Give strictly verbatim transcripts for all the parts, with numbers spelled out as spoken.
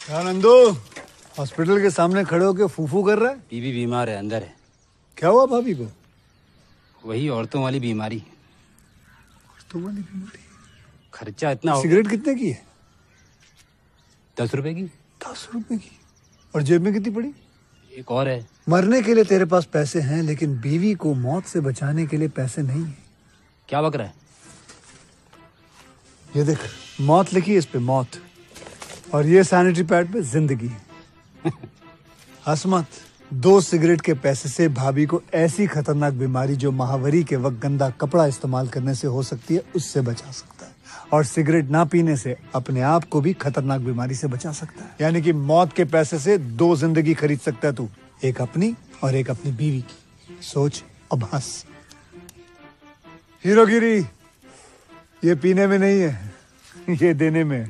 क्या नंदू हॉस्पिटल के सामने खड़े होके फूफू कर रहा है? बीबी बीमार है, अंदर है। क्या हुआ भाभी को? वही औरतों वाली बीमारी। औरतों वाली बीमारी? खर्चा इतना हो। सिगरेट कितने की है? दस रुपए की। दस रुपए की? और जेब में कितनी पड़ी? एक और है। मरने के लिए तेरे पास पैसे हैं, लेकिन बीवी को मौत से बचाने के लिए पैसे नहीं है। क्या बक रहा है? ये देख, मौत लिखी है इस पे, मौत। और ये सैनिटरी पैड पे जिंदगी। हंस मत। दो सिगरेट के पैसे से भाभी को ऐसी खतरनाक बीमारी जो महावरी के वक्त गंदा कपड़ा इस्तेमाल करने से हो सकती है, उससे बचा सकता है। और सिगरेट ना पीने से अपने आप को भी खतरनाक बीमारी से बचा सकता है। यानी कि मौत के पैसे से दो जिंदगी खरीद सकता है तू, एक अपनी और एक अपनी बीवी की। सोच अब हंस। हीरोगिरी ये पीने में नहीं है, ये देने में है।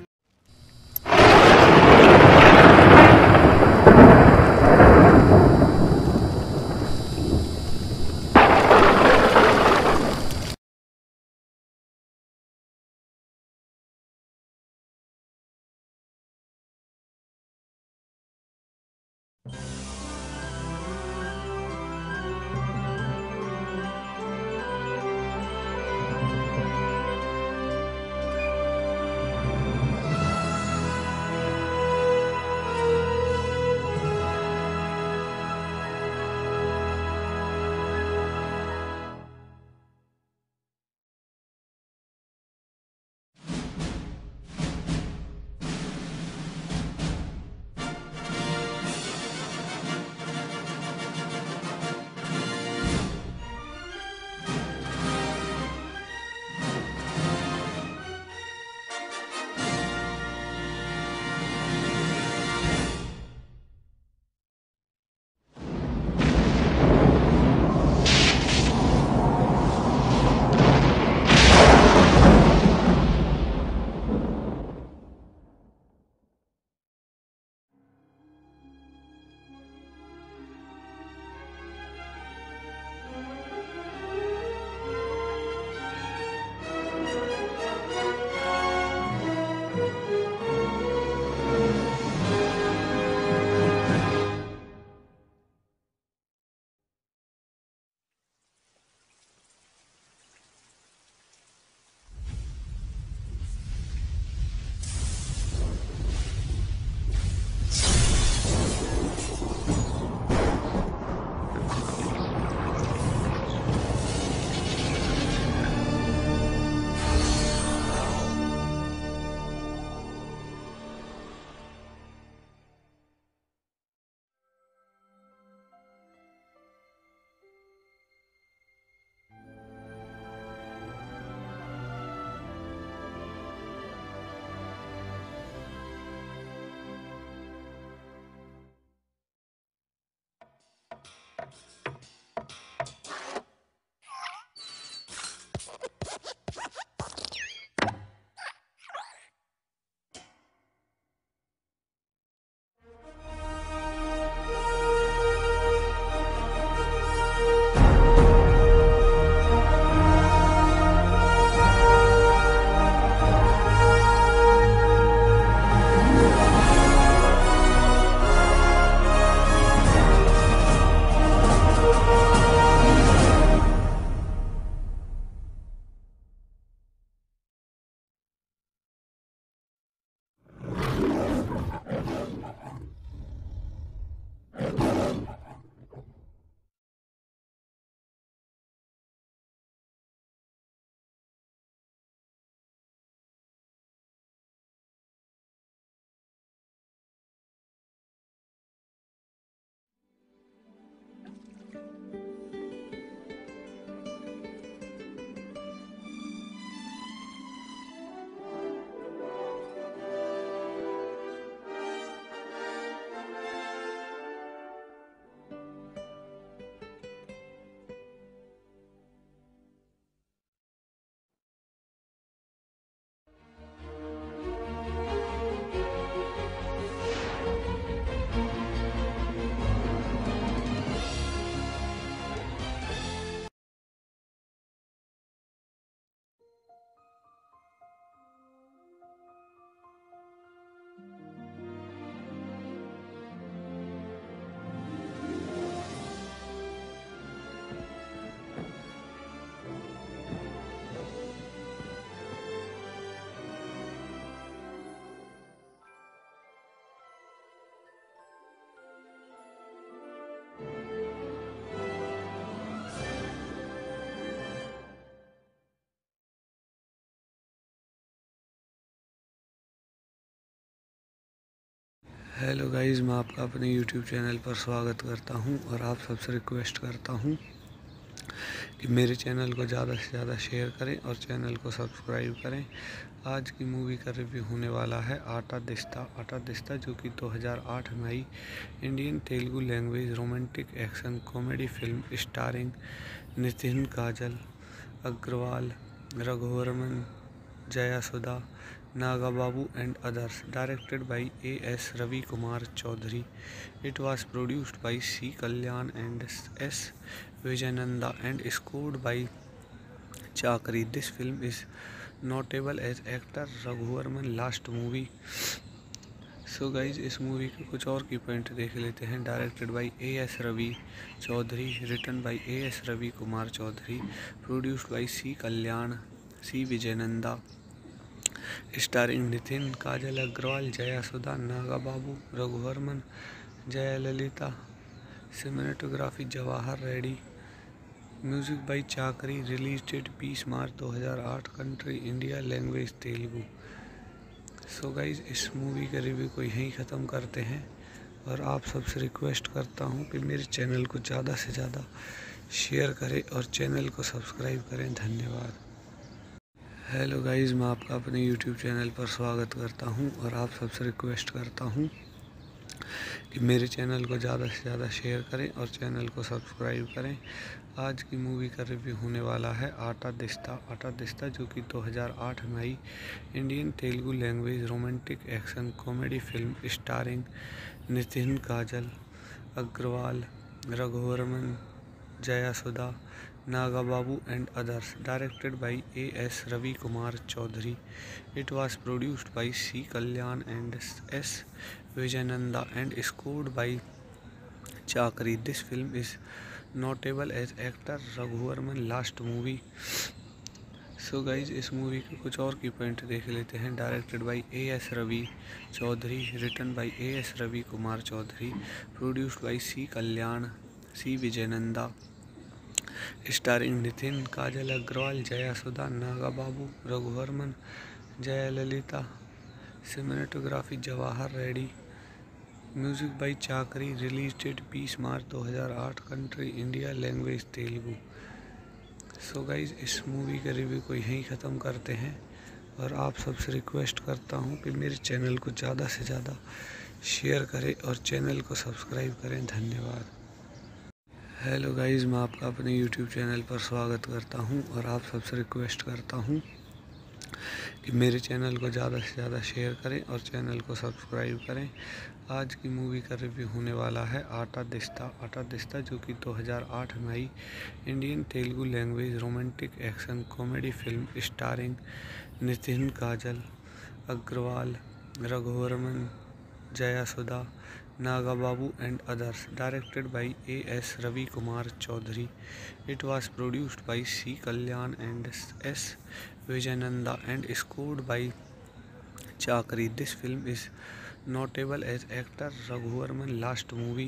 हेलो गाइस, मैं आपका अपने यूट्यूब चैनल पर स्वागत करता हूं और आप सबसे रिक्वेस्ट करता हूं कि मेरे चैनल को ज़्यादा से ज़्यादा शेयर करें और चैनल को सब्सक्राइब करें। आज की मूवी का रिव्यू होने वाला है आटा दिस्ता आटा दिस्ता जो कि दो हज़ार आठ में आई Indian Telugu language romantic action comedy film starring Nitin Kajal Agarwal, Raghuvarman, Jaya Sudha, Naga Babu and others, directed by A S Ravi Kumar Chaudhary. It was produced by C. Kalyan and S. Vijayananda and scored by Chakri. This film is notable as actor Raghuvarman last movie. So guys इस movie के कुछ और की point देख लेते हैं। Directed by A S Ravi Chaudhary, written by A S Ravi Kumar Chaudhary, produced by C Kalyan, C Vijayananda, starring Nitin, Kajal Agarwal, Jaya Sudha, Naga Babu, Raghuvarman, Jayalalitha, cinematography Jawahar Reddy, music by Chakri, release date बीस मार्च दो हज़ार आठ, country India, language Telugu. So guys इस मूवी का रिव्यू को यहीं ख़त्म करते हैं और आप सबसे रिक्वेस्ट करता हूँ कि मेरे चैनल को ज़्यादा से ज़्यादा शेयर करें और चैनल को सब्सक्राइब करें। धन्यवाद। हेलो गाइस, मैं आपका अपने यूट्यूब चैनल पर स्वागत करता हूं और आप सबसे रिक्वेस्ट करता हूं कि मेरे चैनल को ज़्यादा से ज़्यादा शेयर करें और चैनल को सब्सक्राइब करें। आज की मूवी का रिव्यू होने वाला है आटा दिस्ता आटा दिस्ता जो कि दो हज़ार आठ में आई Indian Telugu language romantic action comedy film starring Nitin Kajal Agarwal, Raghuvarman, Jaya Sudha, Naga Babu and others, directed by A S Ravi Kumar Chaudhary. It was produced by C. Kalyan and S. Vijayananda and scored by Chakri. This film is notable as actor Raghuvarman last movie. So guys इस movie के कुछ और की point देख लेते हैं। Directed by A S Ravi Chaudhary, written by A S Ravi Kumar Chaudhary, produced by C Kalyan, C Vijayananda, starring Nitin, Kajal Agarwal, Jaya Sudha, Naga Babu, Raghuvarman, Jayalalitha, cinematography Jawahar Reddy, music by Chakri, release date बीस मार्च दो हज़ार आठ, country India, language Telugu. So guys इस मूवी का रिव्यू को यहीं ख़त्म करते हैं और आप सबसे रिक्वेस्ट करता हूँ कि मेरे चैनल को ज़्यादा से ज़्यादा शेयर करें और चैनल को सब्सक्राइब करें। धन्यवाद। हेलो गाइस, मैं आपका अपने यूट्यूब चैनल पर स्वागत करता हूं और आप सबसे रिक्वेस्ट करता हूं कि मेरे चैनल को ज़्यादा से ज़्यादा शेयर करें और चैनल को सब्सक्राइब करें। आज की मूवी का रिव्यू होने वाला है आटा दिस्ता आटा दिस्ता जो कि दो हज़ार आठ में आई Indian Telugu language romantic action comedy film starring Nitin Kajal Agarwal, Raghuvarman, Jaya Sudha, Naga Babu and others, directed by A S Ravi Kumar Chaudhary. It was produced by C. Kalyan and S. Vijayananda and scored by Chakri. This film is notable as actor Raghuvarman last movie.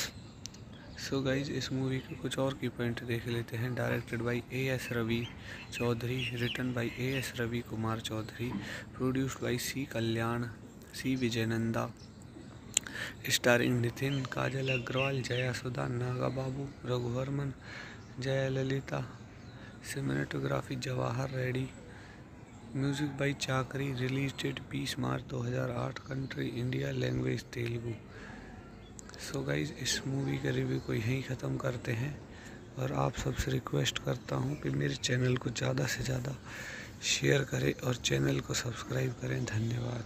So guys इस movie के कुछ और की point देख लेते हैं। Directed by A S Ravi Chaudhary, written by A S Ravi Kumar Chaudhary, produced by C Kalyan, C Vijayananda, starring Nitin, Kajal Agarwal, Jaya Sudha, Naga Babu, Raghuvarman, Jayalalitha, cinematography Jawahar Reddy, music by Chakri, release date बीस मार्च दो हज़ार आठ, country India, language Telugu. So guys इस मूवी का रिव्यू को यहीं ख़त्म करते हैं और आप सबसे रिक्वेस्ट करता हूँ कि मेरे चैनल को ज़्यादा से ज़्यादा शेयर करें और चैनल को सब्सक्राइब करें। धन्यवाद।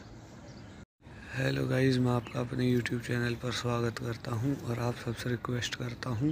हेलो गाइस, मैं आपका अपने यूट्यूब चैनल पर स्वागत करता हूं और आप सबसे रिक्वेस्ट करता हूं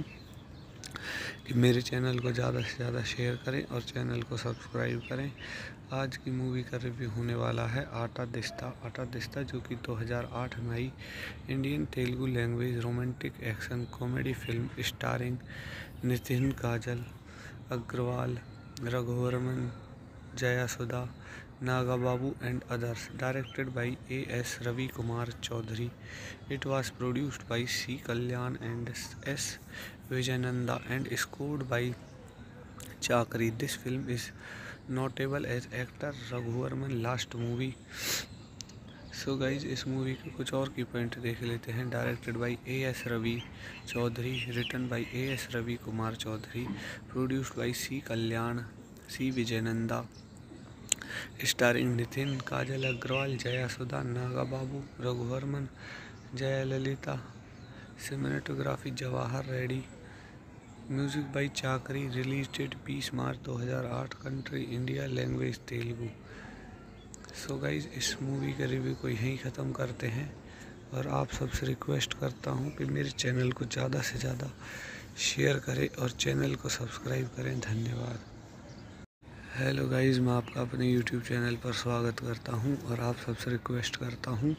कि मेरे चैनल को ज़्यादा से ज़्यादा शेयर करें और चैनल को सब्सक्राइब करें। आज की मूवी का रिव्यू होने वाला है आटा दिस्ता आटा दिस्ता जो कि दो हज़ार आठ में आई Indian Telugu language romantic action comedy film starring Nitin Kajal Agarwal, Raghuvarman, Jaya Sudha, Naga Babu and others, directed by A S Ravi Kumar Chaudhary. It was produced by C. Kalyan and S. Vijayananda and scored by Chakri. This film is notable as actor Raghuvarman last movie. So guys इस movie के कुछ और की point देख लेते हैं। Directed by A S Ravi Chaudhary, written by A S Ravi Kumar Chaudhary, produced by C Kalyan, C Vijayananda, starring Nitin, Kajal Agarwal, Jaya Sudha, Naga Babu, Raghuvarman, Jaya Lalita, cinematography Jawahar Reddy, music by Chakri, release date बीस मार्च दो हज़ार आठ, country India, language Telugu. So guys इस मूवी का रिव्यू को यहीं ख़त्म करते हैं और आप सबसे रिक्वेस्ट करता हूं कि मेरे चैनल को ज़्यादा से ज़्यादा शेयर करें और चैनल को सब्सक्राइब करें। धन्यवाद। हेलो गाइज, मैं आपका अपने यूट्यूब चैनल पर स्वागत करता हूं और आप सबसे रिक्वेस्ट करता हूं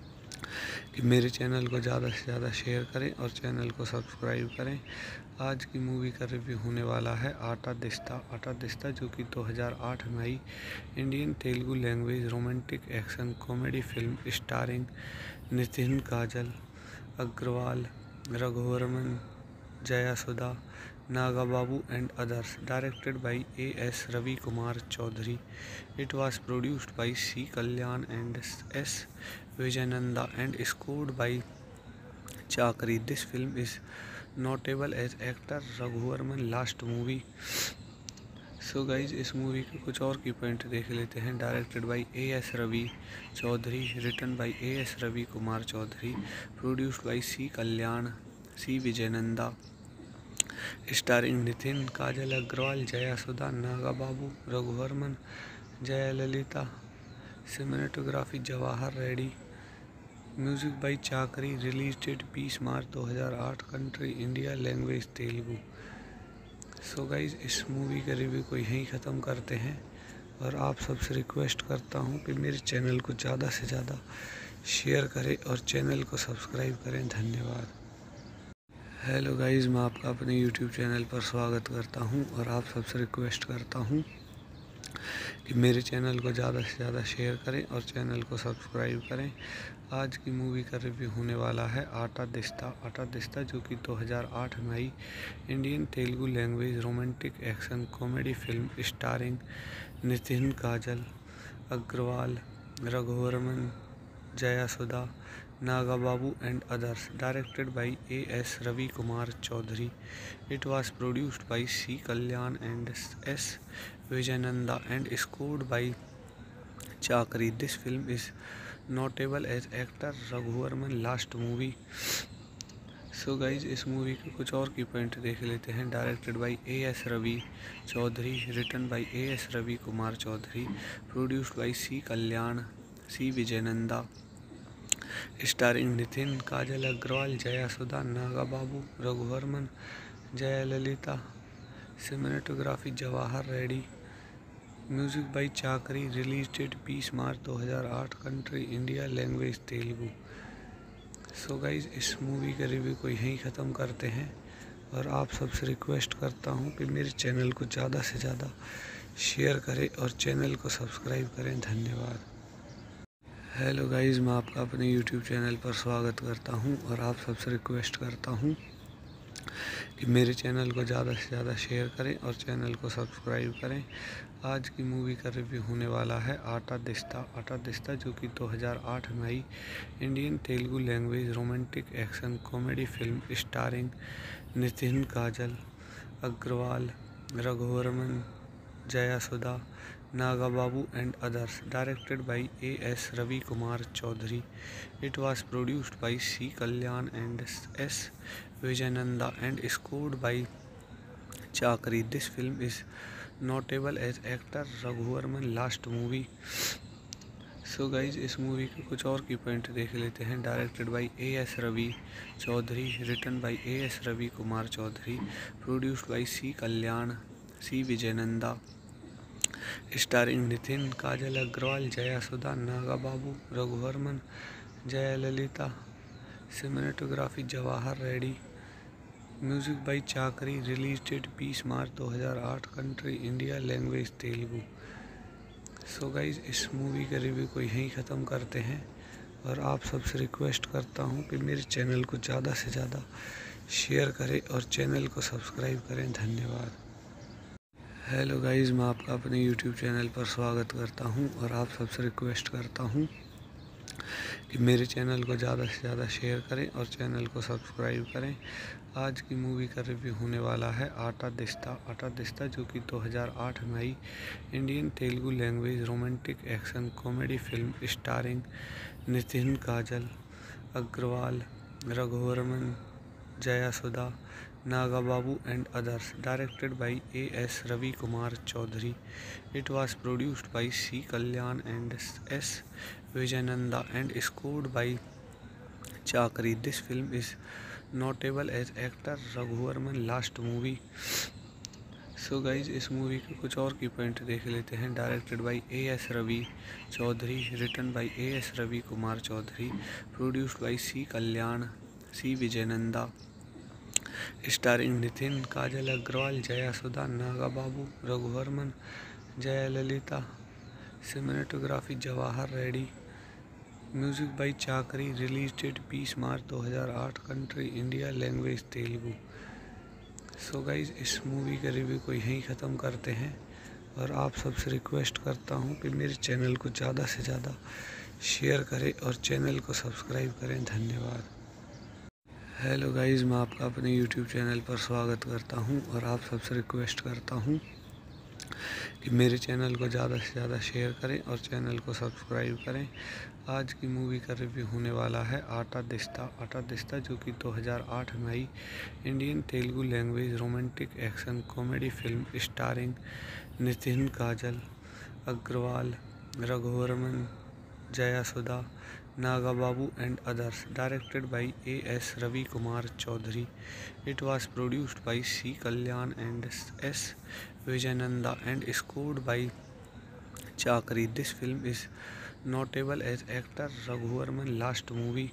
कि मेरे चैनल को ज़्यादा से ज़्यादा शेयर करें और चैनल को सब्सक्राइब करें। आज की मूवी का रिव्यू होने वाला है आटा दिस्ता। आटा दिस्ता जो कि दो हज़ार आठ में आई Indian Telugu language romantic action comedy film starring Nitin, Kajal Agarwal, Raghuvarman, Jaya Sudha, Naga Babu and others. Directed by A S Ravi Kumar Chaudhary. It was produced by C Kalyan and S Vijayananda and scored by Chakri. This film is notable as actor Raghuvarman last movie. So guys इस movie के कुछ और की point देख लेते हैं। Directed by A S Ravi Chaudhary, written by A S Ravi Kumar Chaudhary, produced by C Kalyan, C Vijayananda, starring Nitin, Kajal Agarwal, Jaya Sudha, Naga Babu, Raghuvarman, Jaya Lalita, cinematography Jawahar Reddy, music by Chakri, release date बीस मार्च दो हज़ार आठ, country India, language Telugu. So guys इस मूवी का रिव्यू को यहीं ख़त्म करते हैं और आप सबसे रिक्वेस्ट करता हूं कि मेरे चैनल को ज़्यादा से ज़्यादा शेयर करें और चैनल को सब्सक्राइब करें। धन्यवाद। हेलो गाइज, मैं आपका अपने यूट्यूब चैनल पर स्वागत करता हूं और आप सबसे रिक्वेस्ट करता हूं कि मेरे चैनल को ज़्यादा से ज़्यादा शेयर करें और चैनल को सब्सक्राइब करें। आज की मूवी का रिव्यू होने वाला है आटा दिस्ता। आटा दिस्ता जो कि दो हज़ार आठ में आई Indian Telugu language romantic action comedy film starring Nitin, Kajal Agarwal, Raghuvarman, Jaya Sudha, Naga Babu and others. Directed by A S Ravi Kumar Chaudhary. It was produced by C Kalyan and S Vijayananda and scored by Chakri. This film is notable as actor Raghuvarman last movie. So guys इस movie के कुछ और की point देख लेते हैं। Directed by A S Ravi Chaudhary, written by A S Ravi Kumar Chaudhary, produced by C Kalyan, C Vijayananda, starring Nitin, Kajal Agarwal, Jaya Sudha, Naga Babu, Raghuvarman, Jaya Lalita, cinematography Jawahar Reddy, music by Chakri, release date बीस मार्च दो हज़ार आठ, country India, language Telugu. So guys इस मूवी का रिव्यू को यहीं ख़त्म करते हैं और आप सबसे रिक्वेस्ट करता हूं कि मेरे चैनल को ज़्यादा से ज़्यादा शेयर करें और चैनल को सब्सक्राइब करें। धन्यवाद। हेलो गाइज, मैं आपका अपने यूट्यूब चैनल पर स्वागत करता हूं और आप सबसे रिक्वेस्ट करता हूं कि मेरे चैनल को ज़्यादा से ज़्यादा शेयर करें और चैनल को सब्सक्राइब करें। आज की मूवी का रिव्यू होने वाला है आटा दिस्ता। आटा दिस्ता जो कि दो हज़ार आठ में आई Indian Telugu language romantic action comedy film starring Nitin, Kajal Agarwal, Raghuvarman, Jaya Sudha, Naga Babu and others. Directed by A S Ravi Kumar Chaudhary. It was produced by C Kalyan and S Vijayananda and scored by Chakri. This film is notable as actor Raghuvarman last movie. So guys इस movie के कुछ और की point देख लेते हैं। Directed by A S Ravi Chaudhary, written by A S Ravi Kumar Chaudhary, produced by C Kalyan, C Vijayananda, starring Nitin, Kajal Agarwal, Jaya Sudha, Naga Babu, Raghuvarman, Jaya Lalita, cinematography Jawahar Reddy, music by Chakri, release date बीस मार्च दो हज़ार आठ, country India, language Telugu. So guys इस मूवी का रिव्यू को यहीं ख़त्म करते हैं और आप सबसे रिक्वेस्ट करता हूं कि मेरे चैनल को ज़्यादा से ज़्यादा शेयर करें और चैनल को सब्सक्राइब करें। धन्यवाद। हेलो गाइज, मैं आपका अपने यूट्यूब चैनल पर स्वागत करता हूं और आप सबसे रिक्वेस्ट करता हूं कि मेरे चैनल को ज़्यादा से ज़्यादा शेयर करें और चैनल को सब्सक्राइब करें। आज की मूवी का रिव्यू होने वाला है आटा दिस्ता। आटा दिस्ता जो कि दो हज़ार आठ में आई Indian Telugu language romantic action comedy film starring Nitin Kajal Agarwal, Raghuvarman, Jayasudha, Nagababu and others, directed by A S Ravi Kumar Chaudhary. It was produced by C. Kalyan and S. Vijayananda and scored by Chakri. This film is notable as actor Raghuvarman last movie. So guys इस movie के कुछ और की point देख लेते हैं। Directed by A S Ravi Chaudhary, written by A S Ravi Kumar Chaudhary, produced by C Kalyan, C Vijayananda, starring Nitin, Kajal Agarwal, Jayasudha, Naga Babu, Raghuvarman, Jayalalitha, cinematography Jawahar Reddy, music by Chakri, release date बीस मार्च दो हज़ार आठ, country India, language Telugu. So guys इस मूवी का रिव्यू को यहीं ख़त्म करते हैं और आप सबसे रिक्वेस्ट करता हूँ कि मेरे चैनल को ज़्यादा से ज़्यादा शेयर करें और चैनल को सब्सक्राइब करें। धन्यवाद। हेलो गाइज, मैं आपका अपने यूट्यूब चैनल पर स्वागत करता हूँ और आप सबसे रिक्वेस्ट करता हूँ कि मेरे चैनल को ज़्यादा से ज़्यादा शेयर करें और चैनल को सब्सक्राइब करें। आज की मूवी का रिव्यू होने वाला है आटा दिस्ता। आटा दिस्ता जो कि दो हज़ार आठ में आई Indian Telugu language romantic action comedy film starring Nitin Kajal Agarwal, Raghuvarman, Jayasudha, Nagababu and others, directed by A S Ravi Kumar Chaudhary. It was produced by C. Kalyan and S. Vijayananda and scored by Chakri. This film is notable as actor Raghuvarman last movie.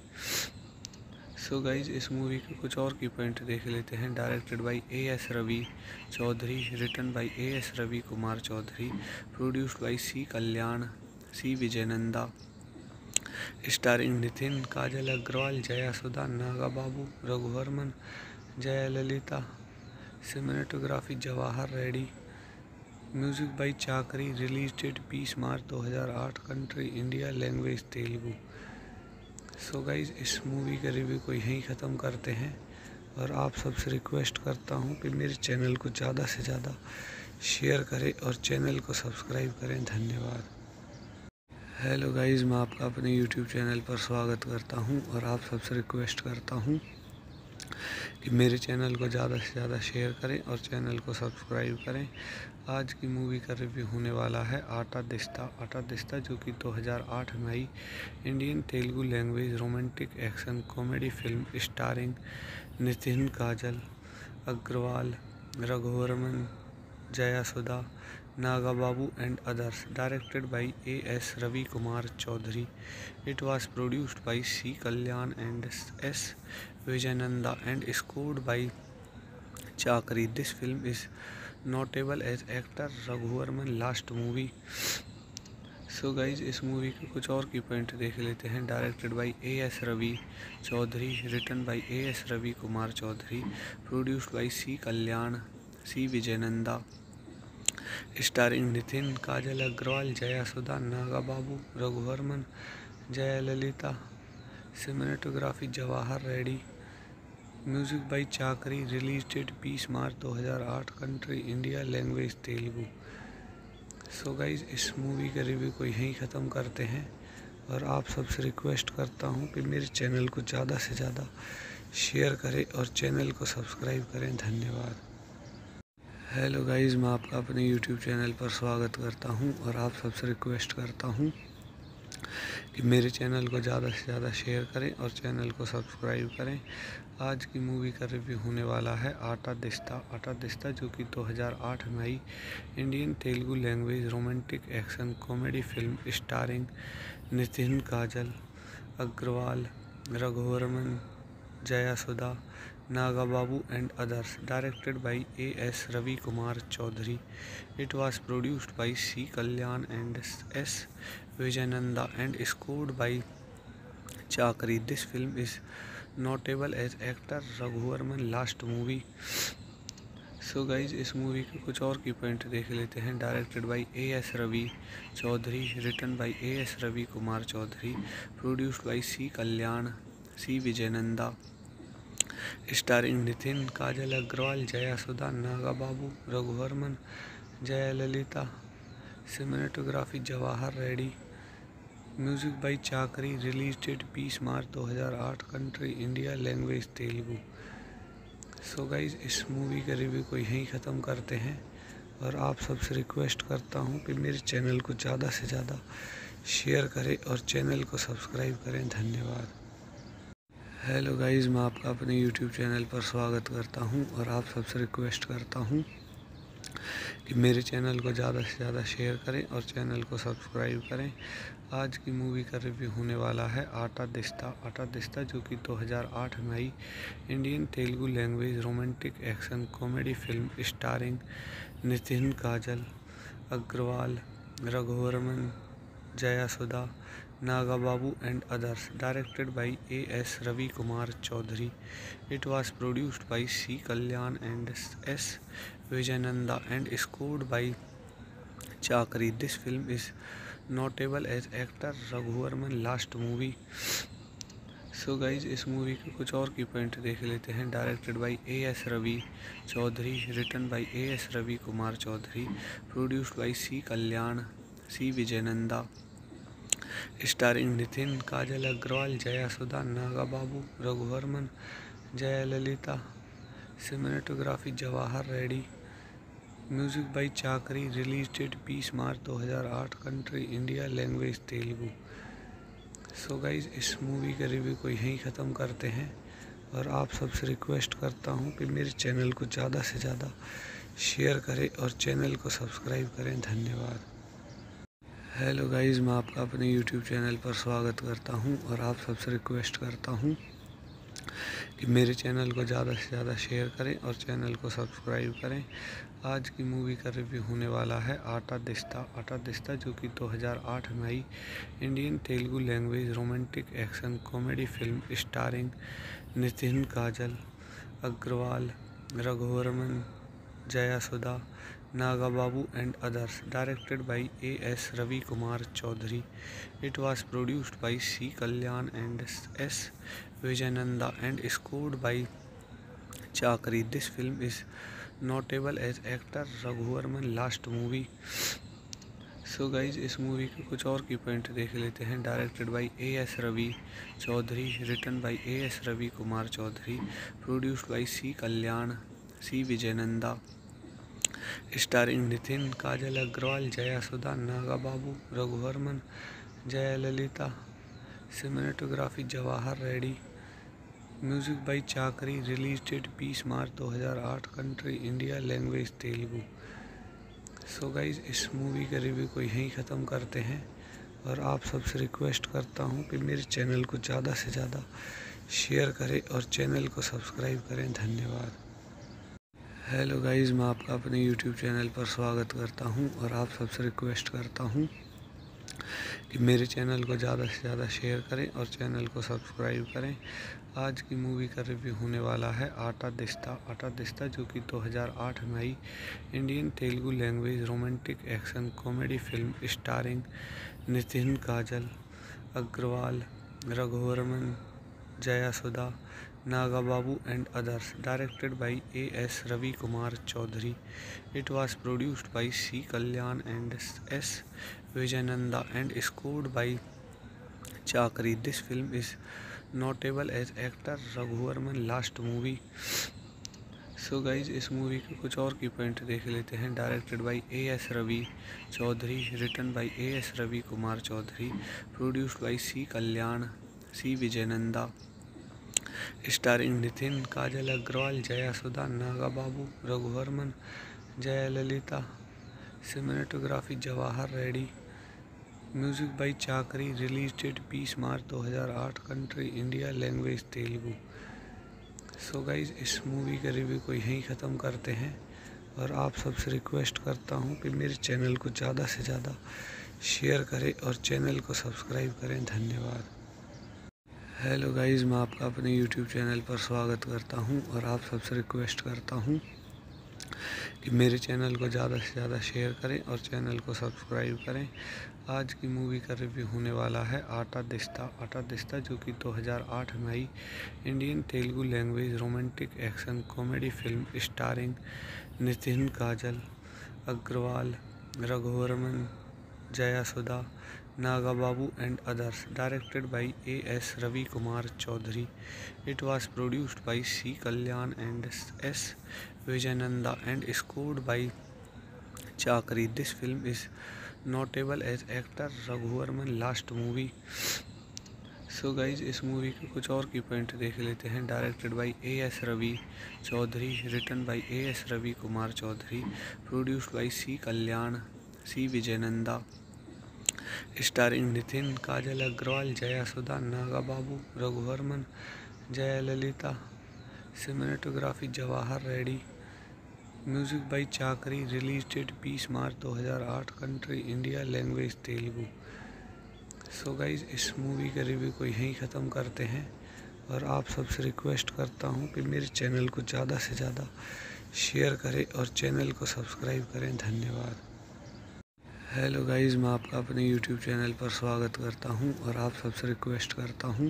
So guys इस movie के कुछ और की point देख लेते हैं। Directed by A S Ravi Chaudhary, written by A S Ravi Kumar Chaudhary, produced by C Kalyan, C Vijayananda, starring Nitin, Kajal Agarwal, Jayasudha, Naga Babu, Raghuvarman, Jayalalitha, cinematography Jawahar Reddy, music by Chakri, release date बीस मार्च दो हज़ार आठ, country India, language Telugu. So guys इस मूवी का रिव्यू को यहीं ख़त्म करते हैं और आप सबसे रिक्वेस्ट करता हूँ कि मेरे चैनल को ज़्यादा से ज़्यादा शेयर करें और चैनल को सब्सक्राइब करें। धन्यवाद। हेलो गाइज, मैं आपका अपने यूट्यूब चैनल पर स्वागत करता हूं और आप सबसे रिक्वेस्ट करता हूं कि मेरे चैनल को ज़्यादा से ज़्यादा शेयर करें और चैनल को सब्सक्राइब करें। आज की मूवी का रिव्यू होने वाला है आटा दिस्ता। आटा दिस्ता जो कि दो हज़ार आठ में आई Indian Telugu language romantic action comedy film starring Nitin Kajal Agarwal, Raghuvarman, Jayasudha, Nagababu and others, directed by A S Ravi Kumar Chaudhary. It was produced by C. Kalyan and S. Vijayananda and scored by Chakri. This film is notable as actor Raghuvarman last movie. So guys इस movie के कुछ और की point देख लेते हैं। Directed by A S Ravi Chaudhary, written by A S Ravi Kumar Chaudhary, produced by C Kalyan, C Vijayananda, starring Nitin, Kajal Agarwal, Jayasudha, Naga Babu, Raghuvarman, Jayalalitha, cinematography Jawahar Reddy, music by Chakri, release date बीस मार्च दो हज़ार आठ, country India, language Telugu. So guys इस मूवी का रिव्यू को यहीं ख़त्म करते हैं और आप सबसे रिक्वेस्ट करता हूँ कि मेरे चैनल को ज़्यादा से ज़्यादा शेयर करें और चैनल को सब्सक्राइब करें। धन्यवाद। हेलो गाइज, मैं आपका अपने यूट्यूब चैनल पर स्वागत करता हूं और आप सबसे रिक्वेस्ट करता हूं कि मेरे चैनल को ज़्यादा से ज़्यादा शेयर करें और चैनल को सब्सक्राइब करें। आज की मूवी का रिव्यू होने वाला है आटा दिस्ता। आटा दिस्ता जो कि दो हज़ार आठ में आई Indian Telugu language romantic action comedy film starring Nitin Kajal Agarwal, Raghuvarman, Jayasudha, Nagababu and others, directed by A S Ravi Kumar Chaudhary. It was produced by C. Kalyan and S. Vijayananda and scored by Chakri. This film is notable as actor Raghuvarman last movie. So guys इस movie के कुछ और की point देख लेते हैं। Directed by A S Ravi Chaudhary, written by A S Ravi Kumar Chaudhary, produced by C Kalyan, C Vijayananda, starring Nitin, Kajal Agarwal, Jaya Sudha, Naga Babu, Raghuvarman, Jaya Lalita, cinematography Jawahar Reddy, music by Chakri, release date बीस मार्च दो हज़ार आठ, country India, language Telugu. So guys इस मूवी का रिव्यू को यहीं ख़त्म करते हैं और आप सबसे रिक्वेस्ट करता हूँ कि मेरे चैनल को ज़्यादा से ज़्यादा शेयर करें और चैनल को सब्सक्राइब करें। धन्यवाद। हेलो गाइज, मैं आपका अपने यूट्यूब चैनल पर स्वागत करता हूँ और आप सबसे रिक्वेस्ट करता हूँ कि मेरे चैनल को ज़्यादा से ज़्यादा शेयर करें और चैनल को सब्सक्राइब करें। आज की मूवी का रिव्यू होने वाला है आटा दिस्ता। आटा दिस्ता जो कि दो हज़ार आठ में आई Indian Telugu language romantic action comedy film starring Nitin, Kajal Agarwal, Raghuvarman, Jaya Sudha, Naga Babu and others, directed by A S Ravi Kumar Chaudhary. It was produced by C Kalyan and S Vijayananda and scored by Chakri. This film is notable as actor Raghuvarman last movie. So guys इस movie के कुछ और की point देख लेते हैं। Directed by A S Ravi Chaudhary, written by A S Ravi Kumar Chaudhary, produced by C Kalyan, C Vijayananda, starring Nitin, Kajal Agarwal, Jaya Sudha, Naga Babu, Raghuvarman, Jaya Lalita, cinematography Jawahar Reddy, music by Chakri, release date बीस मार्च दो हज़ार आठ, country India, language Telugu. So guys इस मूवी का रिव्यू को यहीं ख़त्म करते हैं और आप सबसे रिक्वेस्ट करता हूँ कि मेरे चैनल को ज़्यादा से ज़्यादा शेयर करें और चैनल को सब्सक्राइब करें। धन्यवाद। हेलो गाइज, मैं आपका अपने यूट्यूब चैनल पर स्वागत करता हूं और आप सबसे रिक्वेस्ट करता हूं कि मेरे चैनल को ज़्यादा से ज़्यादा शेयर करें और चैनल को सब्सक्राइब करें। आज की मूवी का रिव्यू होने वाला है आटा दिस्ता। आटा दिस्ता जो कि दो हज़ार आठ में आई Indian Telugu language romantic action comedy film starring Nitin, Kajal Agarwal, Raghuvarman, Jaya Sudha, Naga Babu and others, directed by A S Ravi Kumar Chaudhary. It was produced by C Kalyan and S Vijayananda and scored by Chakri. This film is notable as actor Raghuvarman last movie. So guys इस movie के कुछ और की point देख लेते हैं। Directed by A S Ravi Chaudhary, written by A S Ravi Kumar Chaudhary, produced by C Kalyan, C Vijayananda, starring Nitin, Kajal Agarwal, Jaya Sudha, Naga Babu, Raghuvarman, Jaya Lalita, cinematography Jawahar Reddy, music by Chakri, release date बीस मार्च दो हज़ार आठ, country India, language Telugu. So guys इस मूवी का रिव्यू को यहीं ख़त्म करते हैं और आप सबसे रिक्वेस्ट करता हूँ कि मेरे चैनल को ज़्यादा से ज़्यादा शेयर करें और चैनल को सब्सक्राइब करें। धन्यवाद। हेलो गाइज, मैं आपका अपने यूट्यूब चैनल पर स्वागत करता हूं और आप सबसे रिक्वेस्ट करता हूं कि मेरे चैनल को ज़्यादा से ज़्यादा शेयर करें और चैनल को सब्सक्राइब करें। आज की मूवी का रिव्यू होने वाला है आटा दिस्ता। आटा दिस्ता जो कि दो हज़ार आठ में आई Indian Telugu language romantic action comedy film starring Nitin, Kajal Agarwal, Raghuvarman, Jaya Sudha, Naga Babu and others, directed by A S Ravi Kumar Chaudhary. It was produced by C Kalyan and S Vijayananda and scored by Chakri. This film is notable as actor Raghuvarman last movie. So guys इस movie के कुछ और की point देख लेते हैं। Directed by A S Ravi Chaudhary, written by A S Ravi Kumar Chaudhary, produced by C Kalyan, C Vijayananda, starring Nitin, Kajal Agarwal, Jaya Sudha, Naga Babu, Raghuvarman, Jaya Lalita, cinematography Jawahar Reddy, music by Chakri, release date बीस मार्च दो हज़ार आठ, country India, language Telugu. So guys इस मूवी का रिव्यू को यहीं ख़त्म करते हैं और आप सबसे रिक्वेस्ट करता हूँ कि मेरे चैनल को ज़्यादा से ज़्यादा शेयर करें और चैनल को सब्सक्राइब करें। धन्यवाद। हेलो गाइज, मैं आपका अपने यूट्यूब चैनल पर स्वागत करता हूं और आप सबसे रिक्वेस्ट करता हूं कि मेरे चैनल को ज़्यादा से ज़्यादा शेयर करें और चैनल को सब्सक्राइब करें। आज की मूवी का रिव्यू होने वाला है आटा दिस्ता। आटा दिस्ता जो कि दो हज़ार आठ में आई Indian Telugu language romantic action comedy film starring Nitin Kajal Agarwal, Raghuvarman, Jaya Sudha, Naga Babu and others. Directed by A S Ravi Kumar Chaudhary. It was produced by C Kalyan and S Vijayananda and scored by Chakri. This film is notable as actor Raghuvarman last movie. So guys इस movie के कुछ और की point देख लेते हैं। Directed by A S Ravi Chaudhary, written by A S Ravi Kumar Chaudhary, produced by C Kalyan, C Vijayananda, starring Nitin, Kajal Agarwal, Jaya Sudha, Naga Babu, Raghuvarman, Jayalalitha, cinematography Jawahar Reddy, music by Chakri, release date बीस मार्च दो हज़ार आठ, country India, language Telugu. So guys इस मूवी का रिव्यू को यहीं ख़त्म करते हैं और आप सबसे रिक्वेस्ट करता हूँ कि मेरे चैनल को ज़्यादा से ज़्यादा शेयर करें और चैनल को सब्सक्राइब करें। धन्यवाद। हेलो गाइज, मैं आपका अपने यूट्यूब चैनल पर स्वागत करता हूं और आप सबसे रिक्वेस्ट करता हूं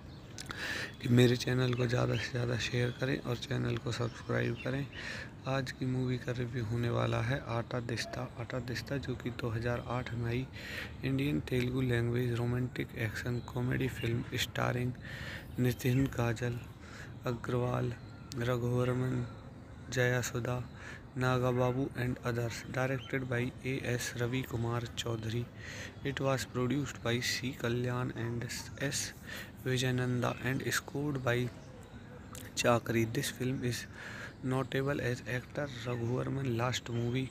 कि मेरे चैनल को ज़्यादा से ज़्यादा शेयर करें और चैनल को सब्सक्राइब करें। आज की मूवी का रिव्यू होने वाला है आटा दिस्ता। आटा दिस्ता जो कि दो हज़ार आठ में आई Indian Telugu language romantic action comedy film starring Nitin Kajal Agarwal, Raghuvarman, Jaya Sudha, Naga Babu and others. Directed by A S Ravi Kumar Chaudhary. It was produced by C Kalyan and S Vijayananda and scored by Chakri. This film is notable as actor Raghuvarman last movie.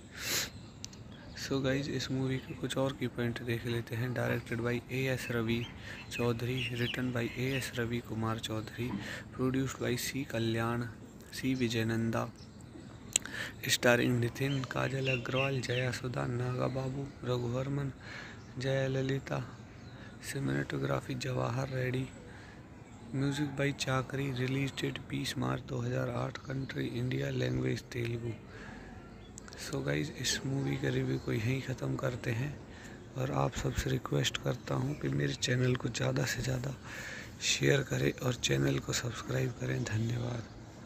So guys इस movie के कुछ और की point देख लेते हैं। Directed by A S Ravi Chaudhary, written by A S Ravi Kumar Chaudhary, produced by C Kalyan, C Vijayananda, starring Nitin, Kajal Agarwal, Jaya Sudha, Naga Babu, Raghuvarman, Jayalalitha, cinematography Jawahar Reddy, music by Chakri, release date बीस मार्च दो हज़ार आठ, country India, language Telugu. So guys इस मूवी का रिव्यू को यहीं ख़त्म करते हैं और आप सबसे रिक्वेस्ट करता हूँ कि मेरे चैनल को ज़्यादा से ज़्यादा शेयर करें और चैनल को सब्सक्राइब करें। धन्यवाद।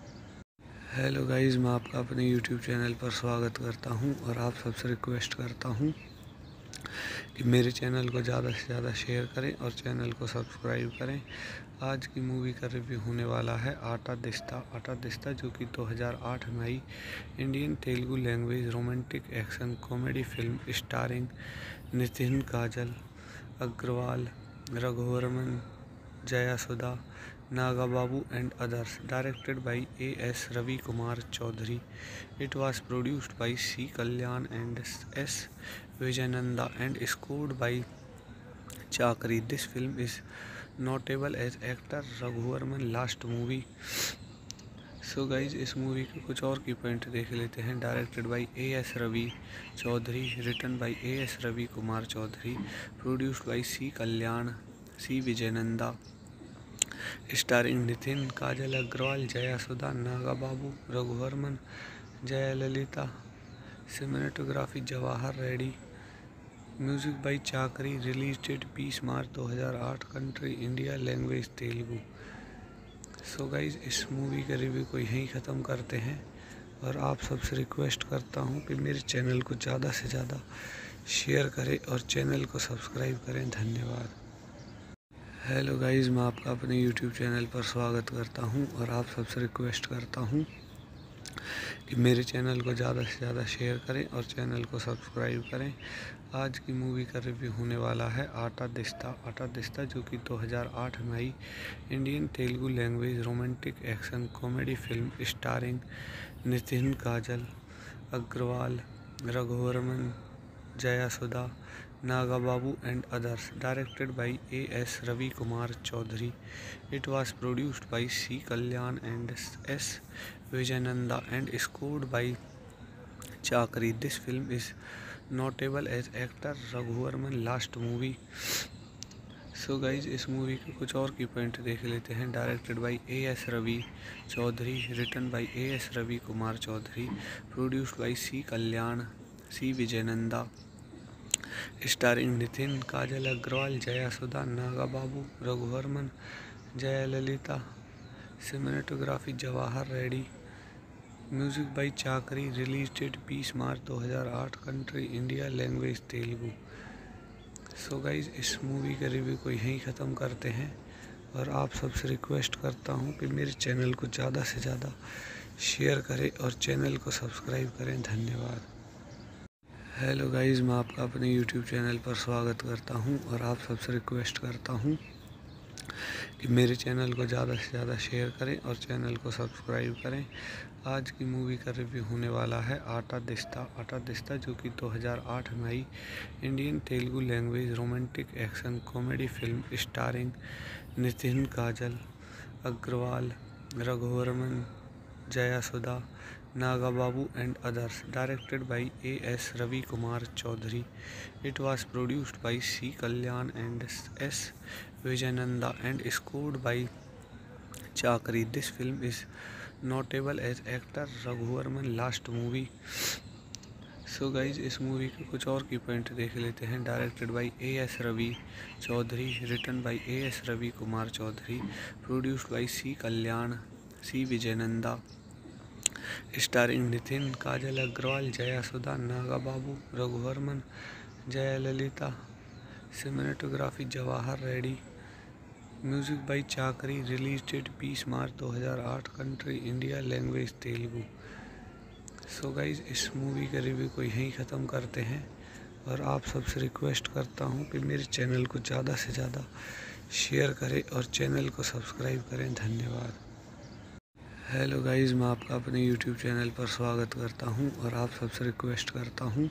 हेलो गाइज़, मैं आपका अपने यूट्यूब चैनल पर स्वागत करता हूं और आप सबसे रिक्वेस्ट करता हूं कि मेरे चैनल को ज़्यादा से ज़्यादा शेयर करें और चैनल को सब्सक्राइब करें। आज की मूवी का रिव्यू होने वाला है आटा दिस्ता। आटा दिस्ता जो कि दो हज़ार आठ में आई Indian Telugu language romantic action comedy film starring Nitin Kajal Agarwal, Raghuvarman, Jaya Sudha, Naga Babu and others. Directed by A S Ravi Kumar Chaudhary. It was produced by C Kalyan and S Vijayananda and scored by Chakri. This film is notable as actor Raghuvarman last movie. So guys इस movie के कुछ और की point देख लेते हैं। Directed by A S Ravi Chaudhary, written by A S Ravi Kumar Chaudhary, produced by C Kalyan, C Vijayananda, starring Nitin, Kajal Agarwal, Jaya Sudha, Naga Babu, Raghuvarman, Jayalalitha, cinematography Jawahar Reddy, music by Chakri, release date बीस मार्च दो हज़ार आठ, country India, language Telugu. So guys इस मूवी का रिव्यू को यहीं ख़त्म करते हैं और आप सबसे रिक्वेस्ट करता हूँ कि मेरे चैनल को ज़्यादा से ज़्यादा शेयर करें और चैनल को सब्सक्राइब करें। धन्यवाद। हेलो गाइज़, मैं आपका अपने यूट्यूब चैनल पर स्वागत करता हूं और आप सबसे रिक्वेस्ट करता हूं कि मेरे चैनल को ज़्यादा से ज़्यादा शेयर करें और चैनल को सब्सक्राइब करें। आज की मूवी का रिव्यू होने वाला है आटा दिस्ता। आटा दिस्ता जो कि दो हज़ार आठ में आई Indian Telugu language romantic action comedy film starring Nitin Kajal Agarwal, Raghuvarman, Jaya Sudha, Naga Babu and others. Directed by A S Ravi Kumar Chaudhary. It was produced by C Kalyan and S Vijayananda and scored by Chakri. This film is notable as actor Raghuvarman last movie. So guys इस movie के कुछ और की point देख लेते हैं। Directed by A S Ravi Chaudhary, written by A S Ravi Kumar Chaudhary, produced by C Kalyan, C Vijayananda, starring Nitin, Kajal Agarwal, Jaya Sudha, Naga Babu, Raghuvarman, Jaya Lalita, cinematography Jawahar Reddy, music by Chakri, release date बीस मार्च दो हज़ार आठ, country India, language Telugu. So guys इस मूवी का रिव्यू को यहीं ख़त्म करते हैं और आप सबसे रिक्वेस्ट करता हूँ कि मेरे चैनल को ज़्यादा से ज़्यादा शेयर करें और चैनल को सब्सक्राइब करें। धन्यवाद। हेलो गाइज, मैं आपका अपने यूट्यूब चैनल पर स्वागत करता हूँ और आप सबसे रिक्वेस्ट करता हूँ कि मेरे चैनल को ज़्यादा से ज़्यादा शेयर करें और चैनल को सब्सक्राइब करें। आज की मूवी का रिव्यू होने वाला है आटा दिस्ता। आटा दिस्ता जो कि दो हज़ार आठ में आई Indian Telugu language romantic action comedy film starring Nitin, Kajal Agarwal, Raghuvarman, Jaya Sudha, Naga Babu and others. Directed by A S Ravi Kumar Chaudhary. It was produced by C. Kalyan and S. Vijayananda and scored by Chakri. This film is notable as actor Raghuvarman last movie. So guys इस movie के कुछ और की point देख लेते हैं। Directed by A S Ravi Chaudhary, written by A S Ravi Kumar Chaudhary, produced by C Kalyan, C Vijayananda, starring Nitin, Kajal Agarwal, Jaya Sudha, Naga Babu, Raghuvarman, Jaya Lalita, cinematography Jawahar Reddy, music by Chakri, release date बीस मार्च दो हज़ार आठ, country India, language Telugu. So guys इस मूवी का रिव्यू को यहीं ख़त्म करते हैं और आप सबसे रिक्वेस्ट करता हूँ कि मेरे चैनल को ज़्यादा से ज़्यादा शेयर करें और चैनल को सब्सक्राइब करें। धन्यवाद। हेलो गाइज, मैं आपका अपने यूट्यूब चैनल पर स्वागत करता हूँ और आप सबसे रिक्वेस्ट करता हूँ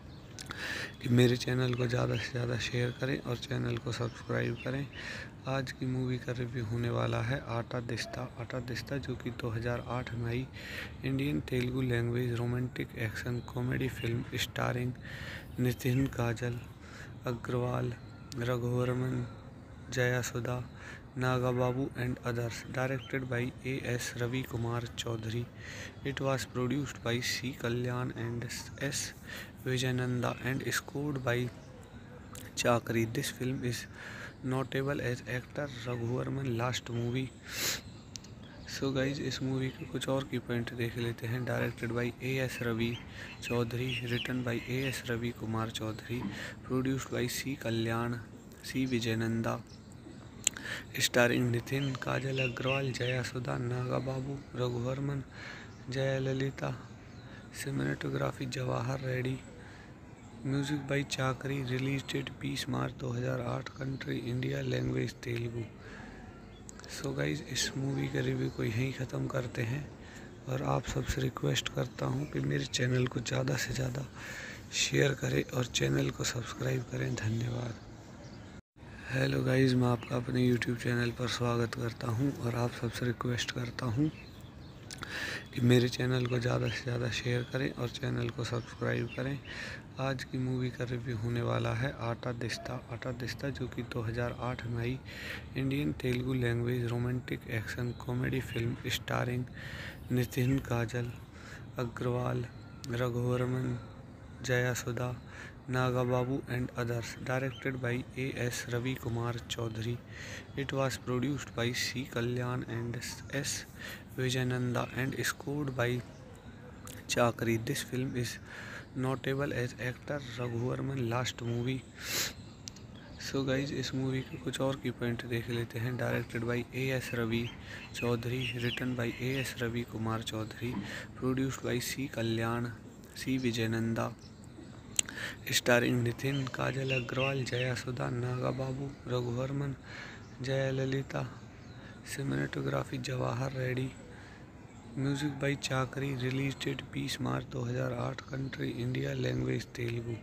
कि मेरे चैनल को ज़्यादा से ज़्यादा शेयर करें और चैनल को सब्सक्राइब करें। आज की मूवी का रिव्यू होने वाला है आटा दिस्ता। आटा दिस्ता जो कि दो हज़ार आठ में आई Indian Telugu language romantic action comedy film starring Nitin, Kajal Agarwal, Raghuvarman, Jaya Sudha, Naga Babu and others. Directed by A S Ravi Kumar Chaudhary. It was produced by C. Kalyan and S. Vijayananda and scored by Chakri. This film is notable as actor Raghuvarman last movie. So guys इस movie के कुछ और की point देख लेते हैं। Directed by A S Ravi Chaudhary, written by A S Ravi Kumar Chaudhary, produced by C Kalyan, C Vijayananda, starring Nitin, Kajal Agarwal, Jaya Sudha, Naga Babu, Raghuvarman, Jaya Lalita, cinematography Jawahar Reddy, music by Chakri, release date बीस मार्च दो हज़ार आठ, country India, language Telugu. So guys इस मूवी का रिव्यू को यहीं ख़त्म करते हैं और आप सबसे रिक्वेस्ट करता हूँ कि मेरे चैनल को ज़्यादा से ज़्यादा शेयर करें और चैनल को सब्सक्राइब करें। धन्यवाद। हेलो गाइज, मैं आपका अपने यूट्यूब चैनल पर स्वागत करता हूँ और आप सबसे रिक्वेस्ट करता हूँ कि मेरे चैनल को ज़्यादा से ज़्यादा शेयर करें और चैनल को सब्सक्राइब करें। आज की मूवी का रिव्यू होने वाला है आटा दिस्ता। आटा दिस्ता जो कि दो हज़ार आठ में आई Indian Telugu language romantic action comedy film starring Nitin, Kajal Agarwal, Raghuvarman, Jaya Sudha, Naga Babu and others. Directed by A S Ravi Kumar Chaudhary. It was produced by C. Kalyan and S. Vijayananda and scored by Chakri. This film is notable as actor Raghuvarman last movie. So guys इस movie के कुछ और की point देख लेते हैं। Directed by A S Ravi Chaudhary, written by A S Ravi Kumar Chaudhary, produced by C Kalyan, C Vijayananda, starring Nitin, Kajal Agarwal, Jaya Sudha, Naga Babu, Raghuvarman, Jaya Lalita, cinematography Jawahar Reddy, music by Chakri, release date बीस मार्च दो हज़ार आठ, country India, language Telugu.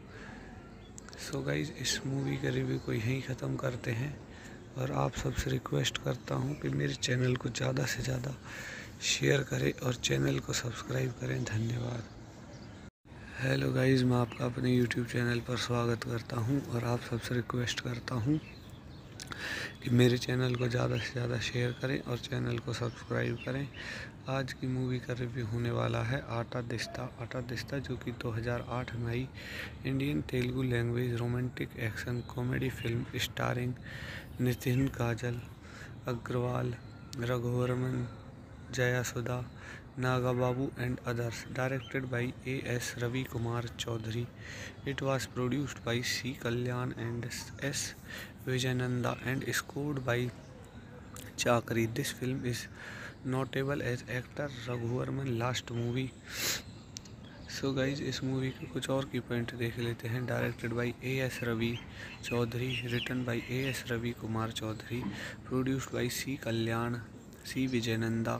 So guys इस मूवी का रिव्यू को यहीं ख़त्म करते हैं और आप सबसे रिक्वेस्ट करता हूँ कि मेरे चैनल को ज़्यादा से ज़्यादा शेयर करें और चैनल को सब्सक्राइब करें। धन्यवाद। हेलो गाइज, मैं आपका अपने यूट्यूब चैनल पर स्वागत करता हूं और आप सबसे रिक्वेस्ट करता हूं कि मेरे चैनल को ज़्यादा से ज़्यादा शेयर करें और चैनल को सब्सक्राइब करें। आज की मूवी का रिव्यू होने वाला है आटा दिस्ता। आटा दिस्ता जो कि दो हज़ार आठ में आई Indian Telugu language romantic action comedy film starring Nitin Kajal Agarwal, Raghuvarman, Jayasudha, Nagababu and others, directed by A S Ravi Kumar Chaudhary. It was produced by C. Kalyan and S. Vijayananda and scored by Chakri. This film is notable as actor Raghuvarman last movie. So guys इस movie के कुछ और की point देख लेते हैं। Directed by A S Ravi Chaudhary, written by A S Ravi Kumar Chaudhary, produced by C Kalyan, C Vijayananda,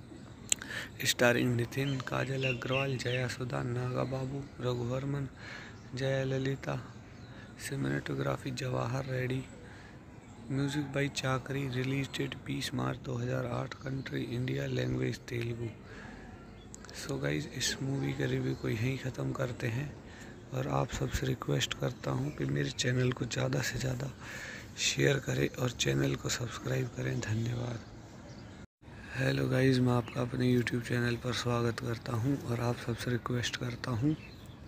starring Nitin, Kajal Agarwal, Jayasudha, Naga Babu, Raghuvarman, Jayalalitha, cinematography Jawahar Reddy, music by Chakri, release date बीस मार्च दो हज़ार आठ, country India, language Telugu. So guys इस मूवी का रिव्यू को यहीं ख़त्म करते हैं और आप सबसे रिक्वेस्ट करता हूँ कि मेरे चैनल को ज़्यादा से ज़्यादा शेयर करें और चैनल को सब्सक्राइब करें। धन्यवाद। हेलो गाइज, मैं आपका अपने यूट्यूब चैनल पर स्वागत करता हूँ और आप सबसे रिक्वेस्ट करता हूँ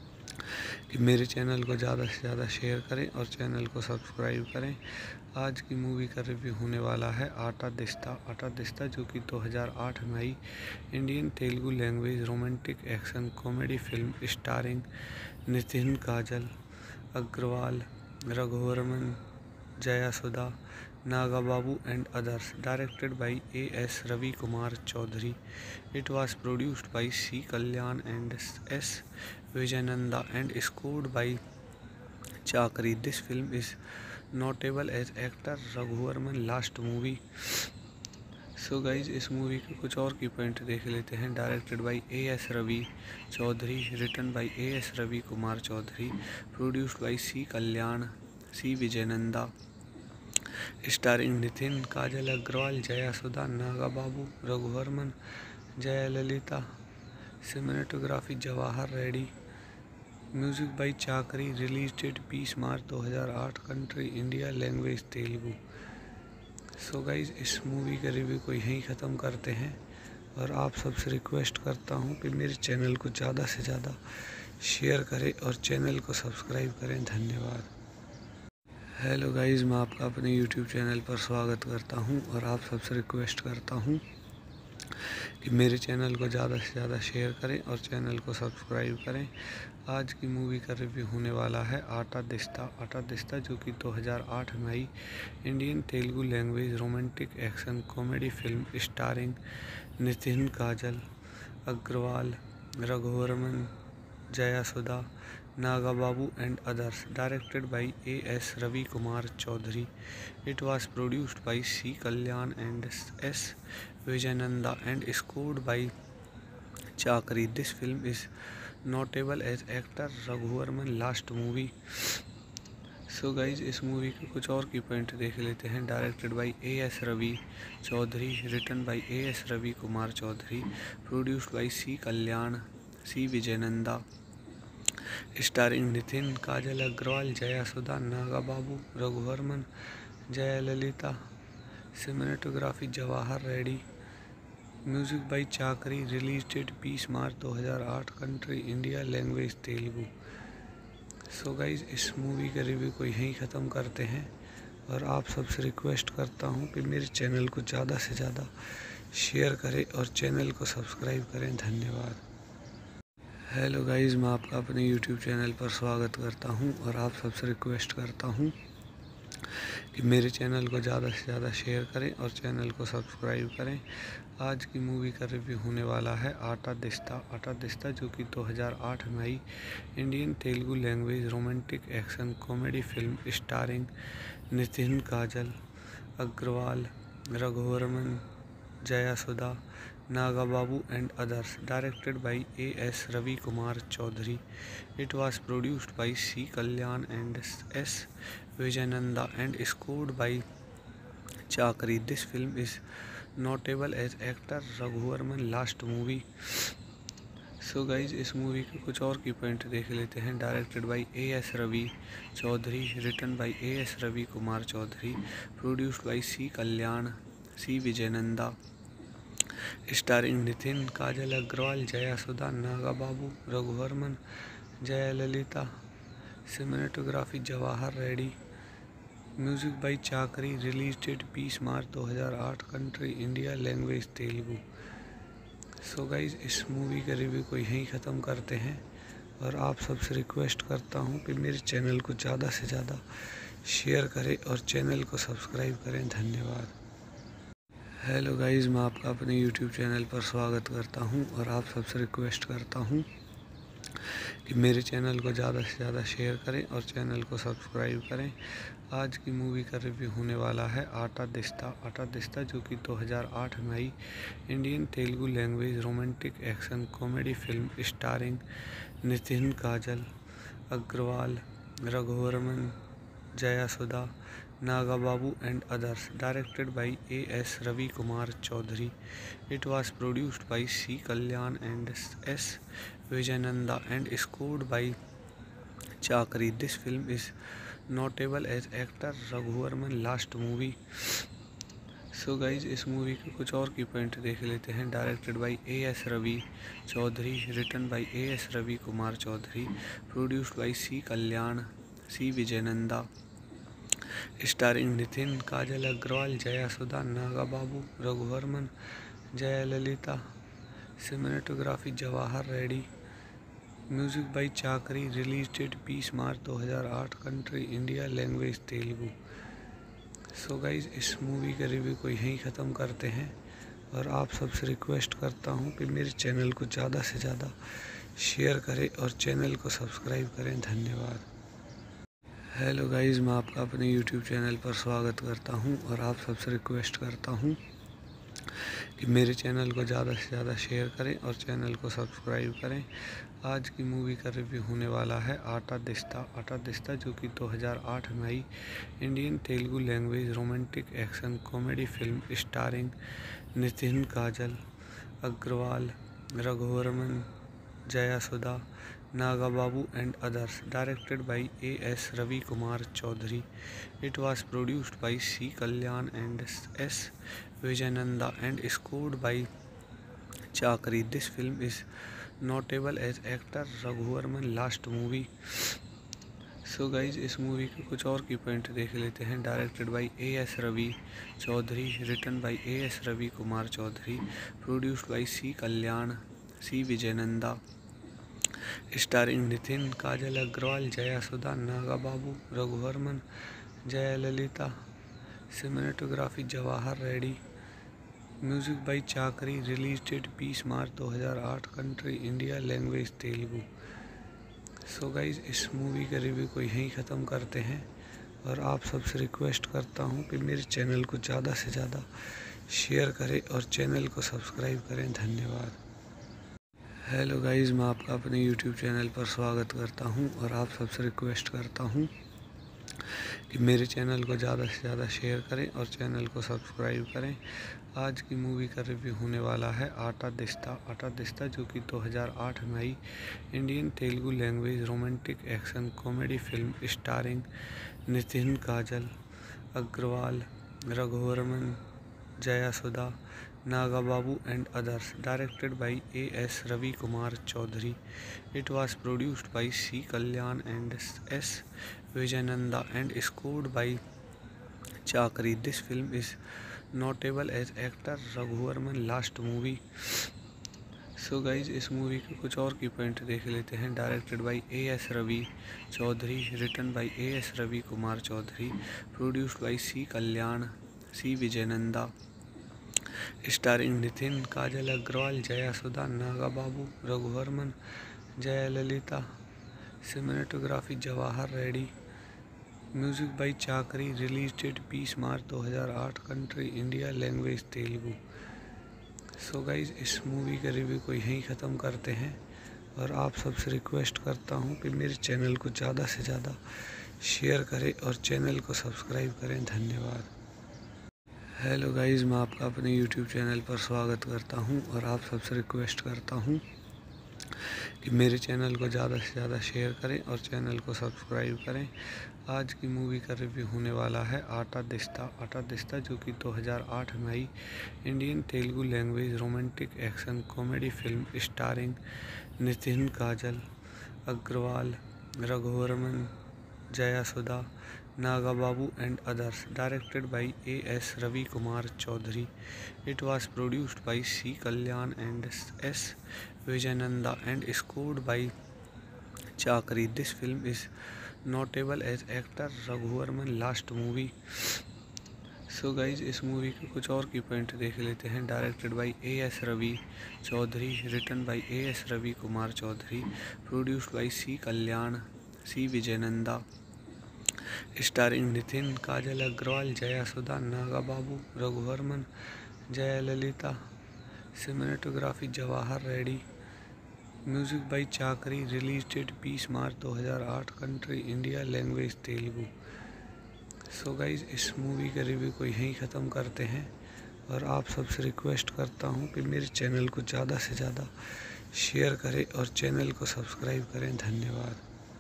कि मेरे चैनल को ज़्यादा से ज़्यादा शेयर करें और चैनल को सब्सक्राइब करें। आज की मूवी का रिव्यू होने वाला है आटा दिस्ता। आटा दिस्ता जो कि दो हज़ार आठ में आई Indian Telugu language romantic action comedy film starring Nitin Kajal Agarwal, Raghuvarman, Jayasudha, Nagababu and others, directed by A S Ravi Kumar Chaudhary. It was produced by C. Kalyan and S. Vijayananda and scored by Chakri. This film is notable as actor Raghuvarman last movie. So guys इस movie के कुछ और की point देख लेते हैं। Directed by A S Ravi Chaudhary, written by A S Ravi Kumar Chaudhary, produced by C Kalyan, C Vijayananda, starring Nitin, Kajal Agarwal, Jayasudha, Naga Babu, Raghuvarman, Jayalalitha, cinematography Jawahar Reddy, music by Chakri, release date बीस मार्च दो हज़ार आठ, country India, language Telugu. So guys इस मूवी का रिव्यू को यहीं ख़त्म करते हैं और आप सबसे रिक्वेस्ट करता हूँ कि मेरे चैनल को ज़्यादा से ज़्यादा शेयर करें और चैनल को सब्सक्राइब करें। धन्यवाद। हेलो गाइज़, मैं आपका अपने यूट्यूब चैनल पर स्वागत करता हूं और आप सबसे रिक्वेस्ट करता हूं कि मेरे चैनल को ज़्यादा से ज़्यादा शेयर करें और चैनल को सब्सक्राइब करें। आज की मूवी का रिव्यू होने वाला है आटा दिस्ता। आटा दिस्ता जो कि दो हज़ार आठ में आई Indian Telugu language romantic action comedy film starring Nitin Kajal Agarwal, Raghuvarman, Jayasudha, Nagababu and others, directed by A S Ravi Kumar Chaudhary. It was produced by C. Kalyan and S. Vijayananda and scored by Chakri. This film is notable as actor Raghuvarman last movie. So guys इस movie के कुछ और की point देख लेते हैं। Directed by A S Ravi Chaudhary, written by A S Ravi Kumar Chaudhary, produced by C Kalyan, C Vijayananda, starring Nitin, Kajal Agarwal, Jayasudha, Naga Babu, Raghuvarman, Jayalalitha, cinematography Jawahar Reddy, music by Chakri, release date बीस मार्च दो हज़ार आठ, country India, language Telugu. So guys इस मूवी का रिव्यू को यहीं ख़त्म करते हैं और आप सबसे रिक्वेस्ट करता हूँ कि मेरे चैनल को ज़्यादा से ज़्यादा शेयर करें और चैनल को सब्सक्राइब करें। धन्यवाद। हेलो गाइज़, मैं आपका अपने यूट्यूब चैनल पर स्वागत करता हूं और आप सबसे रिक्वेस्ट करता हूं कि मेरे चैनल को ज़्यादा से ज़्यादा शेयर करें और चैनल को सब्सक्राइब करें। आज की मूवी का रिव्यू होने वाला है आटा दिस्ता। आटा दिस्ता जो कि दो हज़ार आठ में आई Indian Telugu language romantic action comedy film starring Nitin Kajal Agarwal, Raghuvarman, Jayasudha, Nagababu and others, directed by A S Ravi Kumar Chaudhary. It was produced by C. Kalyan and S. Vijayananda and scored by Chakri. This film is notable as actor Raghuvarman last movie. So guys इस movie के कुछ और की point देख लेते हैं। Directed by A S Ravi Chaudhary, written by A S Ravi Kumar Chaudhary, produced by C Kalyan C Vijayananda, starring Nitin, Kajal Agarwal, Jaya Sudha, Naga Babu, Raghuvarman, Jayalalitha, cinematography Jawahar Reddy, music by Chakri, release date बीस मार्च दो हज़ार आठ, country India, language Telugu. So guys इस मूवी का रिव्यू को यहीं ख़त्म करते हैं और आप सबसे रिक्वेस्ट करता हूँ कि मेरे चैनल को ज़्यादा से ज़्यादा शेयर करें और चैनल को सब्सक्राइब करें। धन्यवाद। हेलो गाइज, मैं आपका अपने यूट्यूब चैनल पर स्वागत करता हूँ और आप सबसे रिक्वेस्ट करता हूँ कि मेरे चैनल को ज़्यादा से ज़्यादा शेयर करें और चैनल को सब्सक्राइब करें। आज की मूवी का रिव्यू होने वाला है आटा दिस्ता। आटा दिस्ता जो कि दो हज़ार आठ में आई Indian Telugu language romantic action comedy film starring Nitin, Kajal Agarwal, Raghuvarman, Jaya Sudha, Naga Babu and others, directed by A S Ravi Kumar Chaudhary. It was produced by C Kalyan and S Vijayananda and scored by Chakri. This film is notable as actor Raghuvarman last movie. So guys इस movie के कुछ और की point देख लेते हैं। Directed by A S Ravi Chaudhary, written by A S Ravi Kumar Chaudhary, produced by C Kalyan C Vijayananda, starring Nitin, Kajal Agarwal, Jaya Sudha, Naga Babu, Raghuvarman, Jayalalitha, cinematography Jawahar Reddy, music by Chakri, release date बीस मार्च दो हज़ार आठ, country India, language Telugu. So guys इस मूवी का रिव्यू को यहीं ख़त्म करते हैं और आप सबसे रिक्वेस्ट करता हूँ कि मेरे चैनल को ज़्यादा से ज़्यादा शेयर करें और चैनल को सब्सक्राइब करें। धन्यवाद। हेलो गाइज़, मैं आपका अपने यूट्यूब चैनल पर स्वागत करता हूं और आप सबसे रिक्वेस्ट करता हूं कि मेरे चैनल को ज़्यादा से ज़्यादा शेयर करें और चैनल को सब्सक्राइब करें। आज की मूवी का रिव्यू होने वाला है आटा दिस्ता। आटा दिस्ता जो कि दो हज़ार आठ में आई Indian Telugu language romantic action comedy film starring Nitin, Kajal Agarwal, Raghuvarman, Jaya Sudha, Naga Babu and others, directed by A S Ravi Kumar Chaudhary. It was produced by C Kalyan and S Vijayananda and scored by Chakri. This film is notable as actor Raghuvarman last movie. So guys इस movie के कुछ और की point देख लेते हैं। Directed by A S Ravi Chaudhary, written by A S Ravi Kumar Chaudhary, produced by C Kalyan C Vijayananda, starring Nitin, Kajal Agarwal, Jaya Sudha, Naga Babu, Raghuvarman, Jayalalitha, cinematography Jawahar Reddy, music by Chakri, release date बीस मार्च दो हज़ार आठ, country India, language Telugu. So guys इस मूवी का रिव्यू को यहीं ख़त्म करते हैं और आप सबसे रिक्वेस्ट करता हूँ कि मेरे चैनल को ज़्यादा से ज़्यादा शेयर करें और चैनल को सब्सक्राइब करें। धन्यवाद। हेलो गाइज़, मैं आपका अपने यूट्यूब चैनल पर स्वागत करता हूं और आप सबसे रिक्वेस्ट करता हूं कि मेरे चैनल को ज़्यादा से ज़्यादा शेयर करें और चैनल को सब्सक्राइब करें। आज की मूवी का रिव्यू होने वाला है आटा दिस्ता। आटा दिस्ता जो कि दो हज़ार आठ में आई Indian Telugu language romantic action comedy film starring Nitin, Kajal Agarwal, Raghuvarman, Jaya Sudha, Naga Babu and others, directed by A S Ravi Kumar Chaudhary. It was produced by C Kalyan and S Vijayananda and scored by Chakri. This film is notable as actor Raghuvarman last movie. So guys इस movie के कुछ और की point देख लेते हैं। Directed by A S Ravi Chaudhary, written by A S Ravi Kumar Chaudhary, produced by C Kalyan C Vijayananda, starring Nitin, Kajal Agarwal, Jaya Sudha, Naga Babu, Raghuvarman, Jayalalitha, cinematography Jawahar Reddy, music by Chakri, release date बीस मार्च दो हज़ार आठ, country India, language Telugu. So guys इस मूवी का रिव्यू को यहीं ख़त्म करते हैं और आप सबसे रिक्वेस्ट करता हूँ कि मेरे चैनल को ज़्यादा से ज़्यादा शेयर करें और चैनल को सब्सक्राइब करें। धन्यवाद। हेलो गाइज़, मैं आपका अपने यूट्यूब चैनल पर स्वागत करता हूं और आप सबसे रिक्वेस्ट करता हूं कि मेरे चैनल को ज़्यादा से ज़्यादा शेयर करें और चैनल को सब्सक्राइब करें। आज की मूवी का रिव्यू होने वाला है आटा दिस्ता। आटा दिस्ता जो कि दो हज़ार आठ में आई Indian Telugu language romantic action comedy film starring Nitin Kajal Agarwal, Raghuvarman, Jaya Sudha, Naga Babu and others. Directed by A S Ravi Kumar Chaudhary. It was produced by C Kalyan and S Vijayananda and scored by Chakri. This film is notable as actor Raghuvarman last movie. So guys इस movie के कुछ और की point देख लेते हैं। Directed by A S Ravi Chaudhary, written by A S Ravi Kumar Chaudhary, produced by C Kalyan, C Vijayananda, starring Nitin, Kajal Agarwal, Jaya Sudha, Naga Babu, Raghuvarman, Jaya Lalita, cinematography Jawahar Reddy, music by Chakri, release date बीस मार्च दो हज़ार आठ, country India, language Telugu. So guys इस मूवी का रिव्यू को यहीं ख़त्म करते हैं और आप सबसे रिक्वेस्ट करता हूँ कि मेरे चैनल को ज़्यादा से ज़्यादा शेयर करें और चैनल को सब्सक्राइब करें। धन्यवाद।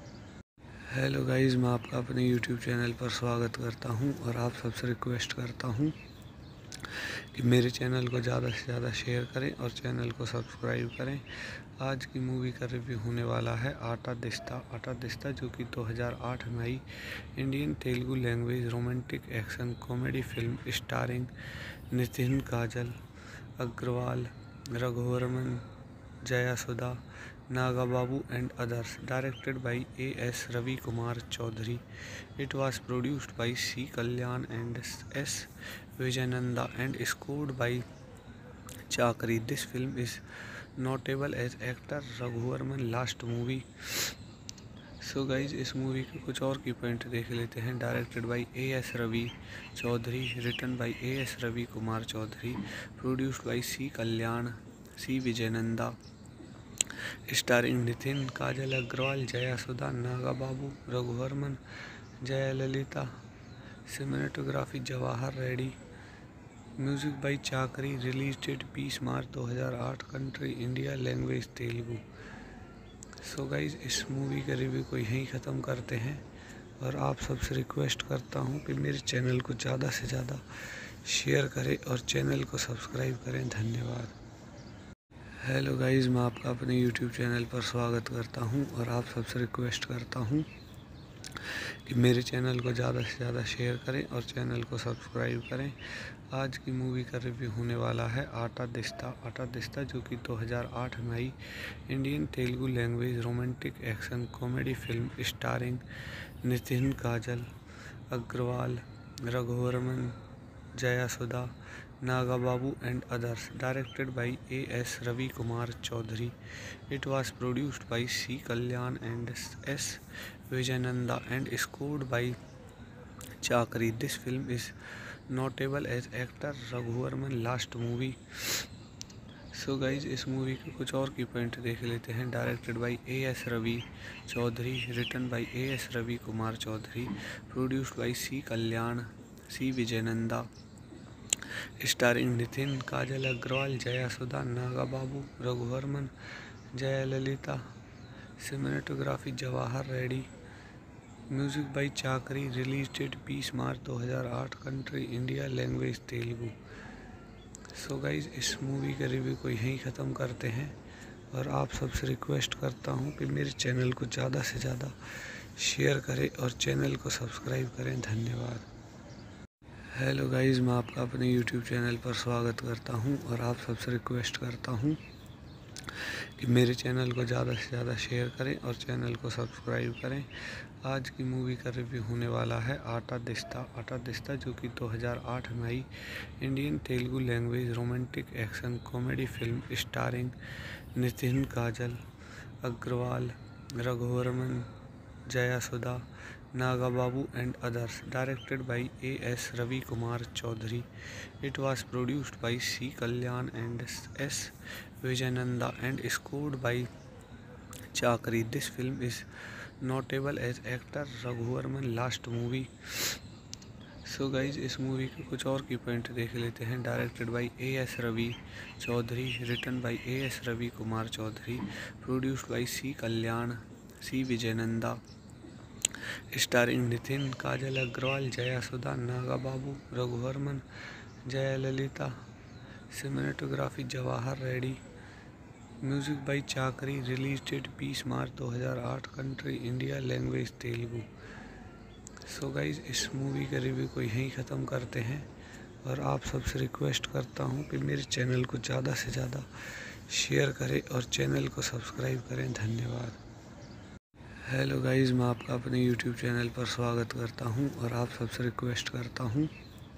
हेलो गाइज, मैं आपका अपने यूट्यूब चैनल पर स्वागत करता हूँ और आप सबसे रिक्वेस्ट करता हूँ कि मेरे चैनल को ज़्यादा से ज़्यादा शेयर करें और चैनल को सब्सक्राइब करें। आज की मूवी का रिव्यू होने वाला है आटा दिस्ता। आटा दिस्ता जो कि दो हज़ार आठ में आई Indian Telugu language romantic action comedy film starring Nitin Kajal Agarwal, Raghuvarman, Jaya Sudha, Naga Babu and others. Directed by A S Ravi Kumar Chaudhary. It was produced by C Kalyan and S Vijayananda and scored by Chakri. This film is notable as actor Raghuvarman last movie. So guys इस movie के कुछ और की point देख लेते हैं। Directed by A S Ravi Chaudhary, written by A S Ravi Kumar Chaudhary, produced by C Kalyan, C Vijayananda, starring Nitin, Kajal Agarwal, Jaya Sudha, Naga Babu, Raghuvarman, Jaya Lalita, cinematography Jawahar Reddy, music by Chakri, release date बीस मार्च दो हज़ार आठ, country India, language Telugu. So guys इस मूवी का रिव्यू को यहीं ख़त्म करते हैं और आप सबसे रिक्वेस्ट करता हूँ कि मेरे चैनल को ज़्यादा से ज़्यादा शेयर करें और चैनल को सब्सक्राइब करें। धन्यवाद। हेलो गाइज, मैं आपका अपने यूट्यूब चैनल पर स्वागत करता हूँ और आप सबसे रिक्वेस्ट करता हूँ कि मेरे चैनल को ज़्यादा से ज़्यादा शेयर करें और चैनल को सब्सक्राइब करें। आज की मूवी का रिव्यू होने वाला है आटा दिस्ता। आटा दिस्ता जो कि दो हज़ार आठ में आई Indian Telugu language romantic action comedy film starring Nitin Kajal Agarwal, Raghuvarman, Jaya Sudha, Naga Babu and others. Directed by A S Ravi Kumar Chaudhary. It was produced by C Kalyan and S Vijayananda and scored by Chakri. This film is notable as actor Raghuvarman last movie. So guys इस movie के कुछ और की point देख लेते हैं। Directed by A S Ravi Chaudhary, written by A S Ravi Kumar Chaudhary, produced by C Kalyan, C Vijayananda, starring Nitin, Kajal Agarwal, Jaya Sudha, Naga Babu, Raghuvarman, Jaya Lalita, cinematography Jawahar Reddy, music by Chakri, release date बीस मार्च दो हज़ार आठ, country India, language Telugu. So guys इस मूवी का रिव्यू को यहीं ख़त्म करते हैं और आप सबसे रिक्वेस्ट करता हूँ कि मेरे चैनल को ज़्यादा से ज़्यादा शेयर करें और चैनल को सब्सक्राइब करें। धन्यवाद। हेलो गाइज, मैं आपका अपने यूट्यूब चैनल पर स्वागत करता हूँ और आप सबसे रिक्वेस्ट करता हूँ कि मेरे चैनल को ज़्यादा से ज़्यादा शेयर करें और चैनल को सब्सक्राइब करें। आज की मूवी का रिव्यू होने वाला है आटा दिस्ता। आटा दिस्ता जो कि दो हज़ार आठ में आई Indian Telugu language romantic action comedy film starring Nitin Kajal Agarwal, Raghuvarman, Jaya Sudha, Naga Babu and others. Directed by A S Ravi Kumar Chaudhary. It was produced by C Kalyan and S Vijayananda and scored by Chakri. This film is notable as actor Raghuvarman last movie. So guys इस movie के कुछ और की point देख लेते हैं। Directed by A S Ravi Chaudhary, written by A S Ravi Kumar Chaudhary, produced by C Kalyan, C Vijayananda, starring Nitin, Kajal Agarwal, Jaya Sudha, Naga Babu, Raghuvarman, Jayalalitha, cinematography Jawahar Reddy, music by Chakri, release date बीस मार्च दो हज़ार आठ, country India, language Telugu. So guys इस मूवी का रिव्यू को यहीं ख़त्म करते हैं और आप सबसे रिक्वेस्ट करता हूँ कि मेरे चैनल को ज़्यादा से ज़्यादा शेयर करें और चैनल को सब्सक्राइब करें। धन्यवाद। हेलो गाइज, मैं आपका अपने यूट्यूब चैनल पर स्वागत करता हूँ और आप सबसे रिक्वेस्ट करता हूँ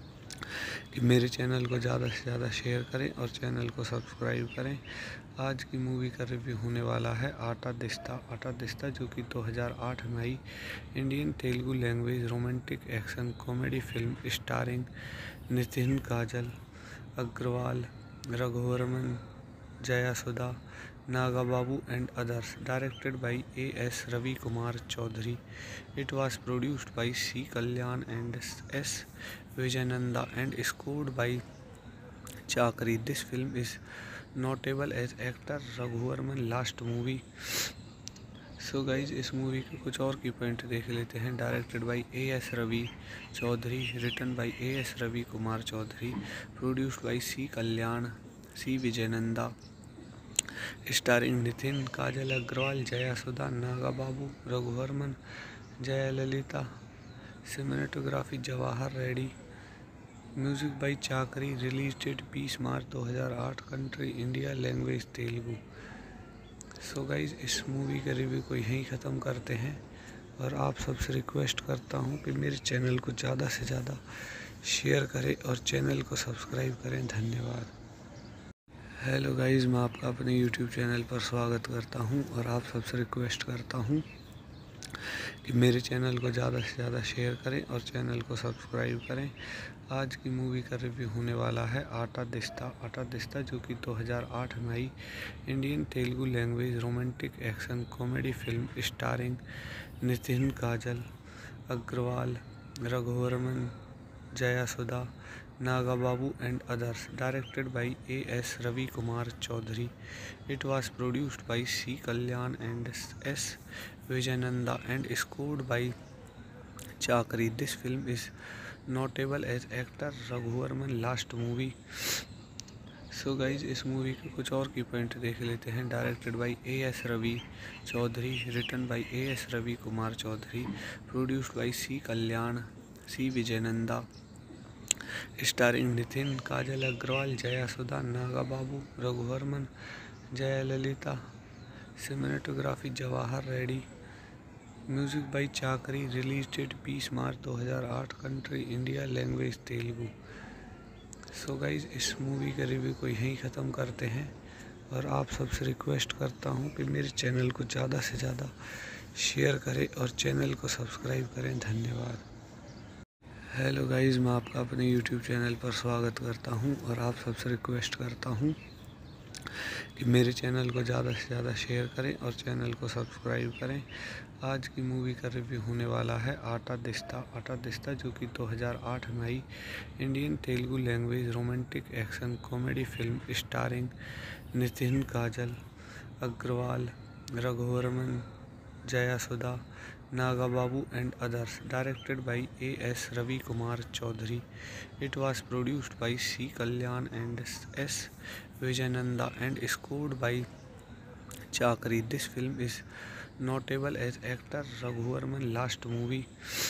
कि मेरे चैनल को ज़्यादा से ज़्यादा शेयर करें और चैनल को सब्सक्राइब करें। आज की मूवी का रिव्यू होने वाला है आटा दिस्ता। आटा दिस्ता जो कि दो हज़ार आठ में आई Indian Telugu language romantic action comedy film starring Nitin, Kajal Agarwal, Raghuvarman, Jaya Sudha, Naga Babu and others. Directed by A S Ravi Kumar Chaudhary. It was produced by C. Kalyan and S. Vijayananda and scored by Chakri. This film is notable as actor Raghuvarman last movie. So guys इस movie के कुछ और की point देख लेते हैं। Directed by A S Ravi Chaudhary, written by A S Ravi Kumar Chaudhary, produced by C Kalyan, C Vijayananda, starring Nitin, Kajal Agarwal, Jaya Sudha, Naga Babu, Raghuvarman, Jayalalitha, cinematography Jawahar Reddy, music by Chakri, release date बीस मार्च दो हज़ार आठ, country India, language Telugu. So guys इस मूवी का रिव्यू को यहीं ख़त्म करते हैं और आप सबसे रिक्वेस्ट करता हूँ कि मेरे चैनल को ज़्यादा से ज़्यादा शेयर करें और चैनल को सब्सक्राइब करें। धन्यवाद। हेलो गाइज, मैं आपका अपने यूट्यूब चैनल पर स्वागत करता हूँ और आप सबसे रिक्वेस्ट करता हूँ कि मेरे चैनल को ज़्यादा से ज़्यादा शेयर करें और चैनल को सब्सक्राइब करें। आज की मूवी का रिव्यू होने वाला है आटा दिस्ता। आटा दिस्ता जो कि दो हज़ार आठ में आई Indian Telugu language romantic action comedy film starring Nitin, Kajal Agarwal, Raghuvarman, Jaya Sudha, Naga Babu and others. Directed by A S Ravi Kumar Chaudhary. It was produced by C. Kalyan and S. Vijayananda and scored by Chakri. This film is notable as actor Raghuvarman last movie. So guys इस movie के कुछ और की point देख लेते हैं। Directed by A S Ravi Chaudhary, written by A S Ravi Kumar Chaudhary, produced by C Kalyan, C Vijayananda, starring Nitin, Kajal Agarwal, Jaya Sudha, Naga Babu, Raghuvarman, Jayalalitha, cinematography Jawahar Reddy, music by Chakri, release date बीस मार्च दो हज़ार आठ, country India, language Telugu. So guys इस मूवी का रिव्यू को यहीं ख़त्म करते हैं और आप सबसे रिक्वेस्ट करता हूँ कि मेरे चैनल को ज़्यादा से ज़्यादा शेयर करें और चैनल को सब्सक्राइब करें। धन्यवाद। हेलो गाइज, मैं आपका अपने यूट्यूब चैनल पर स्वागत करता हूँ और आप सबसे रिक्वेस्ट करता हूँ कि मेरे चैनल को ज़्यादा से ज़्यादा शेयर करें और चैनल को सब्सक्राइब करें। आज की मूवी का रिव्यू होने वाला है आटा दिस्ता। आटा दिस्ता जो कि दो हज़ार आठ में आई Indian Telugu language romantic action comedy film starring Nitin, Kajal Agarwal, Raghuvarman, Jaya Sudha, Naga Babu and others. Directed by A S Ravi Kumar Chaudhary. It was produced by C. Kalyan and S. Vijayananda and scored by Chakri. This film is notable as actor Raghuvarman last movie.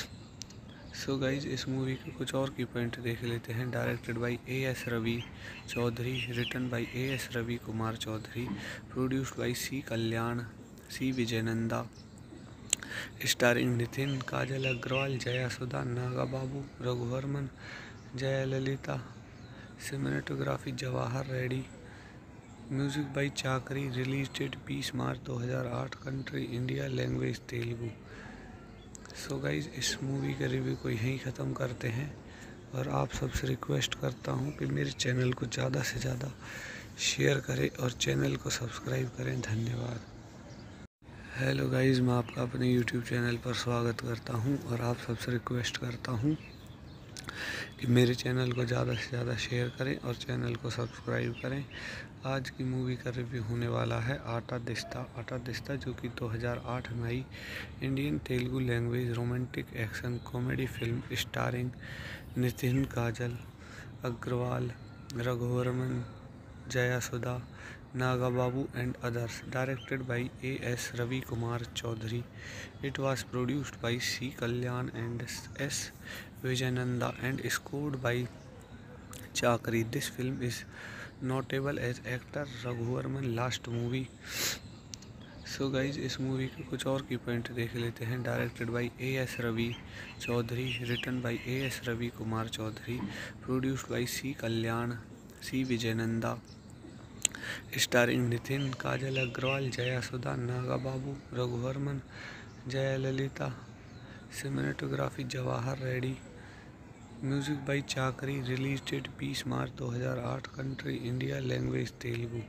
So guys इस movie के कुछ और की point देख लेते हैं। Directed by A S Ravi Chaudhary, written by A S Ravi Kumar Chaudhary, produced by C Kalyan, C Vijayananda, starring Nitin, Kajal Agarwal, Jaya Sudha, Naga Babu, Raghuvarman, Jayalalitha, cinematography Jawahar Reddy, music by Chakri, release date बीस मार्च दो हज़ार आठ, country India, language Telugu. So guys इस मूवी का रिव्यू को यहीं ख़त्म करते हैं और आप सबसे रिक्वेस्ट करता हूँ कि मेरे चैनल को ज़्यादा से ज़्यादा शेयर करें और चैनल को सब्सक्राइब करें। धन्यवाद। हेलो गाइज, मैं आपका अपने यूट्यूब चैनल पर स्वागत करता हूं और आप सबसे रिक्वेस्ट करता हूं कि मेरे चैनल को ज़्यादा से ज़्यादा शेयर करें और चैनल को सब्सक्राइब करें। आज की मूवी का रिव्यू होने वाला है आटा दिस्ता आटा दिस्ता जो कि दो हज़ार आठ में आई Indian Telugu language romantic action comedy film starring Nitin Kajal Agarwal Raghuvarman Jayasudha Nagababu and others, directed by A S Ravi Kumar Chaudhary. It was produced by C Kalyan and S Vijayananda and scored by Chakri. This film is notable as actor Raghuvarman last movie. So guys इस movie के कुछ और की point देख लेते हैं। Directed by A S Ravi Chaudhary, written by A S Ravi Kumar Chaudhary, produced by C Kalyan C Vijayananda, starring Nitin Kajal Agarwal Jayasudha Nagababu Raghuvarman Jayalalitha, cinematography Jawahar Reddy, music by Chakri, release date बीस मार्च दो हज़ार आठ, country India, language Telugu.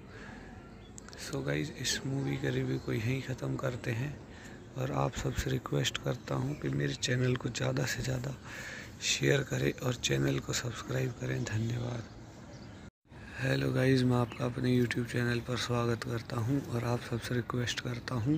So guys इस मूवी का रिव्यू को यहीं ख़त्म करते हैं और आप सबसे रिक्वेस्ट करता हूँ कि मेरे चैनल को ज़्यादा से ज़्यादा शेयर करें और चैनल को सब्सक्राइब करें। धन्यवाद। हेलो गाइज, मैं आपका अपने यूट्यूब चैनल पर स्वागत करता हूं और आप सबसे रिक्वेस्ट करता हूं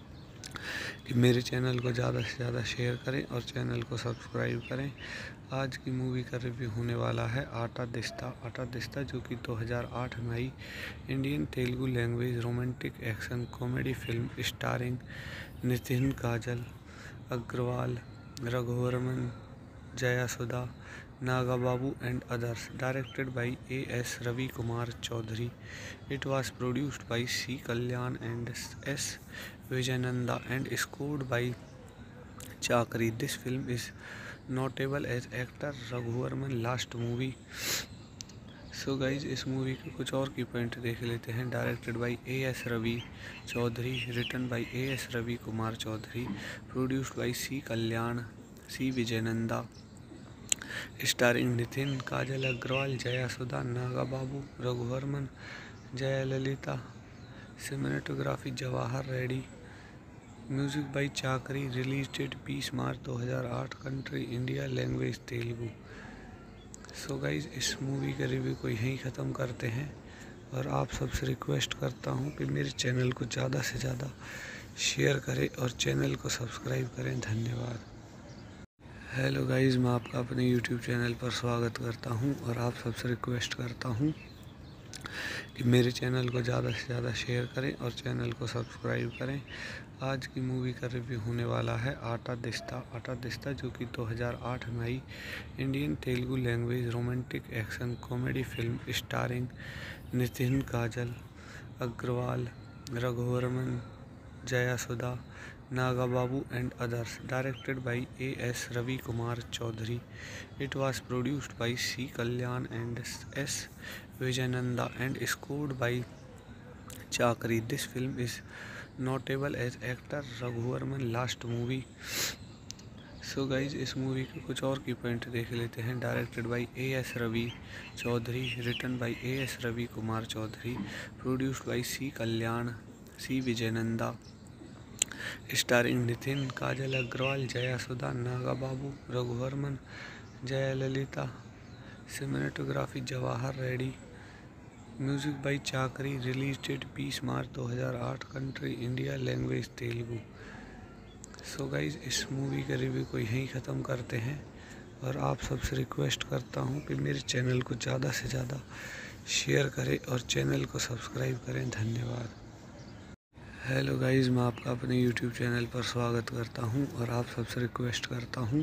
कि मेरे चैनल को ज़्यादा से ज़्यादा शेयर करें और चैनल को सब्सक्राइब करें। आज की मूवी का रिव्यू होने वाला है आटा दिस्ता आटा दिस्ता जो कि दो हज़ार आठ में आई Indian Telugu language romantic action comedy film starring Nitin Kajal Agarwal Raghuvarman Jayasudha Nagababu and others, directed by A S Ravi Kumar Chaudhary. It was produced by C Kalyan and S Vijayananda and scored by Chakri. This film is notable as actor Raghuvarman last movie. So guys इस movie के कुछ और की point देख लेते हैं। Directed by A S Ravi Chaudhary, written by A S Ravi Kumar Chaudhary, produced by C Kalyan C Vijayananda, starring Nitin Kajal Agarwal Jayasudha Nagababu Raghuvarman Jayalalitha, cinematography Jawahar Reddy, music by Chakri, release date बीस मार्च दो हज़ार आठ, country India, language Telugu. So guys इस मूवी का रिव्यू को यहीं ख़त्म करते हैं और आप सबसे रिक्वेस्ट करता हूँ कि मेरे चैनल को ज़्यादा से ज़्यादा शेयर करें और चैनल को सब्सक्राइब करें। धन्यवाद। हेलो गाइज़, मैं आपका अपने यूट्यूब चैनल पर स्वागत करता हूं और आप सबसे रिक्वेस्ट करता हूं कि मेरे चैनल को ज़्यादा से ज़्यादा शेयर करें और चैनल को सब्सक्राइब करें। आज की मूवी का रिव्यू होने वाला है आटा दिस्ता आटा दिस्ता जो कि दो हज़ार आठ में आई Indian Telugu language romantic action comedy film starring Nitin Kajal Agarwal Raghuvarman Jayasudha Nagababu and others, directed by A S Ravi Kumar Chaudhary. It was produced by C Kalyan and S Vijayananda and scored by Chakri. This film is notable as actor Raghuvarman last movie. So guys इस movie के कुछ और की point देख लेते हैं। Directed by A S Ravi Chaudhary, written by A S Ravi Kumar Chaudhary, produced by C Kalyan C Vijayananda, starring Nitin Kajal Agarwal Jayasudha Nagababu Raghuvarman Jayalalitha, cinematography Jawahar Reddy, music by Chakri, release date बीस मार्च दो हज़ार आठ, country India, language Telugu. So guys इस मूवी का रिव्यू को यहीं ख़त्म करते हैं और आप सबसे रिक्वेस्ट करता हूँ कि मेरे चैनल को ज़्यादा से ज़्यादा शेयर करें और चैनल को सब्सक्राइब करें। धन्यवाद। हेलो गाइज़, मैं आपका अपने यूट्यूब चैनल पर स्वागत करता हूं और आप सबसे रिक्वेस्ट करता हूं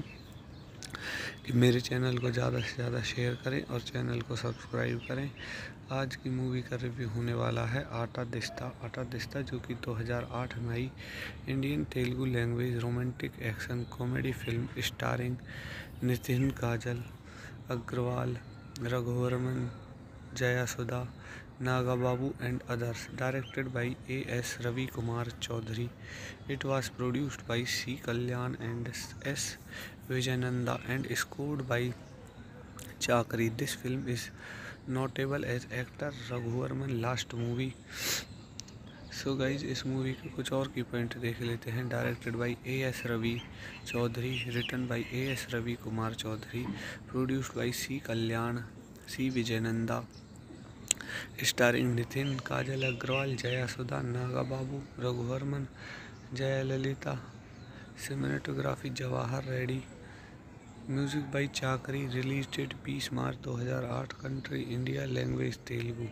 कि मेरे चैनल को ज़्यादा से ज़्यादा शेयर करें और चैनल को सब्सक्राइब करें। आज की मूवी का रिव्यू होने वाला है आटा दिस्ता आटा दिस्ता जो कि दो हज़ार आठ में आई Indian Telugu language romantic action comedy film starring Nitin Kajal Agarwal Raghuvarman Jayasudha Nagababu and others, directed by A S Ravi Kumar Chaudhary. It was produced by C Kalyan and S Vijayananda and scored by Chakri. This film is notable as actor Raghuvarman last movie. So guys इस movie के कुछ और की point देख लेते हैं। Directed by A S Ravi Chaudhary, written by A S Ravi Kumar Chaudhary, produced by C Kalyan C Vijayananda, starring Nitin, Kajal Agarwal, Jaya Sudha, Naga Babu, Raghuvarman, Jaya Lalita, cinematography Jawahar Reddy, music by Chakri, release date बीस मार्च दो हज़ार आठ, country India, language Telugu.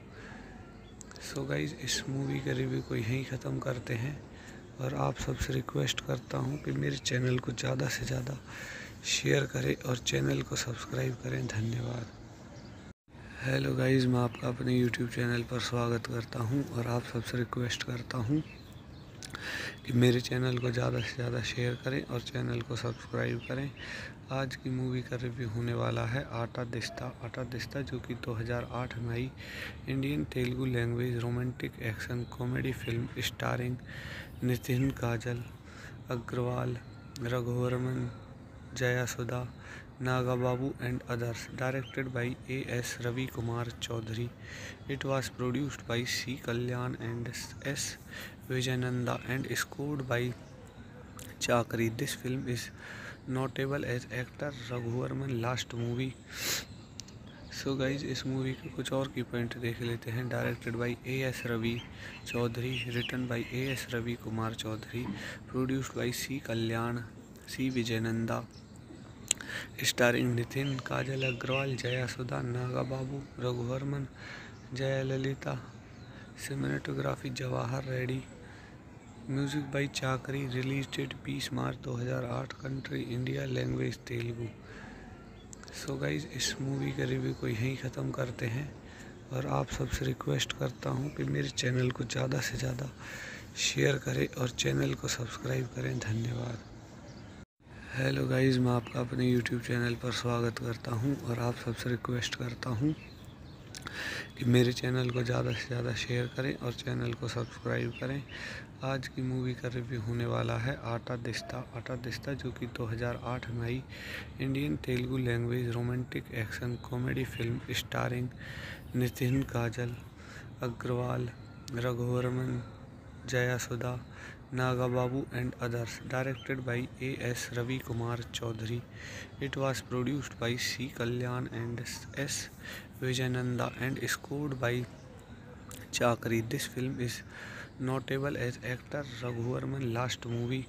So guys इस मूवी का रिव्यू को यहीं ख़त्म करते हैं और आप सबसे रिक्वेस्ट करता हूँ कि मेरे चैनल को ज़्यादा से ज़्यादा शेयर करें और चैनल को सब्सक्राइब करें। धन्यवाद। हेलो गाइज, मैं आपका अपने यूट्यूब चैनल पर स्वागत करता हूँ और आप सबसे रिक्वेस्ट करता हूँ कि मेरे चैनल को ज़्यादा से ज़्यादा शेयर करें और चैनल को सब्सक्राइब करें। आज की मूवी का रिव्यू होने वाला है आटा दिस्ता। आटा दिस्ता जो कि दो हज़ार आठ में आई Indian Telugu language romantic action comedy film starring Nitin, Kajal Agarwal, Raghuvarman, Jaya Sudha, Naga Babu and others. Directed by A S Ravi Kumar Chaudhary. It was produced by C Kalyan and S Vijayananda and scored by Chakri. This film is notable as actor Raghuvarman last movie. So guys इस movie के कुछ और की point देख लेते हैं। Directed by A S Ravi Chaudhary, written by A S Ravi Kumar Chaudhary, produced by C Kalyan C Vijayananda, starring Nitin, Kajal Agarwal, Jaya Sudha, Naga Babu, Raghuvarman, Jaya Lalita, cinematography Jawahar Reddy, music by Chakri, release date बीस मार्च दो हज़ार आठ, country India, language Telugu. So guys इस मूवी का रिव्यू को यहीं ख़त्म करते हैं और आप सबसे रिक्वेस्ट करता हूँ कि मेरे चैनल को ज़्यादा से ज़्यादा शेयर करें और चैनल को सब्सक्राइब करें। धन्यवाद। हेलो गाइज, मैं आपका अपने यूट्यूब चैनल पर स्वागत करता हूं और आप सबसे रिक्वेस्ट करता हूं कि मेरे चैनल को ज़्यादा से ज़्यादा शेयर करें और चैनल को सब्सक्राइब करें। आज की मूवी का रिव्यू होने वाला है आटा दिस्ता। आटा दिस्ता जो कि दो हज़ार आठ में आई Indian Telugu language romantic action comedy film starring Nitin, Kajal Agarwal, Raghuvarman, Jaya Sudha, Naga Babu and others. Directed by A S Ravi Kumar Chaudhary. It was produced by C Kalyan and S Vijayananda and scored by Chakri. This film is notable as actor Raghuvarman last movie.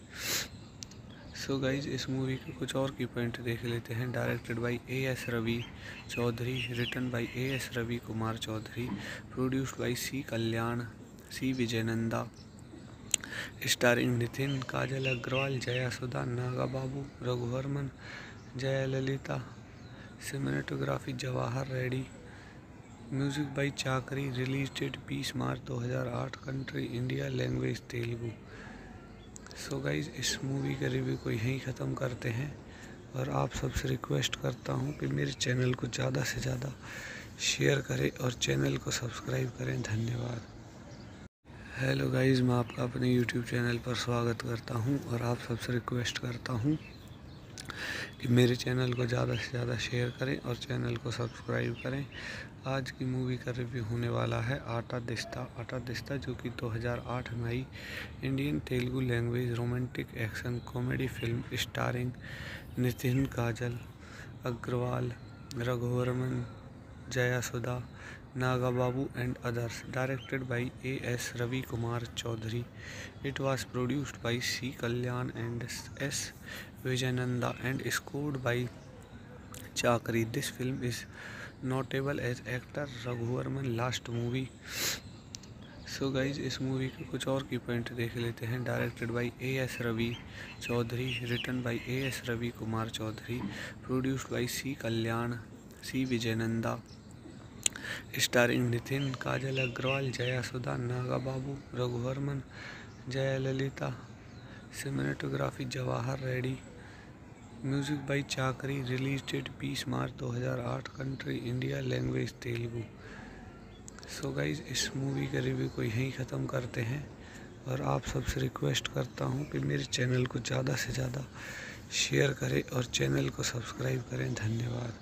So guys इस movie के कुछ और की point देख लेते हैं। Directed by A S Ravi Chaudhary, written by A S Ravi Kumar Chaudhary, produced by C Kalyan C Vijayananda, starring Nitin, Kajal Agarwal, Jaya Sudha, Naga Babu, Raghuvarman, Jaya Lalita, cinematography Jawahar Reddy, music by Chakri, release date बीस मार्च दो हज़ार आठ, country India, language Telugu. So guys इस मूवी का रिव्यू को यहीं ख़त्म करते हैं और आप सबसे रिक्वेस्ट करता हूँ कि मेरे चैनल को ज़्यादा से ज़्यादा शेयर करें और चैनल को सब्सक्राइब करें। धन्यवाद। हेलो गाइज, मैं आपका अपने यूट्यूब चैनल पर स्वागत करता हूं और आप सबसे रिक्वेस्ट करता हूं कि मेरे चैनल को ज़्यादा से ज़्यादा शेयर करें और चैनल को सब्सक्राइब करें। आज की मूवी का रिव्यू होने वाला है आटा दिस्ता। आटा दिस्ता जो कि दो हज़ार आठ में आई Indian Telugu language romantic action comedy film starring Nitin, Kajal Agarwal, Raghuvarman, Jaya Sudha, Naga Babu and others. Directed by A S Ravi Kumar Chaudhary. It was produced by C Kalyan and S Vijayananda and scored by Chakri. This film is notable as actor Raghuvarman last movie. So guys इस movie के कुछ और की point देख लेते हैं। Directed by A S Ravi Chaudhary, written by A S Ravi Kumar Chaudhary, produced by C Kalyan C Vijayananda, starring Nitin, Kajal Agarwal, Jaya Sudha, Naga Babu, Raghuvarman, Jaya Lalita, cinematography Jawahar Reddy, music by Chakri, release date बीस मार्च दो हज़ार आठ, country India, language Telugu. So guys इस मूवी का रिव्यू को यहीं ख़त्म करते हैं और आप सबसे रिक्वेस्ट करता हूँ कि मेरे चैनल को ज़्यादा से ज़्यादा शेयर करें और चैनल को सब्सक्राइब करें। धन्यवाद।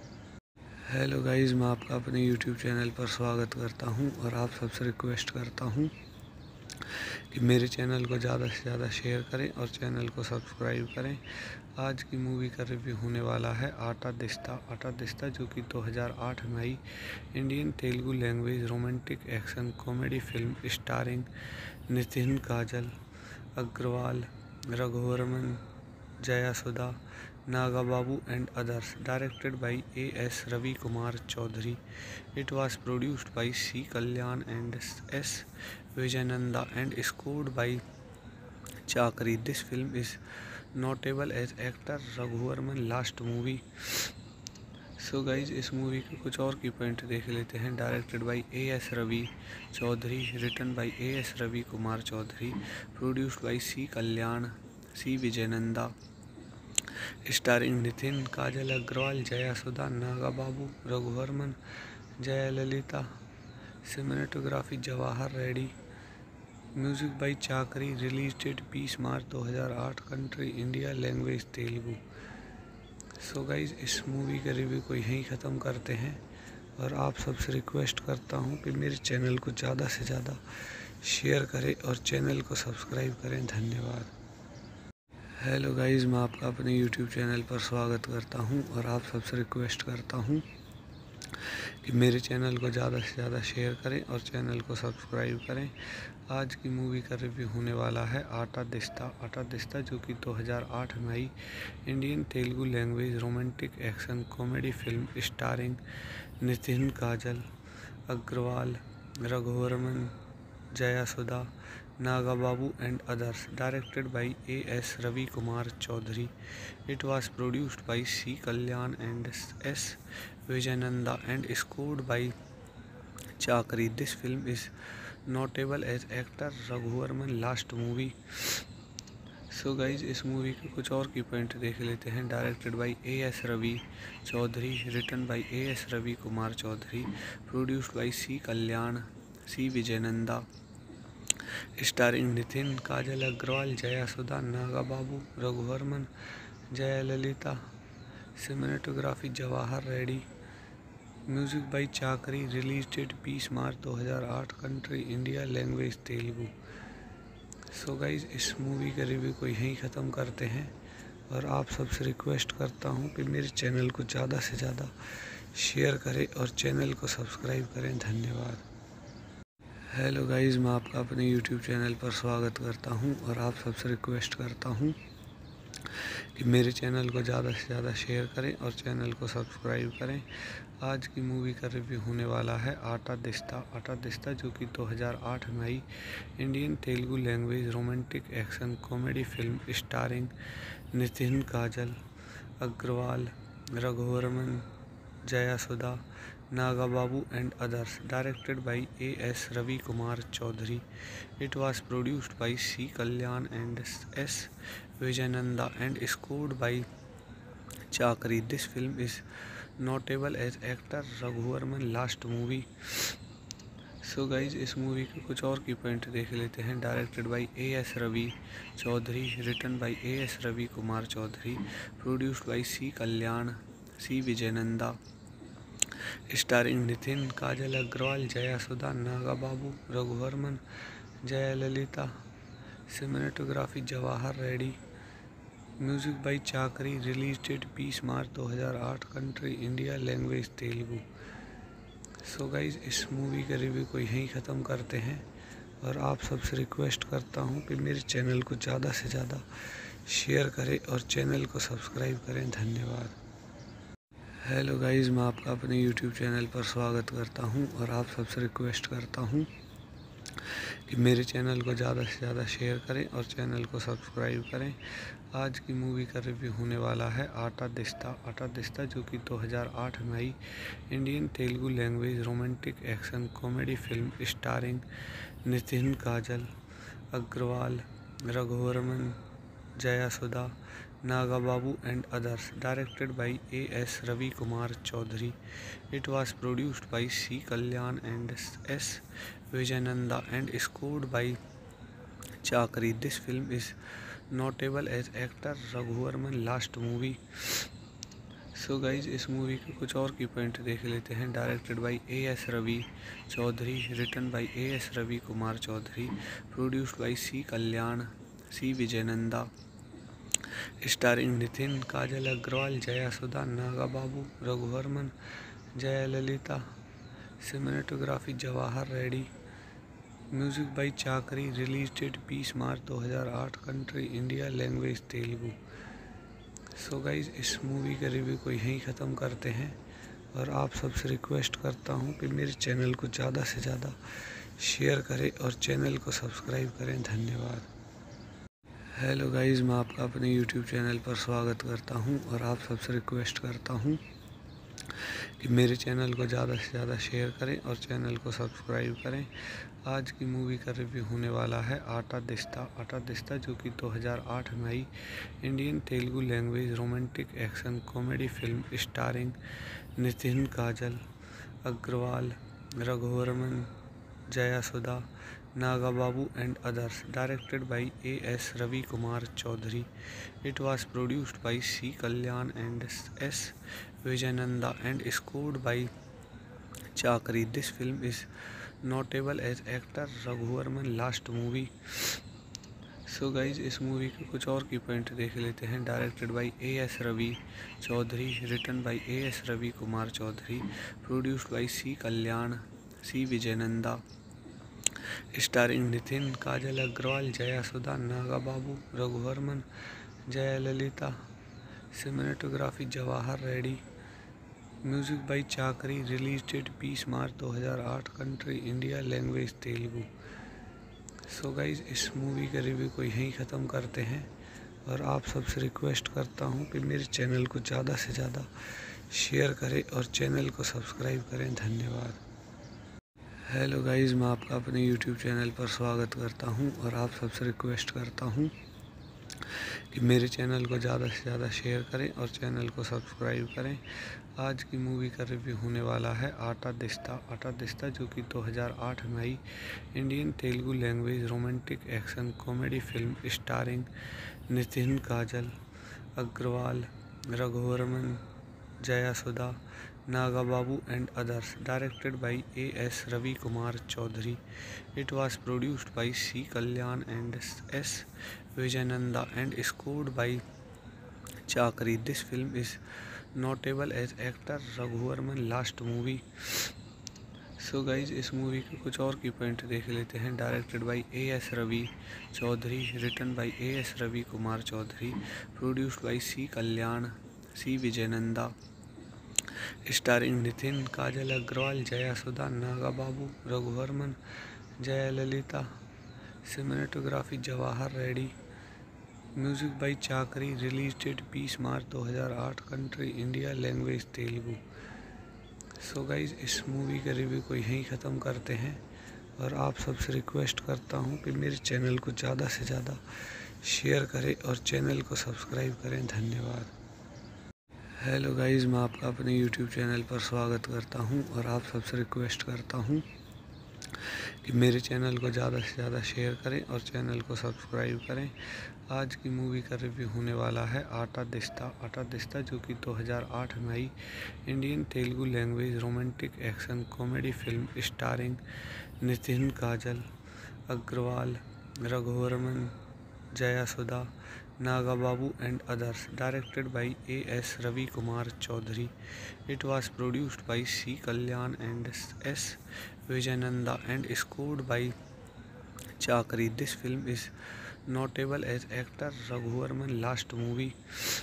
हेलो गाइज, मैं आपका अपने यूट्यूब चैनल पर स्वागत करता हूं और आप सबसे रिक्वेस्ट करता हूं कि मेरे चैनल को ज़्यादा से ज़्यादा शेयर करें और चैनल को सब्सक्राइब करें। आज की मूवी का रिव्यू होने वाला है आटा दिस्ता। आटा दिस्ता जो कि दो हज़ार आठ में आई Indian Telugu language romantic action comedy film starring Nitin Kajal Agarwal, Raghuvarman, Jayasudha, Nagababu and others. Directed by A S Ravi Kumar Chaudhary. It was produced by C Kalyan and S Vijayananda and scored by Chakri. This film is notable as actor Raghuvarman last movie. So guys इस movie के कुछ और की point देख लेते हैं। Directed by A S Ravi Chaudhary, written by A S Ravi Kumar Chaudhary, produced by C Kalyan, C Vijayananda, starring Nitin, Kajal Agarwal, Jayasudha, Naga Babu, Raghuvarman, Jayalalitha, cinematography Jawahar Reddy, music by Chakri, release date बीस मार्च दो हज़ार आठ, country India, language Telugu. So guys इस मूवी का रिव्यू को यहीं ख़त्म करते हैं और आप सबसे रिक्वेस्ट करता हूँ कि मेरे चैनल को ज़्यादा से ज़्यादा शेयर करें और चैनल को सब्सक्राइब करें। धन्यवाद। हेलो गाइज, मैं आपका अपने यूट्यूब चैनल पर स्वागत करता हूँ और आप सबसे रिक्वेस्ट करता हूँ कि मेरे चैनल को ज़्यादा से ज़्यादा शेयर करें और चैनल को सब्सक्राइब करें। आज की मूवी का रिव्यू होने वाला है आटा दिस्ता। आटा दिस्ता जो कि दो हज़ार आठ में आई Indian Telugu language romantic action comedy film starring Nitin Kajal Agarwal, Raghuvarman, Jayasudha, Nagababu and others. Directed by A S Ravi Kumar Chaudhary. It was produced by C Kalyan and S Vijayananda and scored by Chakri. This film is notable as actor Raghuvarman last movie. So guys इस movie के कुछ और की point देख लेते हैं। Directed by A S Ravi Chaudhary, written by A S Ravi Kumar Chaudhary, produced by C Kalyan, C Vijayananda, starring Nitin, Kajal Agarwal, Jayasudha, Naga Babu, Raghuvarman, Jayalalitha, cinematography Jawahar Reddy, music by Chakri, release date बीस मार्च दो हज़ार आठ, country India, language Telugu. So guys इस मूवी का रिव्यू को यहीं ख़त्म करते हैं और आप सबसे रिक्वेस्ट करता हूँ कि मेरे चैनल को ज़्यादा से ज़्यादा शेयर करें और चैनल को सब्सक्राइब करें। धन्यवाद। हेलो गाइस, मैं आपका अपने यूट्यूब चैनल पर स्वागत करता हूं और आप सबसे रिक्वेस्ट करता हूं कि मेरे चैनल को ज़्यादा से ज़्यादा शेयर करें और चैनल को सब्सक्राइब करें। आज की मूवी का रिव्यू होने वाला है आटा दिस्ता। आटा दिस्ता जो कि दो हज़ार आठ में आई Indian Telugu language romantic action comedy film starring Nitin Kajal Agarwal, Raghuvarman, Jayasudha, Nagababu and others. Directed by A S Ravi Kumar Chaudhary. It was produced by C Kalyan and S Vijayananda and scored by Chakri. This film is notable as actor Raghuvarman last movie. So guys इस movie के कुछ और की point देख लेते हैं। Directed by A S Ravi Chaudhary, written by A S Ravi Kumar Chaudhary, produced by C Kalyan, C Vijayananda, starring Nitin, Kajal Agarwal, Jayasudha, Naga Babu, Raghuvarman, Jayalalitha, cinematography Jawahar Reddy, music by Chakri, release date बीस मार्च दो हज़ार आठ, country India, language Telugu. So guys इस मूवी का रिव्यू को यहीं ख़त्म करते हैं और आप सबसे रिक्वेस्ट करता हूँ कि मेरे चैनल को ज़्यादा से ज़्यादा शेयर करें और चैनल को सब्सक्राइब करें। धन्यवाद। हेलो गाइस, मैं आपका अपने यूट्यूब चैनल पर स्वागत करता हूं और आप सबसे रिक्वेस्ट करता हूं कि मेरे चैनल को ज़्यादा से ज़्यादा शेयर करें और चैनल को सब्सक्राइब करें। आज की मूवी का रिव्यू होने वाला है आटा दिस्ता। आटा दिस्ता जो कि दो हज़ार आठ में आई Indian Telugu language romantic action comedy film starring Nitin Kajal Agarwal, Raghuvarman, Jayasudha, Nagababu and others. Directed by A S Ravi Kumar Chaudhary. It was produced by C Kalyan and S Vijayananda and scored by Chakri. This film is notable as actor Raghuvarman last movie. So guys इस movie के कुछ और की point देख लेते हैं। Directed by A S Ravi Chaudhary, written by A S Ravi Kumar Chaudhary, produced by C Kalyan, C Vijayananda, starring Nitin, Kajal Agarwal, Jaya Sudha, Naga Babu, Raghuvarman, Jayalalitha, cinematography Jawahar Reddy, music by Chakri, release date बीस मार्च दो हज़ार आठ, country India, language Telugu. So guys इस मूवी का रिव्यू को यहीं ख़त्म करते हैं और आप सबसे रिक्वेस्ट करता हूँ कि मेरे चैनल को ज़्यादा से ज़्यादा शेयर करें और चैनल को सब्सक्राइब करें। धन्यवाद। हेलो गाइज, मैं आपका अपने यूट्यूब चैनल पर स्वागत करता हूँ और आप सबसे रिक्वेस्ट करता हूँ कि मेरे चैनल को ज़्यादा से ज़्यादा शेयर करें और चैनल को सब्सक्राइब करें। आज की मूवी का रिव्यू होने वाला है आटा दिस्ता। आटा दिस्ता जो कि दो हज़ार आठ में आई Indian Telugu language romantic action comedy film starring Nitin, Kajal Agarwal, Raghuvarman, Jaya Sudha, Naga Babu and others, directed by A S Ravi Kumar Chaudhary. It was produced by C Kalyan and S Vijayananda and scored by Chakri. This film is notable as actor Raghuvarman last movie. So guys इस movie के कुछ और की point देख लेते हैं। Directed by A S Ravi Chaudhary, written by A S Ravi Kumar Chaudhary, produced by C Kalyan, C Vijayananda, starring Nitin, Kajal Agarwal, Jaya Sudha, Naga Babu, Raghuvarman, Jayalalitha, cinematography Jawahar Reddy, music by Chakri, release date बीस मार्च दो हज़ार आठ, country India, language Telugu. So guys इस मूवी का रिव्यू को यहीं ख़त्म करते हैं और आप सबसे रिक्वेस्ट करता हूँ कि मेरे चैनल को ज़्यादा से ज़्यादा शेयर करें और चैनल को सब्सक्राइब करें। धन्यवाद। हेलो गाइज, मैं आपका अपने यूट्यूब चैनल पर स्वागत करता हूं और आप सबसे रिक्वेस्ट करता हूं कि मेरे चैनल को ज़्यादा से ज़्यादा शेयर करें और चैनल को सब्सक्राइब करें। आज की मूवी का रिव्यू होने वाला है आटा दिस्ता। आटा दिस्ता जो कि दो हज़ार आठ में आई Indian Telugu language romantic action comedy film starring Nitin, Kajal Agarwal, Raghuvarman, Jaya Sudha, Naga Babu and others, directed by A S Ravi Kumar Chaudhary. It was produced by C Kalyan and S Vijayananda and scored by Chakri. This film is notable as actor Raghuvarman last movie. So guys इस movie के कुछ और की point देख लेते हैं। Directed by A S Ravi Chaudhary, written by A S Ravi Kumar Chaudhary, produced by C Kalyan, C Vijayananda, starring Nitin, Kajal Agarwal, Jaya Sudha, Naga Babu, Raghuvarman, Jayalalitha, cinematography Jawahar Reddy, music by Chakri, release date बीस मार्च दो हज़ार आठ, country India, language Telugu. So guys इस मूवी का रिव्यू को यहीं ख़त्म करते हैं और आप सबसे रिक्वेस्ट करता हूँ कि मेरे चैनल को ज़्यादा से ज़्यादा शेयर करें और चैनल को सब्सक्राइब करें। धन्यवाद। हेलो गाइज, मैं आपका अपने यूट्यूब चैनल पर स्वागत करता हूं और आप सबसे रिक्वेस्ट करता हूं कि मेरे चैनल को ज़्यादा से ज़्यादा शेयर करें और चैनल को सब्सक्राइब करें। आज की मूवी का रिव्यू होने वाला है आटा दिस्ता। आटा दिस्ता जो कि दो हज़ार आठ में आई Indian Telugu language romantic action comedy film starring Nitin, Kajal Agarwal, Raghuvarman, Jaya Sudha, Naga Babu and others, directed by A S Ravi Kumar Chaudhary. It was produced by C Kalyan and S Vijayananda and scored by Chakri. This film is notable as actor Raghuvarman last movie.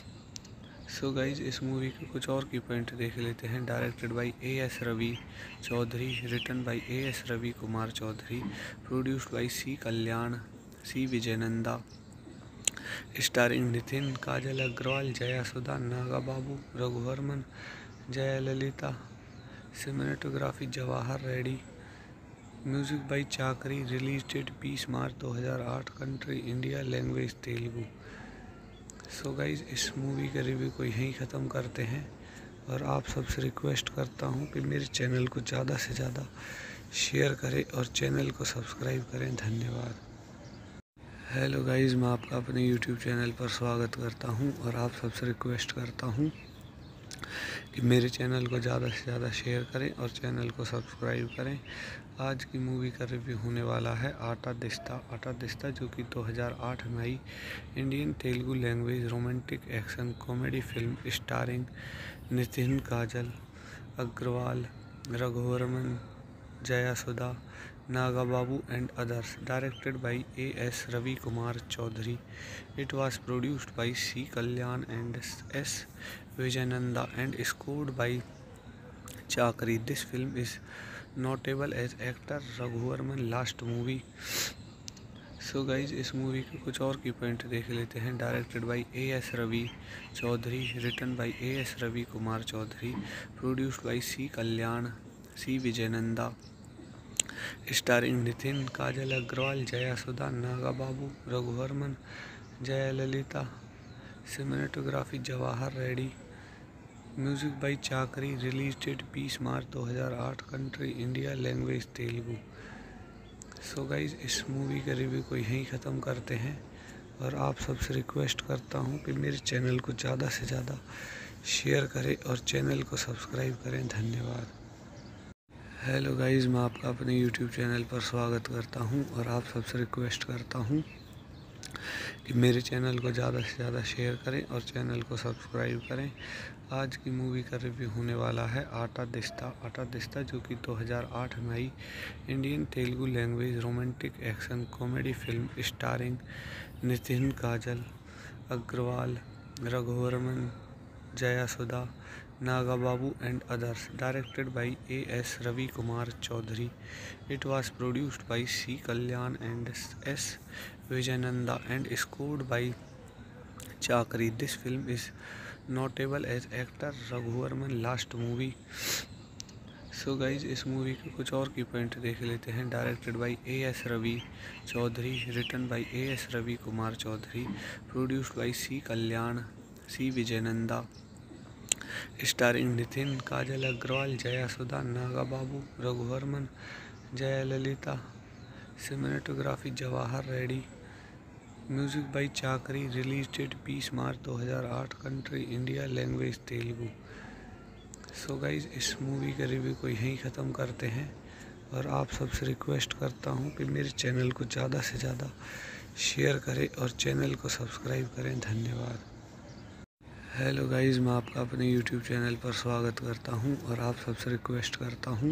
So guys इस movie के कुछ और की point देख लेते हैं। Directed by A S Ravi Chaudhary, written by A S Ravi Kumar Chaudhary, produced by C Kalyan, C Vijayananda, starring Nitin, Kajal Agarwal, Jaya Sudha, Naga Babu, Raghuvarman, Jayalalitha, cinematography Jawahar Reddy, music by Chakri, release date बीस मार्च दो हज़ार आठ, country India, language Telugu. So guys इस मूवी का रिव्यू को यहीं ख़त्म करते हैं और आप सबसे रिक्वेस्ट करता हूँ कि मेरे चैनल को ज़्यादा से ज़्यादा शेयर करें और चैनल को सब्सक्राइब करें। धन्यवाद। हेलो गाइज़, मैं आपका अपने यूट्यूब चैनल पर स्वागत करता हूं और आप सबसे रिक्वेस्ट करता हूं कि मेरे चैनल को ज़्यादा से ज़्यादा शेयर करें और चैनल को सब्सक्राइब करें। आज की मूवी का रिव्यू होने वाला है आटा दिस्ता। आटा दिस्ता जो कि दो हज़ार आठ में आई Indian Telugu language romantic action comedy film starring Nitin Kajal Agarwal, Raghuvarman, Jaya Sudha, Naga Babu and others. Directed by A S Ravi Kumar Chaudhary. It was produced by C Kalyan and S Vijayananda and scored by Chakri. This film is notable as actor Raghuvarman last movie. So guys इस movie के कुछ और की point देख लेते हैं। Directed by A S Ravi Chaudhary, written by A S Ravi Kumar Chaudhary, produced by C Kalyan, C Vijayananda, starring Nitin, Kajal Agarwal, Jaya Sudha, Naga Babu, Raghuvarman, Jaya Lalita, cinematography Jawahar Reddy, music by Chakri, release date बीस मार्च दो हज़ार आठ, country India, language Telugu. So guys इस मूवी का रिव्यू को यहीं ख़त्म करते हैं और आप सबसे रिक्वेस्ट करता हूँ कि मेरे चैनल को ज़्यादा से ज़्यादा शेयर करें और चैनल को सब्सक्राइब करें। धन्यवाद। हेलो गाइज, मैं आपका अपने यूट्यूब चैनल पर स्वागत करता हूं और आप सबसे रिक्वेस्ट करता हूं कि मेरे चैनल को ज़्यादा से ज़्यादा शेयर करें और चैनल को सब्सक्राइब करें। आज की मूवी का रिव्यू होने वाला है आटा दिस्ता। आटा दिस्ता जो कि दो हज़ार आठ में आई Indian Telugu language romantic action comedy film starring Nitin Kajal Agarwal, Raghuvarman, Jaya Sudha, Naga Babu and others. Directed by A S Ravi Kumar Chaudhary. It was produced by C Kalyan and S Vijayananda and scored by Chakri. This film is notable as actor Raghuvarman last movie. So guys इस movie के कुछ और की point देख लेते हैं। Directed by A S Ravi Chaudhary, written by A S Ravi Kumar Chaudhary, produced by C Kalyan, C Vijayananda, starring Nitin, Kajal Agarwal, Jaya Sudha, Naga Babu, Raghuvarman, Jaya Lalita, cinematography Jawahar Reddy, music by Chakri, release date बीस मार्च दो हज़ार आठ, country India, language Telugu. So guys इस मूवी का रिव्यू को यहीं ख़त्म करते हैं और आप सबसे रिक्वेस्ट करता हूँ कि मेरे चैनल को ज़्यादा से ज़्यादा शेयर करें और चैनल को सब्सक्राइब करें। धन्यवाद। हेलो गाइज़, मैं आपका अपने यूट्यूब चैनल पर स्वागत करता हूं और आप सबसे रिक्वेस्ट करता हूं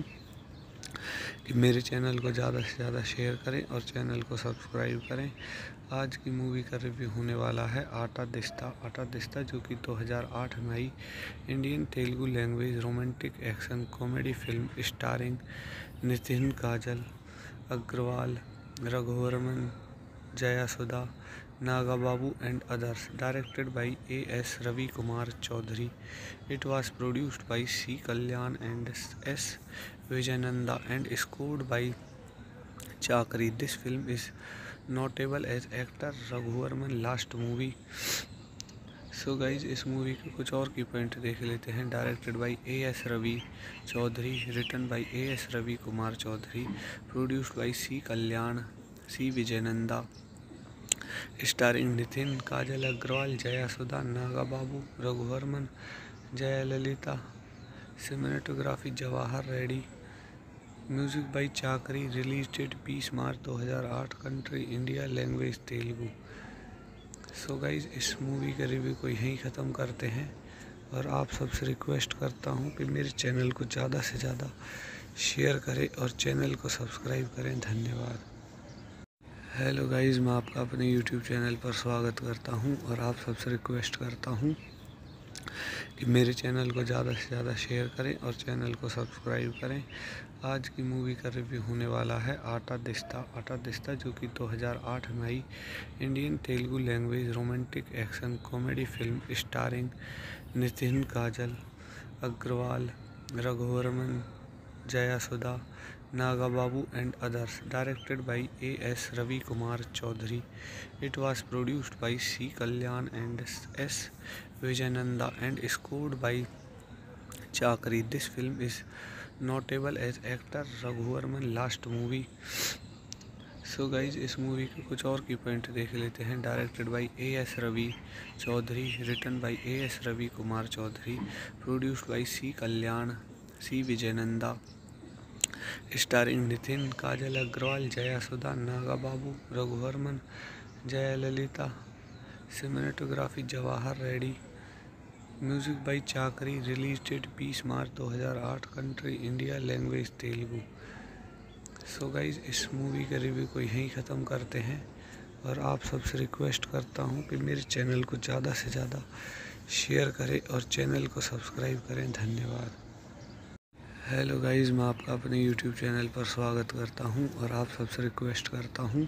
कि मेरे चैनल को ज़्यादा से ज़्यादा शेयर करें और चैनल को सब्सक्राइब करें। आज की मूवी का रिव्यू होने वाला है आटा दिस्ता। आटा दिस्ता जो कि दो हज़ार आठ में आई Indian Telugu language romantic action comedy film starring Nitin Kajal Agarwal, Raghuvarman, Jaya Sudha, Naga Babu and others. Directed by A S Ravi Kumar Chaudhary. It was produced by C Kalyan and S Vijayananda and scored by Chakri. This film is notable as actor Raghuvarman last movie. So guys इस movie के कुछ और की point देख लेते हैं। Directed by A S Ravi Chaudhary, written by A S Ravi Kumar Chaudhary, produced by C Kalyan, C Vijayananda, starring Nitin, Kajal Agarwal, Jaya Sudha, Naga Babu, Raghuvarman, Jaya Lalita, cinematography Jawahar Reddy, music by Chakri, release date बीस मार्च दो हज़ार आठ, country India, language Telugu. So guys इस मूवी का रिव्यू को यहीं ख़त्म करते हैं और आप सबसे रिक्वेस्ट करता हूँ कि मेरे चैनल को ज़्यादा से ज़्यादा शेयर करें और चैनल को सब्सक्राइब करें। धन्यवाद। हेलो गाइज़, मैं आपका अपने यूट्यूब चैनल पर स्वागत करता हूं और आप सबसे रिक्वेस्ट करता हूं कि मेरे चैनल को ज़्यादा से ज़्यादा शेयर करें और चैनल को सब्सक्राइब करें। आज की मूवी का रिव्यू होने वाला है आटा दिस्ता। आटा दिस्ता जो कि दो हज़ार आठ में आई Indian Telugu language romantic action comedy film starring Nitin Kajal Agarwal, Raghuvarman, Jaya Sudha, Naga Babu and others. Directed by A S Ravi Kumar Chaudhary. It was produced by C Kalyan and S Vijayananda and scored by Chakri. This film is notable as actor Raghuvarman last movie. So guys इस movie के कुछ और की point देख लेते हैं। Directed by A S Ravi Chaudhary, written by A S Ravi Kumar Chaudhary, produced by C Kalyan, C Vijayananda, starring Nitin, Kajal Agarwal, Jaya Sudha, Naga Babu, Raghuvarman, Jaya Lalita, cinematography Jawahar Reddy, music by Chakri, release date बीस मार्च दो हज़ार आठ, country India, language Telugu. So guys इस मूवी का रिव्यू को यहीं ख़त्म करते हैं और आप सबसे रिक्वेस्ट करता हूँ कि मेरे चैनल को ज़्यादा से ज़्यादा शेयर करें और चैनल को सब्सक्राइब करें। धन्यवाद। हेलो गाइज, मैं आपका अपने यूट्यूब चैनल पर स्वागत करता हूं और आप सबसे रिक्वेस्ट करता हूं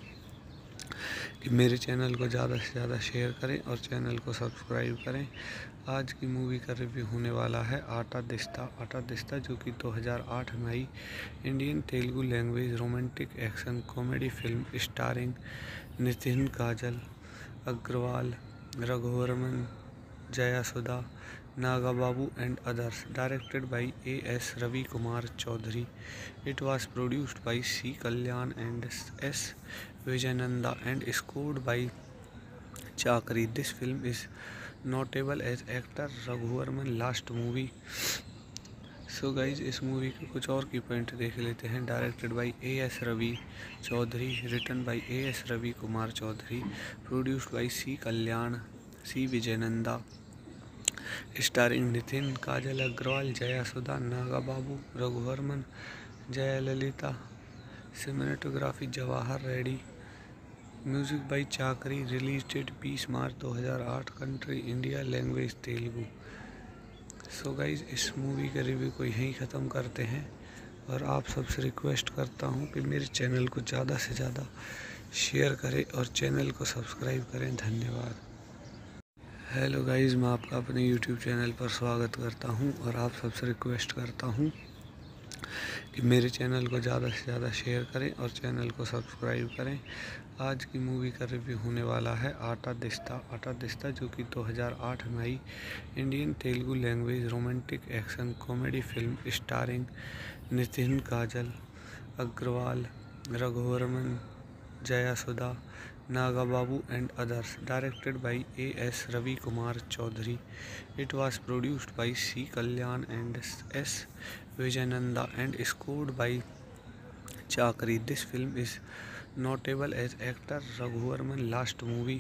कि मेरे चैनल को ज़्यादा से ज़्यादा शेयर करें और चैनल को सब्सक्राइब करें। आज की मूवी का रिव्यू होने वाला है आटा दिस्ता। आटा दिस्ता जो कि दो हज़ार आठ में आई Indian Telugu language romantic action comedy film starring Nitin, Kajal Agarwal, Raghuvarman, Jaya Sudha, Naga Babu and others, directed by A S Ravi Kumar Chaudhary. It was produced by C Kalyan and S Vijayananda and scored by Chakri. This film is notable as actor Raghuvarman last movie. So guys इस movie के कुछ और की point देख लेते हैं। Directed by A S Ravi Chaudhary, written by A S Ravi Kumar Chaudhary, produced by C Kalyan, C Vijayananda, starring Nitin, Kajal Agarwal, Jaya Sudha, Naga Babu, Raghuvarman, Jaya Lalita, cinematography Jawahar Reddy, music by Chakri, release date बीस मार्च दो हज़ार आठ, country India, language Telugu. So guys इस मूवी का रिव्यू को यहीं ख़त्म करते हैं और आप सबसे रिक्वेस्ट करता हूँ कि मेरे चैनल को ज़्यादा से ज़्यादा शेयर करें और चैनल को सब्सक्राइब करें। धन्यवाद। हेलो गाइज, मैं आपका अपने यूट्यूब चैनल पर स्वागत करता हूं और आप सबसे रिक्वेस्ट करता हूं कि मेरे चैनल को ज़्यादा से ज़्यादा शेयर करें और चैनल को सब्सक्राइब करें। आज की मूवी का रिव्यू होने वाला है आटा दिस्ता। आटा दिस्ता जो कि दो हज़ार आठ में आई Indian Telugu language romantic action comedy film starring Nitin, Kajal Agarwal, Raghuvarman, Jaya Sudha, Naga Babu and others, directed by A S Ravi Kumar Chaudhary. It was produced by C Kalyan and S Vijayananda and scored by Chakri. This film is notable as actor Raghuvarman last movie.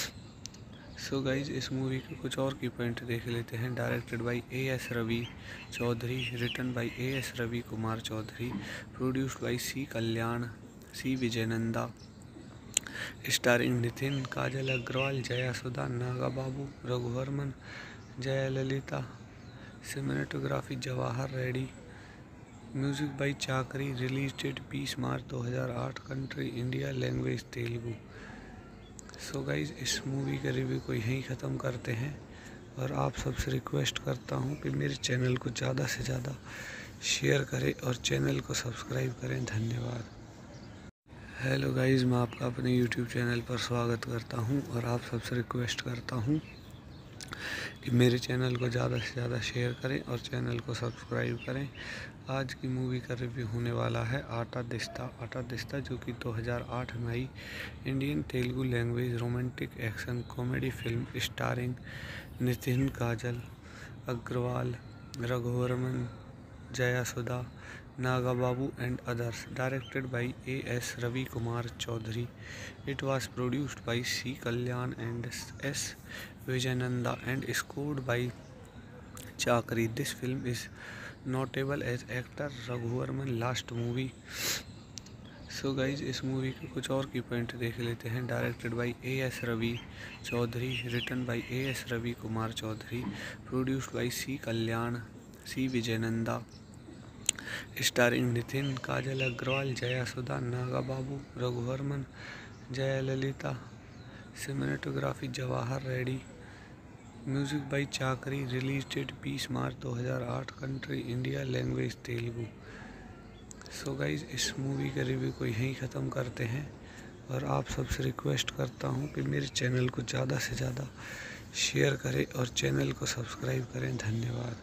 So guys इस movie के कुछ और की point देख लेते हैं। Directed by A S Ravi Chaudhary, written by A S Ravi Kumar Chaudhary, produced by C Kalyan, C Vijayananda, starring Nitin, Kajal Agarwal, Jaya Sudha, Naga Babu, Raghuvarman, Jaya Lalita, cinematography Jawahar Reddy, music by Chakri, release date बीस मार्च दो हज़ार आठ, country India, language Telugu. So guys इस मूवी का रिव्यू को यहीं ख़त्म करते हैं और आप सबसे रिक्वेस्ट करता हूँ कि मेरे चैनल को ज़्यादा से ज़्यादा शेयर करें और चैनल को सब्सक्राइब करें। धन्यवाद। हेलो गाइज़, मैं आपका अपने यूट्यूब चैनल पर स्वागत करता हूं और आप सबसे रिक्वेस्ट करता हूं कि मेरे चैनल को ज़्यादा से ज़्यादा शेयर करें और चैनल को सब्सक्राइब करें। आज की मूवी का रिव्यू होने वाला है आटा दिस्ता। आटा दिस्ता जो कि दो हज़ार आठ में आई Indian Telugu language romantic action comedy film starring Nitin, Kajal Agarwal, Raghuvarman, Jaya Sudha, Naga Babu and others, directed by A S Ravi Kumar Chaudhary. It was produced by C Kalyan and S Vijayananda and scored by Chakri. This film is notable as actor Raghuvarman last movie. So guys इस movie के कुछ और की point देख लेते हैं। Directed by A S Ravi Chaudhary, written by A S Ravi Kumar Chaudhary, produced by C Kalyan, C Vijayananda, starring Nitin, Kajal Agarwal, Jaya Sudha, Naga Babu, Raghuvarman, Jaya Lalita, cinematography Jawahar Reddy, music by Chakri, release date बीस मार्च दो हज़ार आठ, country India, language Telugu. So guys इस मूवी का रिव्यू को यहीं ख़त्म करते हैं और आप सबसे रिक्वेस्ट करता हूँ कि मेरे चैनल को ज़्यादा से ज़्यादा शेयर करें और चैनल को सब्सक्राइब करें। धन्यवाद।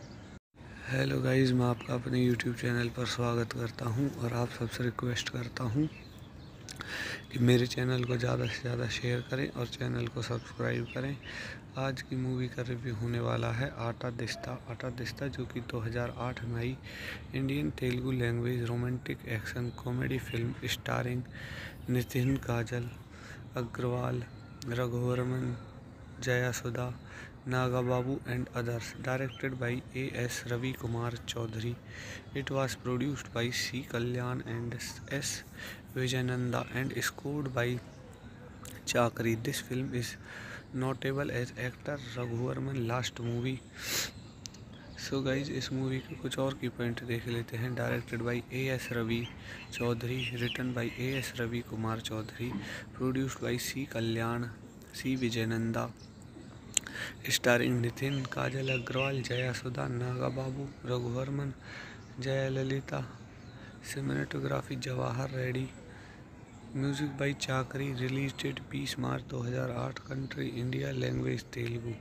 हेलो गाइज़, मैं आपका अपने यूट्यूब चैनल पर स्वागत करता हूं और आप सबसे रिक्वेस्ट करता हूं कि मेरे चैनल को ज़्यादा से ज़्यादा शेयर करें और चैनल को सब्सक्राइब करें। आज की मूवी का रिव्यू होने वाला है आटा दिस्ता। आटा दिस्ता जो कि दो हज़ार आठ में आई Indian Telugu language romantic action comedy film starring Nitin Kajal Agarwal, Raghuvarman, Jayasudha, Nagababu and others, directed by A S Ravi Kumar Chaudhary. It was produced by C. Kalyan and S. Vijayananda and scored by Chakri. This film is notable as actor Raghuvarman last movie. So guys इस movie के कुछ और की point देख लेते हैं। Directed by A S Ravi Chaudhary, written by A S Ravi Kumar Chaudhary, produced by C Kalyan, C Vijayananda, starring Nitin, Kajal Agarwal, Jayasudha, Naga Babu, Raghuvarman, Jayalalitha, cinematography Jawahar Reddy, music by Chakri, release date बीस मार्च दो हज़ार आठ, country India, language Telugu.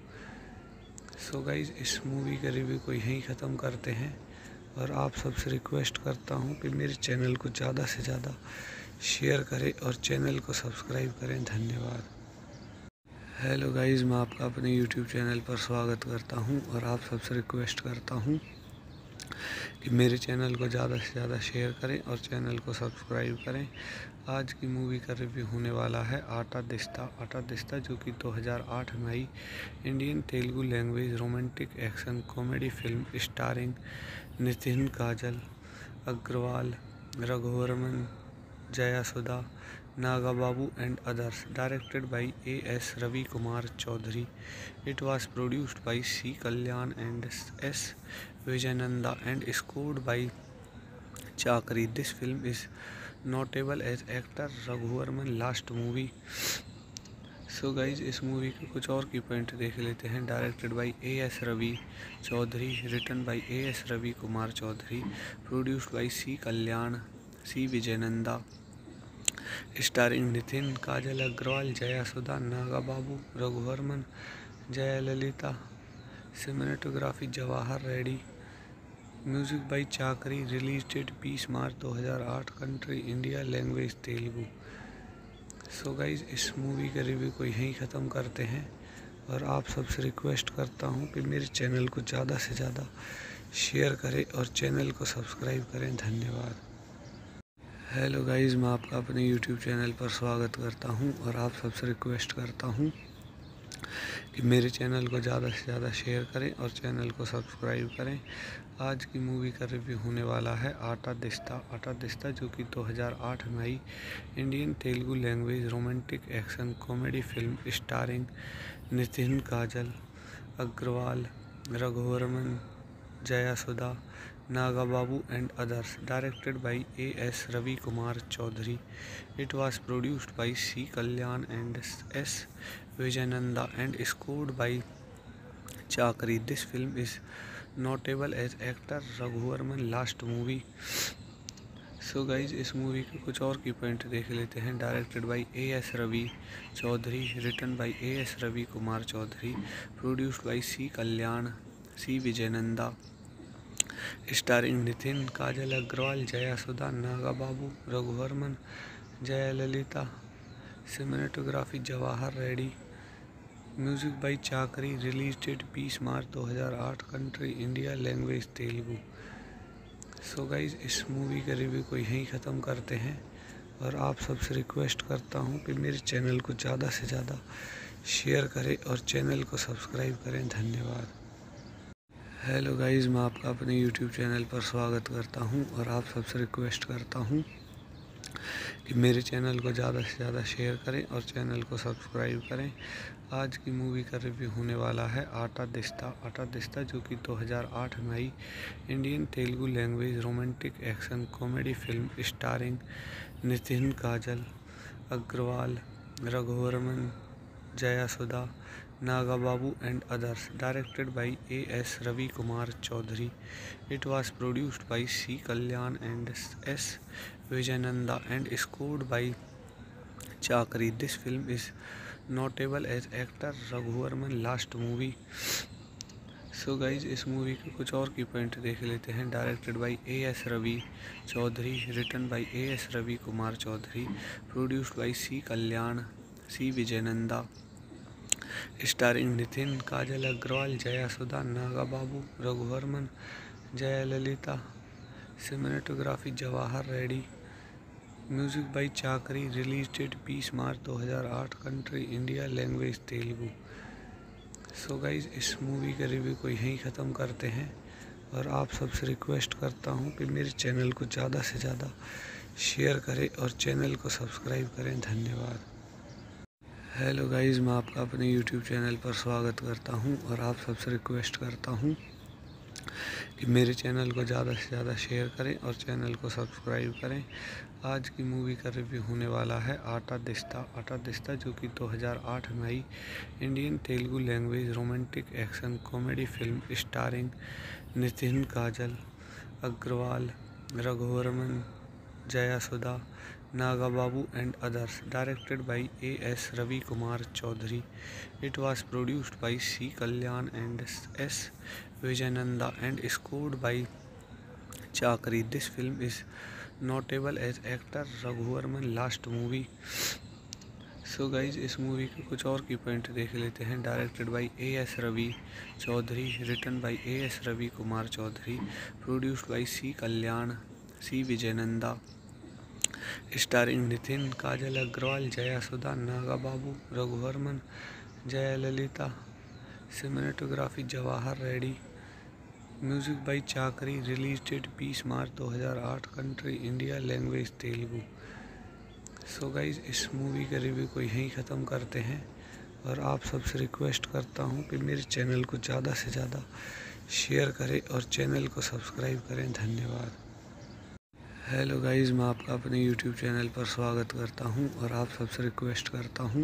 So guys इस मूवी का रिव्यू को यहीं ख़त्म करते हैं और आप सबसे रिक्वेस्ट करता हूँ कि मेरे चैनल को ज़्यादा से ज़्यादा शेयर करें और चैनल को सब्सक्राइब करें। धन्यवाद। हेलो गाइज, मैं आपका अपने यूट्यूब चैनल पर स्वागत करता हूँ और आप सबसे रिक्वेस्ट करता हूँ कि मेरे चैनल को ज़्यादा से ज़्यादा शेयर करें और चैनल को सब्सक्राइब करें। आज की मूवी का रिव्यू होने वाला है आटा दिस्ता। आटा दिस्ता जो कि दो हज़ार आठ में आई Indian Telugu language romantic action comedy film starring Nitin Kajal Agarwal, Raghuvarman, Jayasudha, Nagababu and others, directed by A S Ravi Kumar Chaudhary. It was produced by C. Kalyan and S. Vijayananda and scored by Chakri. This film is notable as actor Raghuvarman last movie. So guys इस movie के कुछ और की point देख लेते हैं। Directed by A S Ravi Chaudhary, written by A S Ravi Kumar Chaudhary, produced by C Kalyan, C Vijayananda, starring Nitin, Kajal Agarwal, Jayasudha, Naga Babu, Raghuvarman, Jayalalitha, cinematography Jawahar Reddy, music by Chakri, release date बीस मार्च दो हज़ार आठ, country India, language Telugu. So guys इस मूवी का रिव्यू को यहीं ख़त्म करते हैं और आप सबसे रिक्वेस्ट करता हूँ कि मेरे चैनल को ज़्यादा से ज़्यादा शेयर करें और चैनल को सब्सक्राइब करें। धन्यवाद। हेलो गाइज़, मैं आपका अपने यूट्यूब चैनल पर स्वागत करता हूं और आप सबसे रिक्वेस्ट करता हूं कि मेरे चैनल को ज़्यादा से ज़्यादा शेयर करें और चैनल को सब्सक्राइब करें। आज की मूवी का रिव्यू होने वाला है आटा दिस्ता। आटा दिस्ता जो कि दो हज़ार आठ में आई Indian Telugu language romantic action comedy film starring Nitin Kajal Agarwal, Raghuvarman, Jayasudha, Nagababu and others, directed by A S Ravi Kumar Chaudhary. It was produced by C. Kalyan and S. Vijayananda and scored by Chakri. This film is notable as actor Raghuvarman last movie. So guys इस movie के कुछ और की point देख लेते हैं। Directed by A S Ravi Chaudhary, written by A S Ravi Kumar Chaudhary, produced by C Kalyan, C Vijayananda, starring Nitin, Kajal Agarwal, Jayasudha, Naga Babu, Raghuvarman, Jayalalitha, cinematography Jawahar Reddy, music by Chakri, release date बीस मार्च दो हज़ार आठ, country India, language Telugu. So guys इस मूवी का रिव्यू को यहीं ख़त्म करते हैं और आप सबसे रिक्वेस्ट करता हूँ कि मेरे चैनल को ज़्यादा से ज़्यादा शेयर करें और चैनल को सब्सक्राइब करें। धन्यवाद। हेलो गाइज़, मैं आपका अपने यूट्यूब चैनल पर स्वागत करता हूं और आप सबसे रिक्वेस्ट करता हूं कि मेरे चैनल को ज़्यादा से ज़्यादा शेयर करें और चैनल को सब्सक्राइब करें। आज की मूवी का रिव्यू होने वाला है आटा दिस्ता। आटा दिस्ता जो कि दो हज़ार आठ में आई Indian Telugu language romantic action comedy film starring Nitin Kajal Agarwal, Raghuvarman, Jayasudha, Nagababu and others, directed by A S Ravi Kumar Chaudhary. It was produced by C. Kalyan and S. Vijayananda and scored by Chakri. This film is notable as actor Raghuvarman last movie. So guys इस movie के कुछ और की point देख लेते हैं। Directed by A S Ravi Chaudhary, written by A S Ravi Kumar Chaudhary, produced by C Kalyan C Vijayananda, starring Nitin, Kajal Agarwal, Jaya Sudha, Naga Babu, Raghuvarman, Jayalalitha, cinematography Jawahar Reddy, music by Chakri, release date बीस मार्च दो हज़ार आठ, country India, language Telugu. So guys इस मूवी का रिव्यू को यहीं ख़त्म करते हैं और आप सबसे रिक्वेस्ट करता हूँ कि मेरे चैनल को ज़्यादा से ज़्यादा शेयर करें और चैनल को सब्सक्राइब करें। धन्यवाद। हेलो गाइज, मैं आपका अपने यूट्यूब चैनल पर स्वागत करता हूं और आप सबसे रिक्वेस्ट करता हूं कि मेरे चैनल को ज़्यादा से ज़्यादा शेयर करें और चैनल को सब्सक्राइब करें। आज की मूवी का रिव्यू होने वाला है आटा दिस्ता। आटा दिस्ता जो कि दो हज़ार आठ में आई Indian Telugu language romantic action comedy film starring Nitin, Kajal Agarwal, Raghuvarman, Jaya Sudha, Naga Babu and others, directed by A S Ravi Kumar Chaudhary. It was produced by C Kalyan and S Vijayananda and scored by Chakri. This film is notable as actor Raghuvarman last movie. So guys, इस movie के कुछ और की point देख लेते हैं। Directed by A S Ravi Chaudhary, written by A S Ravi Kumar Chaudhary, produced by C Kalyan C Vijayananda, starring Nitin, Kajal Agarwal, Jaya Sudha, Naga Babu, Raghuvarman, Jayalalitha, cinematography Jawahar Reddy, music by Chakri, release date बीस मार्च दो हज़ार आठ, country India, language Telugu. So guys इस मूवी का रिव्यू को यहीं ख़त्म करते हैं और आप सबसे रिक्वेस्ट करता हूँ कि मेरे चैनल को ज़्यादा से ज़्यादा शेयर करें और चैनल को सब्सक्राइब करें। धन्यवाद। हेलो गाइज़, मैं आपका अपने यूट्यूब चैनल पर स्वागत करता हूं और आप सबसे रिक्वेस्ट करता हूं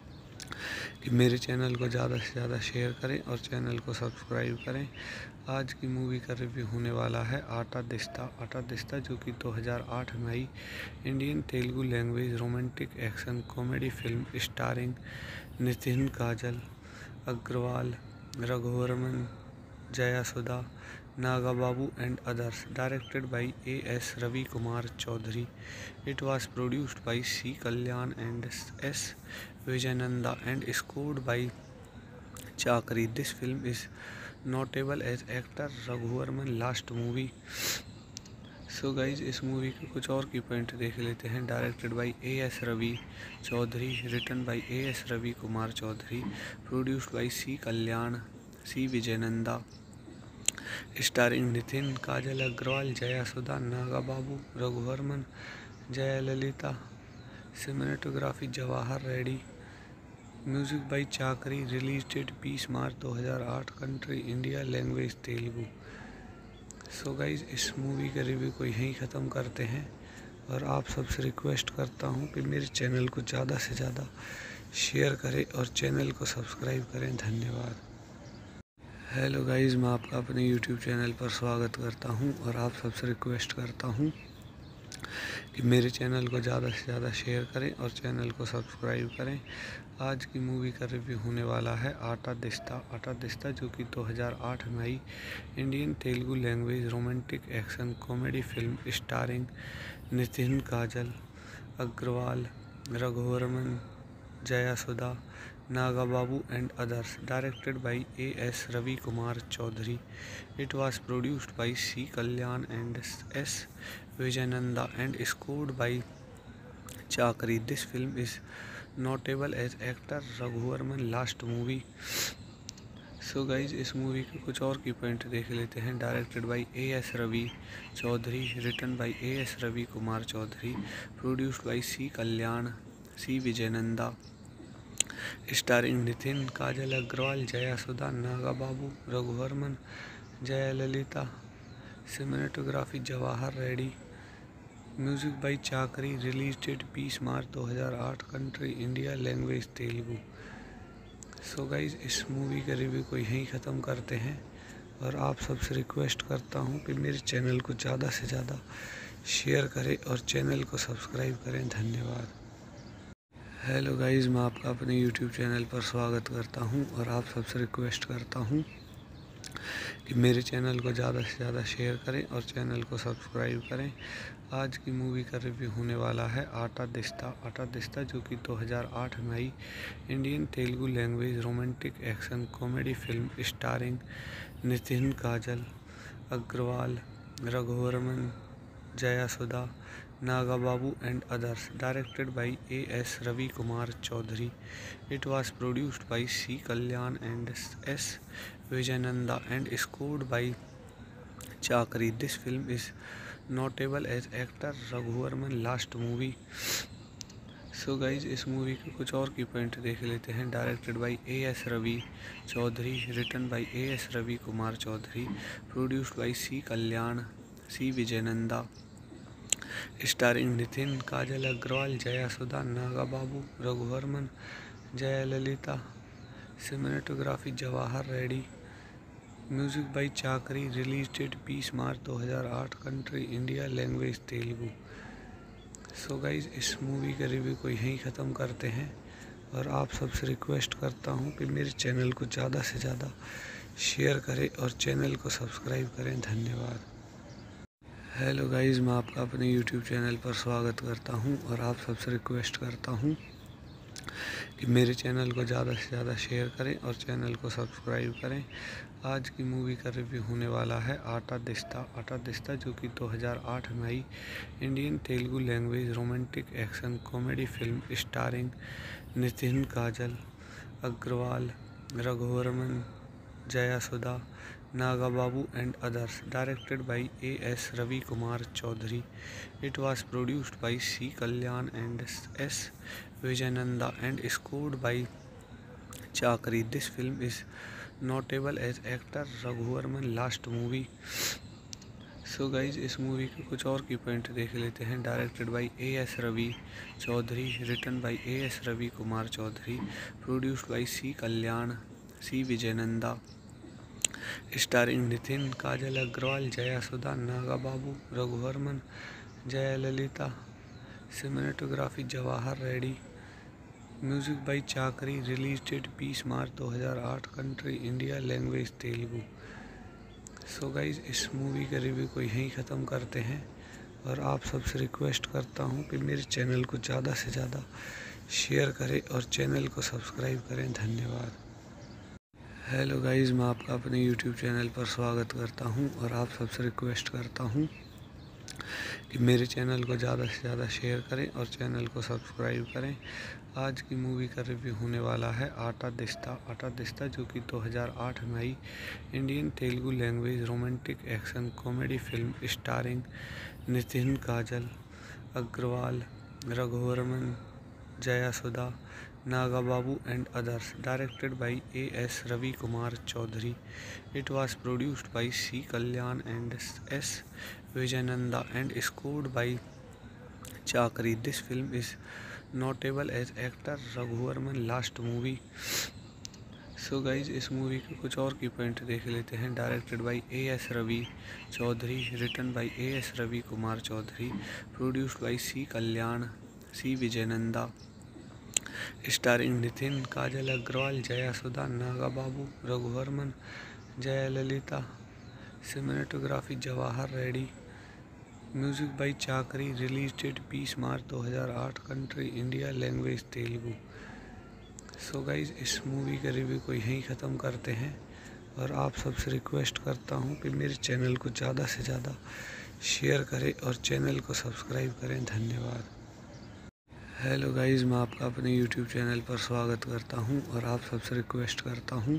कि मेरे चैनल को ज़्यादा से ज़्यादा शेयर करें और चैनल को सब्सक्राइब करें। आज की मूवी का रिव्यू होने वाला है आटा दिस्ता। आटा दिस्ता जो कि दो हज़ार आठ में आई Indian Telugu language romantic action comedy film starring Nitin, Kajal Agarwal, Raghuvarman, Jaya Sudha, Naga Babu and others, directed by A S Ravi Kumar Chaudhary. It was produced by C Kalyan and S Vijayananda and scored by Chakri. This film is notable as actor Raghuvarman last movie. So guys इस movie के कुछ और की point देख लेते हैं। Directed by A S Ravi Chaudhary, written by A S Ravi Kumar Chaudhary, produced by C Kalyan C Vijayananda, starring Nitin, Kajal Agarwal, Jaya Sudha, Naga Babu, Raghuvarman, Jayalalitha, cinematography Jawahar Reddy, music by Chakri, release date बीस मार्च दो हज़ार आठ, country India, language Telugu. So guys इस मूवी का रिव्यू को यहीं ख़त्म करते हैं और आप सबसे रिक्वेस्ट करता हूँ कि मेरे चैनल को ज़्यादा से ज़्यादा शेयर करें और चैनल को सब्सक्राइब करें। धन्यवाद। हेलो गाइज़, मैं आपका अपने यूट्यूब चैनल पर स्वागत करता हूं और आप सबसे रिक्वेस्ट करता हूं कि मेरे चैनल को ज़्यादा से ज़्यादा शेयर करें और चैनल को सब्सक्राइब करें। आज की मूवी का रिव्यू होने वाला है आटा दिस्ता। आटा दिस्ता जो कि दो हज़ार आठ में आई Indian Telugu language romantic action comedy film starring Nitin, Kajal Agarwal, Raghuvarman, Jaya Sudha, Naga Babu and others, directed by A S Ravi Kumar Chaudhary. It was produced by C Kalyan and S Vijayananda and scored by Chakri. This film is notable as actor Raghuvarman last movie. So guys इस movie के कुछ और की point देख लेते हैं। Directed by A S Ravi Chaudhary, written by A S Ravi Kumar Chaudhary, produced by C Kalyan C Vijayananda, starring Nitin, Kajal Agarwal, Jaya Sudha, Naga Babu, Raghuvarman, Jayalalitha, cinematography Jawahar Reddy, music by Chakri, release date बीस मार्च दो हज़ार आठ, country India, language Telugu. So guys इस मूवी का रिव्यू को यहीं ख़त्म करते हैं और आप सबसे रिक्वेस्ट करता हूँ कि मेरे चैनल को ज़्यादा से ज़्यादा शेयर करें और चैनल को सब्सक्राइब करें। धन्यवाद। हेलो गाइज़, मैं आपका अपने यूट्यूब चैनल पर स्वागत करता हूं और आप सबसे रिक्वेस्ट करता हूं कि मेरे चैनल को ज़्यादा से ज़्यादा शेयर करें और चैनल को सब्सक्राइब करें। आज की मूवी का रिव्यू होने वाला है आटा दिस्ता। आटा दिस्ता जो कि दो हज़ार आठ में आई Indian Telugu language romantic action comedy film starring Nitin Kajal Agarwal, Raghuvarman, Jaya Sudha, Naga Babu and others. Directed by A S Ravi Kumar Chaudhary. It was produced by C Kalyan and S Vijayananda and scored by Chakri. This film is notable as actor Raghuvarman last movie. So guys इस movie के कुछ और की point देख लेते हैं। Directed by A S Ravi Chaudhary, written by A S Ravi Kumar Chaudhary, produced by C Kalyan, C Vijayananda, starring Nitin, Kajal Agarwal, Jaya Sudha, Naga Babu, Raghuvarman, Jaya Lalita, cinematography Jawahar Reddy, music by Chakri, release date बीस मार्च दो हज़ार आठ, country India, language Telugu. So guys इस मूवी का रिव्यू को यहीं ख़त्म करते हैं और आप सबसे रिक्वेस्ट करता हूँ कि मेरे चैनल को ज़्यादा से ज़्यादा शेयर करें और चैनल को सब्सक्राइब करें। धन्यवाद। हेलो गाइज, मैं आपका अपने यूट्यूब चैनल पर स्वागत करता हूँ और आप सबसे रिक्वेस्ट करता हूँ कि मेरे चैनल को ज़्यादा से ज़्यादा शेयर करें और चैनल को सब्सक्राइब करें। आज की मूवी का रिव्यू होने वाला है आटा दिस्ता। आटा दिस्ता जो कि दो हज़ार आठ में आई Indian Telugu language romantic action comedy film starring Nitin Kajal Agarwal, Raghuvarman, Jaya Sudha, Naga Babu and others. Directed by A S Ravi Kumar Chaudhary. It was produced by C Kalyan and S Vijayananda and scored by Chakri. This film is notable as actor Raghuvarman last movie. So guys इस movie के कुछ और की point देख लेते हैं। Directed by A S Ravi Chaudhary, written by A S Ravi Kumar Chaudhary, produced by C Kalyan, C Vijayananda, starring Nitin, Kajal Agarwal, Jaya Sudha, Naga Babu, Raghuvarman, Jaya Lalita, cinematography Jawahar Reddy, music by Chakri, release date बीस मार्च दो हज़ार आठ, country India, language Telugu. So guys इस मूवी का रिव्यू को यहीं ख़त्म करते हैं और आप सबसे रिक्वेस्ट करता हूँ कि मेरे चैनल को ज़्यादा से ज़्यादा शेयर करें और चैनल को सब्सक्राइब करें। धन्यवाद। हेलो गाइज़, मैं आपका अपने यूट्यूब चैनल पर स्वागत करता हूं और आप सबसे रिक्वेस्ट करता हूं कि मेरे चैनल को ज़्यादा से ज़्यादा शेयर करें और चैनल को सब्सक्राइब करें। आज की मूवी का रिव्यू होने वाला है आटा दिस्ता। आटा दिस्ता जो कि दो हज़ार आठ में आई Indian Telugu language romantic action comedy film starring Nitin Kajal Agarwal, Raghuvarman, Jaya Sudha, Naga Babu and others. Directed by A S Ravi Kumar Chaudhary. It was produced by C Kalyan and S Vijayananda and scored by Chakri. This film is notable as actor Raghuvarman last movie. So guys इस movie के कुछ और की point देख लेते हैं। Directed by A S Ravi Chaudhary, written by A S Ravi Kumar Chaudhary, produced by C Kalyan, C Vijayananda, starring Nitin, Kajal Agarwal, Jaya Sudha, Naga Babu, Raghuvarman, Jaya Lalita, cinematography Jawahar Reddy, music by Chakri, release date बीस मार्च दो हज़ार आठ, country India, language Telugu. So guys इस मूवी का रिव्यू को यहीं ख़त्म करते हैं और आप सबसे रिक्वेस्ट करता हूँ कि मेरे चैनल को ज़्यादा से ज़्यादा शेयर करें और चैनल को सब्सक्राइब करें। धन्यवाद। हेलो गाइज़, मैं आपका अपने यूट्यूब चैनल पर स्वागत करता हूं और आप सबसे रिक्वेस्ट करता हूं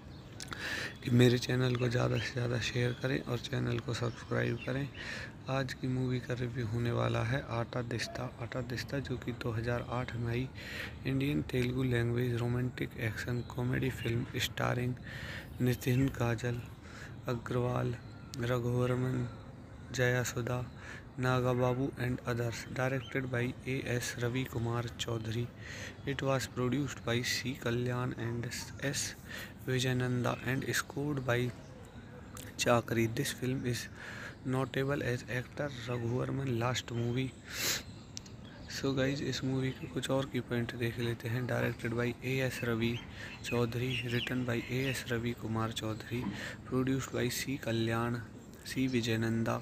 कि मेरे चैनल को ज़्यादा से ज़्यादा शेयर करें और चैनल को सब्सक्राइब करें। आज की मूवी का रिव्यू होने वाला है आटा दिस्ता। आटा दिस्ता जो कि दो हज़ार आठ में आई Indian Telugu language romantic action comedy film starring Nitin Kajal Agarwal, Raghuvarman, Jaya Sudha, Naga Babu and others. Directed by A S Ravi Kumar Chaudhary. It was produced by C Kalyan and S Vijayananda and scored by Chakri. This film is notable as actor Raghuvarman last movie. So guys इस movie के कुछ और की point देख लेते हैं। Directed by A S Ravi Chaudhary, written by A S Ravi Kumar Chaudhary, produced by C Kalyan, C Vijayananda,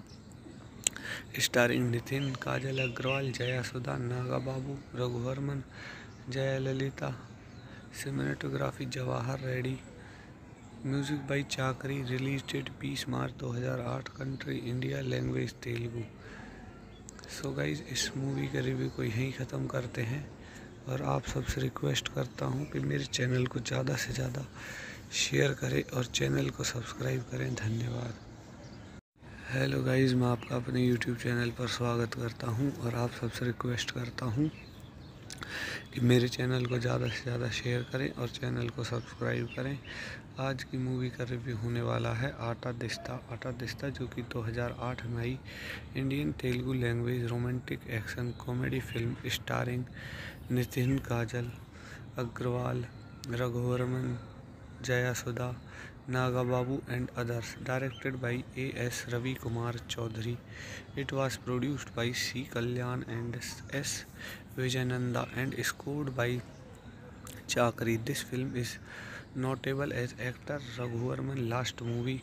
starring Nitin, Kajal Agarwal, Jaya Sudha, Naga Babu, Raghuvarman, Jaya Lalita, cinematography Jawahar Reddy, music by Chakri, release date बीस मार्च दो हज़ार आठ, country India, language Telugu. So guys इस मूवी का रिव्यू को यहीं ख़त्म करते हैं और आप सबसे रिक्वेस्ट करता हूँ कि मेरे चैनल को ज़्यादा से ज़्यादा शेयर करें और चैनल को सब्सक्राइब करें। धन्यवाद। हेलो गाइज, मैं आपका अपने यूट्यूब चैनल पर स्वागत करता हूँ और आप सबसे रिक्वेस्ट करता हूँ कि मेरे चैनल को ज़्यादा से ज़्यादा शेयर करें और चैनल को सब्सक्राइब करें। आज की मूवी का रिव्यू होने वाला है आटा दिस्ता। आटा दिस्ता जो कि दो हज़ार आठ में आई Indian Telugu language romantic action comedy film starring Nitin, Kajal Agarwal, Raghuvarman, Jaya Sudha, Naga Babu and others. Directed by A S Ravi Kumar Chaudhary. It was produced by C. Kalyan and S. Vijayananda and scored by Chakri. This film is notable as actor Raghuvarman last movie.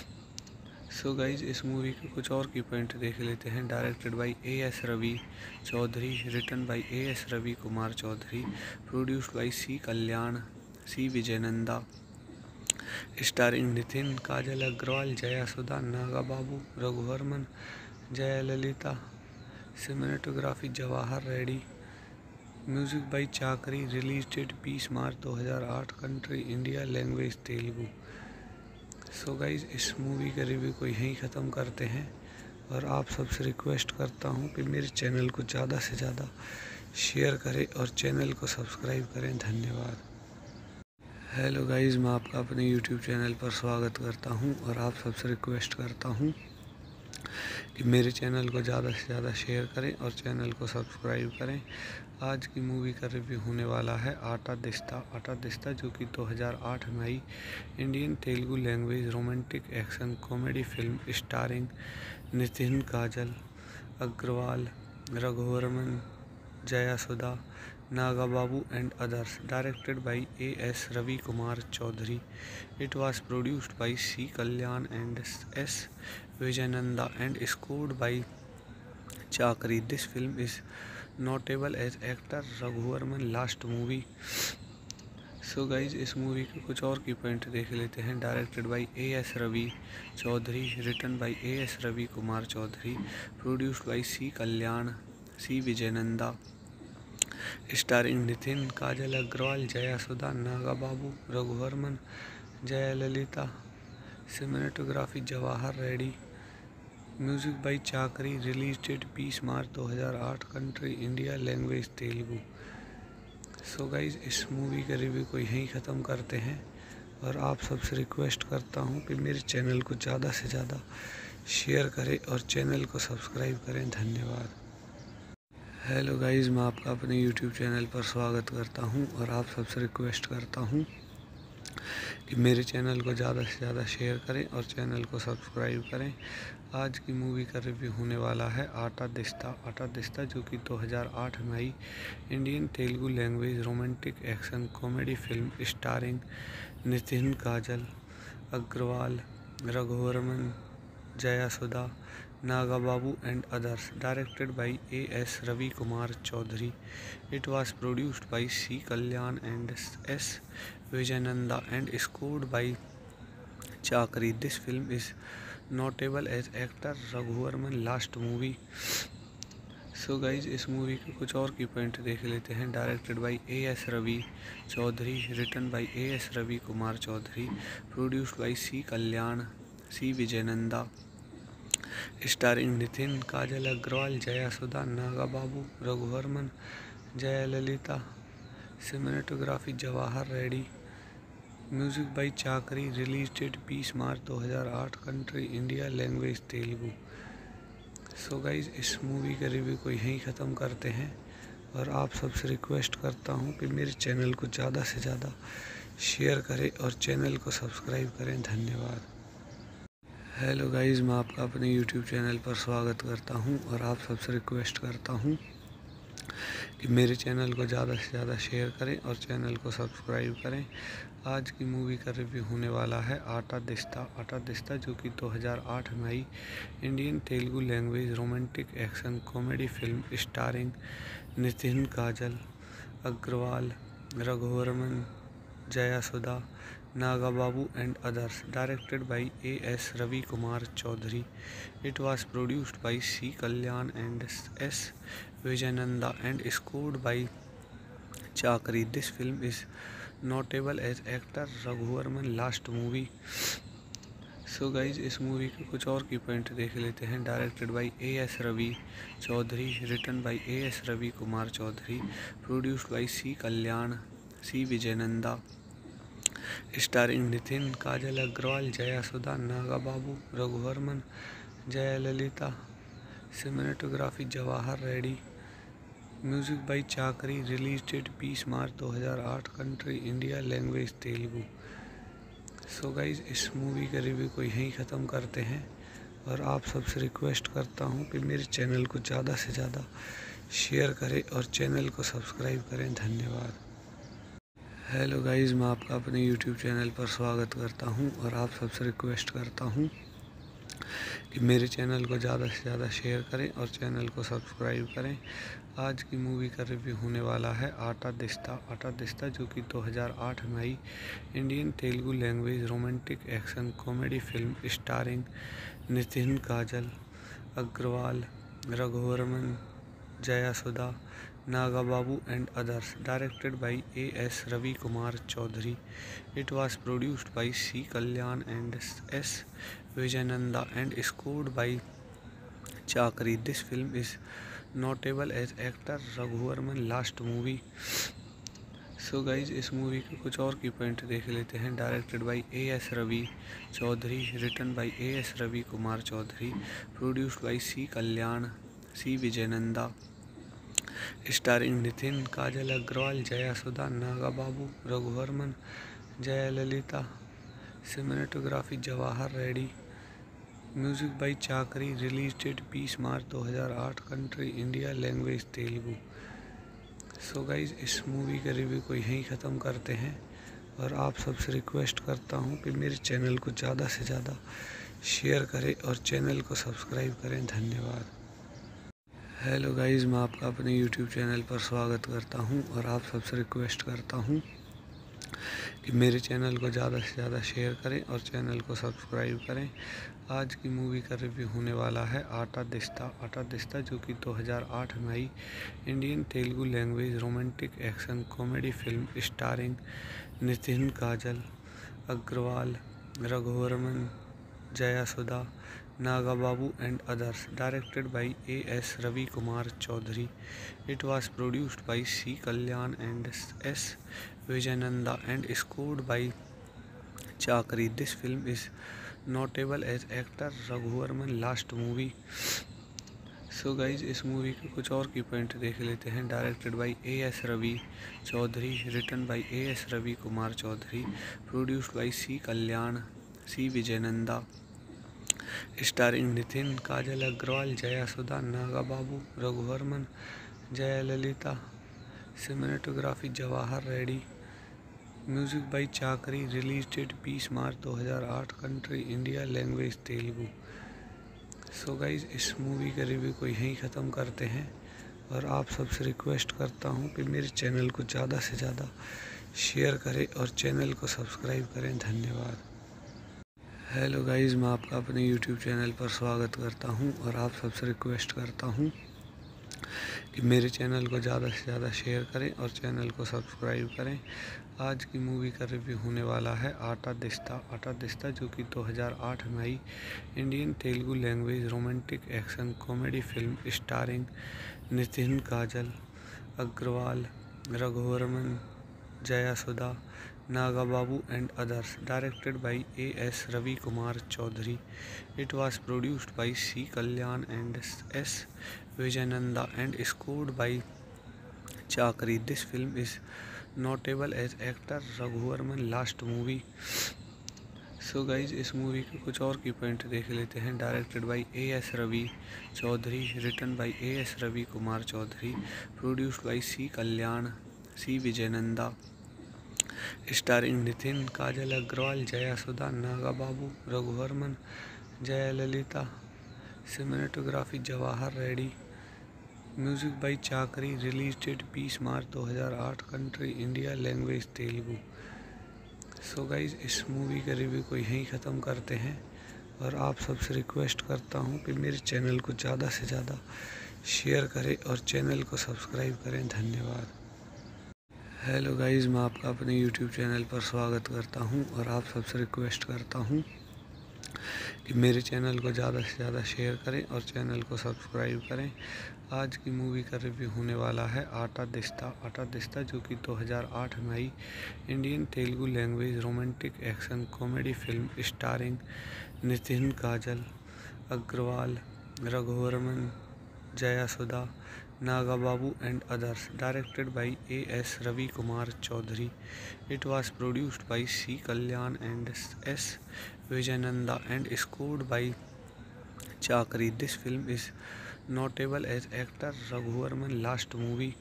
So guys इस movie के कुछ और की point देख लेते हैं। Directed by A S Ravi Chaudhary, written by A S Ravi Kumar Chaudhary, produced by C Kalyan, C Vijayananda, starring Nitin, Kajal Agarwal, Jaya Sudha, Naga Babu, Raghuvarman, Jaya Lalita, cinematography Jawahar Reddy, music by Chakri, release date बीस मार्च दो हज़ार आठ, country India, language Telugu. So guys इस मूवी का रिव्यू को यहीं ख़त्म करते हैं और आप सबसे रिक्वेस्ट करता हूँ कि मेरे चैनल को ज़्यादा से ज़्यादा शेयर करें और चैनल को सब्सक्राइब करें। धन्यवाद। हेलो गाइज, मैं आपका अपने यूट्यूब चैनल पर स्वागत करता हूँ और आप सबसे रिक्वेस्ट करता हूँ कि मेरे चैनल को ज़्यादा से ज़्यादा शेयर करें और चैनल को सब्सक्राइब करें। आज की मूवी का रिव्यू होने वाला है आटा दिस्ता। आटा दिस्ता जो कि दो हज़ार आठ में आई Indian Telugu language romantic action comedy film starring Nitin, Kajal Agarwal, Raghuvarman, Jaya Sudha, Naga Babu and others. Directed by A S Ravi Kumar Chaudhary. It was produced by C. Kalyan and S. Vijayananda and scored by Chakri. This film is notable as actor Raghuvarman last movie. So guys इस movie के कुछ और की point देख लेते हैं। Directed by A S Ravi Chaudhary, written by A S Ravi Kumar Chaudhary, produced by C Kalyan, C Vijayananda, starring Nitin, Kajal Agarwal, Jaya Sudha, Naga Babu, Raghuvarman, Jaya Lalita, cinematography Jawahar Reddy, music by Chakri, release date बीस मार्च दो हज़ार आठ, country India, language Telugu. So guys इस मूवी का रिव्यू को यहीं ख़त्म करते हैं और आप सबसे रिक्वेस्ट करता हूँ कि मेरे चैनल को ज़्यादा से ज़्यादा शेयर करें और चैनल को सब्सक्राइब करें। धन्यवाद। हेलो गाइज, मैं आपका अपने यूट्यूब चैनल पर स्वागत करता हूँ और आप सबसे रिक्वेस्ट करता हूँ कि मेरे चैनल को ज़्यादा से ज़्यादा शेयर करें और चैनल को सब्सक्राइब करें। आज की मूवी का रिव्यू होने वाला है आटा दिस्ता। आटा दिस्ता जो कि दो हज़ार आठ में आई Indian Telugu language romantic action comedy film starring Nitin, Kajal Agarwal, Raghuvarman, Jaya Sudha, Naga Babu and others. Directed by A S Ravi Kumar Chaudhary. It was produced by C. Kalyan and S. Vijayananda and scored by Chakri. This film is notable as actor Raghuvarman last movie. So guys इस movie के कुछ और की point देख लेते हैं। Directed by A S Ravi Chaudhary, written by A S Ravi Kumar Chaudhary, produced by C Kalyan, C Vijayananda, starring Nitin, Kajal Agarwal, Jaya Sudha, Naga Babu, Raghuvarman, Jaya Lalita, cinematography Jawahar Reddy, music by Chakri, release date बीस मार्च दो हज़ार आठ, country India, language Telugu. So guys इस मूवी का रिव्यू को यहीं ख़त्म करते हैं और आप सबसे रिक्वेस्ट करता हूँ कि मेरे चैनल को ज़्यादा से ज़्यादा शेयर करें और चैनल को सब्सक्राइब करें। धन्यवाद। हेलो गाइज, मैं आपका अपने यूट्यूब चैनल पर स्वागत करता हूं और आप सबसे रिक्वेस्ट करता हूं कि मेरे चैनल को ज़्यादा से ज़्यादा शेयर करें और चैनल को सब्सक्राइब करें। आज की मूवी का रिव्यू होने वाला है आटा दिस्ता। आटा दिस्ता जो कि दो हज़ार आठ में आई Indian Telugu language romantic action comedy film starring Nitin Kajal Agarwal, Raghuvarman, Jayasudha, Nagababu and others, directed by A S Ravi Kumar Chaudhary. It was produced by C. Kalyan and S. Vijayananda and scored by Chakri. This film is notable as actor Raghuvarman last movie. So guys इस movie के कुछ और की point देख लेते हैं। Directed by A S Ravi Chaudhary, written by A S Ravi Kumar Chaudhary, produced by C Kalyan, C Vijayananda, starring Nitin, Kajal Agarwal, Jayasudha, Naga Babu, Raghuvarman, Jayalalitha, cinematography Jawahar Reddy, music by Chakri, release date बीस मार्च दो हज़ार आठ, country India, language Telugu. So guys इस मूवी का रिव्यू को यहीं ख़त्म करते हैं और आप सबसे रिक्वेस्ट करता हूँ कि मेरे चैनल को ज़्यादा से ज़्यादा शेयर करें और चैनल को सब्सक्राइब करें। धन्यवाद। हेलो गाइज, मैं आपका अपने यूट्यूब चैनल पर स्वागत करता हूं और आप सबसे रिक्वेस्ट करता हूं कि मेरे चैनल को ज़्यादा से ज़्यादा शेयर करें और चैनल को सब्सक्राइब करें। आज की मूवी का रिव्यू होने वाला है आटा दिस्ता। आटा दिस्ता जो कि दो हज़ार आठ में आई Indian Telugu language romantic action comedy film starring Nitin Kajal Agarwal, Raghuvarman, Jayasudha, Nagababu and others, directed by A S Ravi Kumar Chaudhary. It was produced by C. Kalyan and S. Vijayananda and scored by Chakri. This film is notable as actor Raghuvarman last movie. So guys इस movie के कुछ और की point देख लेते हैं। Directed by A S Ravi Chaudhary, written by A S Ravi Kumar Chaudhary, produced by C Kalyan, C Vijayananda, starring Nitin, Kajal Agarwal, Jayasudha, Naga Babu, Raghuvarman, Jayalalitha, cinematography Jawahar Reddy, music by Chakri, release date बीस मार्च दो हज़ार आठ, country India, language Telugu. So guys इस मूवी का रिव्यू को यहीं ख़त्म करते हैं और आप सबसे रिक्वेस्ट करता हूँ कि मेरे चैनल को ज़्यादा से ज़्यादा शेयर करें और चैनल को सब्सक्राइब करें। धन्यवाद। हेलो गाइज़, मैं आपका अपने यूट्यूब चैनल पर स्वागत करता हूं और आप सबसे रिक्वेस्ट करता हूं कि मेरे चैनल को ज़्यादा से ज़्यादा शेयर करें और चैनल को सब्सक्राइब करें। आज की मूवी का रिव्यू होने वाला है आटा दिस्ता। आटा दिस्ता जो कि दो हज़ार आठ में आई Indian Telugu language romantic action comedy film starring Nitin Kajal Agarwal, Raghuvarman, Jayasudha, Nagababu and others, directed by A S Ravi Kumar Chaudhary. It was produced by C. Kalyan and S. Vijayananda and scored by Chakri. This film is notable as actor Raghuvarman last movie. So guys इस movie का कुछ और की point देख लेते हैं। Directed by A S Ravi Chaudhary, written by A S Ravi Kumar Chaudhary, produced by C Kalyan and scored by Chakri. This film is notable as actor Raghuvarman last movie. So guys इस movie के कुछ और की पॉइंट देख लेते हैं। Directed by A S Ravi Chaudhary, written by A S Ravi Kumar Chaudhary, produced by C Kalyan, C Vijayananda, starring Nitin, Kajal Agarwal, Jayasudha, Naga Babu, Raghuvarman, Jayalalitha, cinematography Jawahar Reddy, music by Chakri, release date बीस मार्च दो हज़ार आठ, country India, language Telugu. So guys इस मूवी का रिव्यू को यहीं ख़त्म करते हैं और आप सबसे रिक्वेस्ट करता हूं कि मेरे चैनल को ज़्यादा से ज़्यादा शेयर करें और चैनल को सब्सक्राइब करें। धन्यवाद। हेलो गाइज़, मैं आपका अपने यूट्यूब चैनल पर स्वागत करता हूं और आप सबसे रिक्वेस्ट करता हूं कि मेरे चैनल को ज़्यादा से ज़्यादा शेयर करें और चैनल को सब्सक्राइब करें। आज की मूवी का रिव्यू होने वाला है आटा दिस्ता। आटा दिस्ता जो कि दो हज़ार आठ में आई Indian Telugu language romantic action comedy film starring Nitin Kajal Agarwal, Raghuvarman, Jayasudha, Nagababu and others, directed by A S Ravi Kumar Chaudhary. It was produced by C. Kalyan and S. Vijayananda and scored by Chakri. This film is notable as actor Raghuvarman last movie. So guys इस movie के कुछ और की point देख लेते हैं। Directed by A S Ravi Chaudhary, written by A S Ravi Kumar Chaudhary, produced by C Kalyan C Vijayananda, starring Nitin, Kajal Agarwal, Jaya Sudha, Naga Babu, Raghuvarman, Jaya Lalita, cinematography Jawahar Reddy, music by Chakri, release date बीस मार्च दो हज़ार आठ, country India, language Telugu. So guys इस मूवी का रिव्यू को यहीं ख़त्म करते हैं और आप सबसे रिक्वेस्ट करता हूँ कि मेरे चैनल को ज़्यादा से ज़्यादा शेयर करें और चैनल को सब्सक्राइब करें। धन्यवाद। हेलो गाइज, मैं आपका अपने यूट्यूब चैनल पर स्वागत करता हूँ और आप सबसे रिक्वेस्ट करता हूँ कि मेरे चैनल को ज़्यादा से ज़्यादा शेयर करें और चैनल को सब्सक्राइब करें। आज की मूवी का रिव्यू होने वाला है आटा दिस्ता। आटा दिस्ता जो कि दो हज़ार आठ में आई Indian Telugu language romantic action comedy film starring Nitin, Kajal Agarwal, Raghuvarman, Jaya Sudha, Naga Babu and others. Directed by A S Ravi Kumar Chaudhary. It was produced by C Kalyan and S Vijayananda and scored by Chakri. This film is notable as actor Raghuvarman last movie.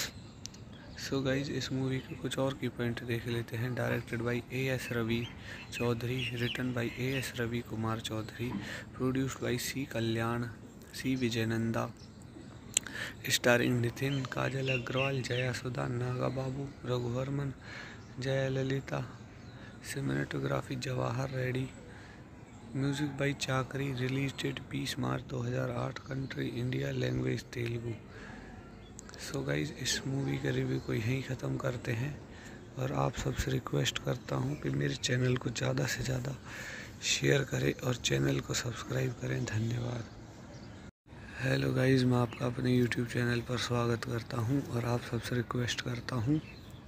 So guys इस movie के कुछ और की point देख लेते हैं। Directed by A S Ravi Chaudhary, written by A S Ravi Kumar Chaudhary, produced by C Kalyan C Vijayananda, starring Nitin, Kajal Agarwal, Jaya Sudha, Naga Babu, Raghuvarman, Jaya Lalita, cinematography Jawahar Reddy, music by Chakri, release date बीस मार्च दो हज़ार आठ, country India, language Telugu. So guys इस मूवी का रिव्यू को यहीं ख़त्म करते हैं और आप सबसे रिक्वेस्ट करता हूँ कि मेरे चैनल को ज़्यादा से ज़्यादा शेयर करें और चैनल को सब्सक्राइब करें। धन्यवाद। हेलो गाइज, मैं आपका अपने यूट्यूब चैनल पर स्वागत करता हूं और आप सबसे रिक्वेस्ट करता हूं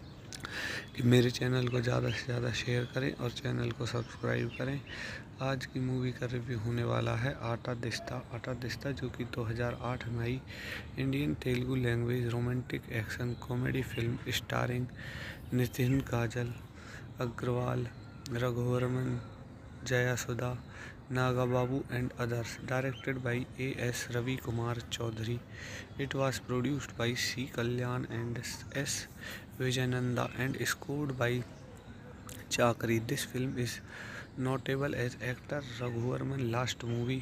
कि मेरे चैनल को ज़्यादा से ज़्यादा शेयर करें और चैनल को सब्सक्राइब करें। आज की मूवी का रिव्यू होने वाला है आटा दिस्ता। आटा दिस्ता जो कि दो हज़ार आठ में आई Indian Telugu language romantic action comedy film starring Nitin, Kajal Agarwal, Raghuvarman, Jaya Sudha, Naga Babu and others. Directed by A S Ravi Kumar Chaudhary. It was produced by C Kalyan and S Vijayananda and scored by Chakri. This film is notable as actor Raghuvarman last movie.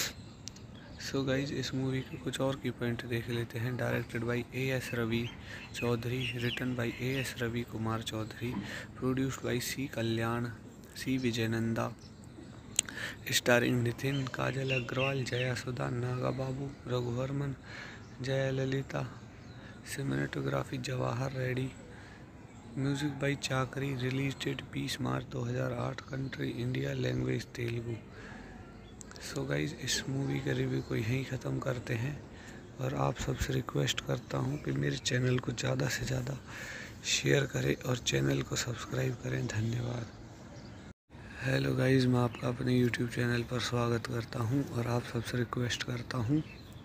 So guys इस movie के कुछ और की point देख लेते हैं। Directed by A S Ravi Chaudhary, written by A S Ravi Kumar Chaudhary, produced by C Kalyan C Vijayananda, starring Nitin, Kajal Agarwal, Jaya Sudha, Naga Babu, Raghuvarman, Jaya Lalita, cinematography Jawahar Reddy, music by Chakri, release date बीस मार्च दो हज़ार आठ, country India, language Telugu. So guys इस मूवी का रिव्यू को यहीं ख़त्म करते हैं और आप सबसे रिक्वेस्ट करता हूँ कि मेरे चैनल को ज़्यादा से ज़्यादा शेयर करें और चैनल को सब्सक्राइब करें। धन्यवाद। हेलो गाइज, मैं आपका अपने यूट्यूब चैनल पर स्वागत करता हूं और आप सबसे रिक्वेस्ट करता हूं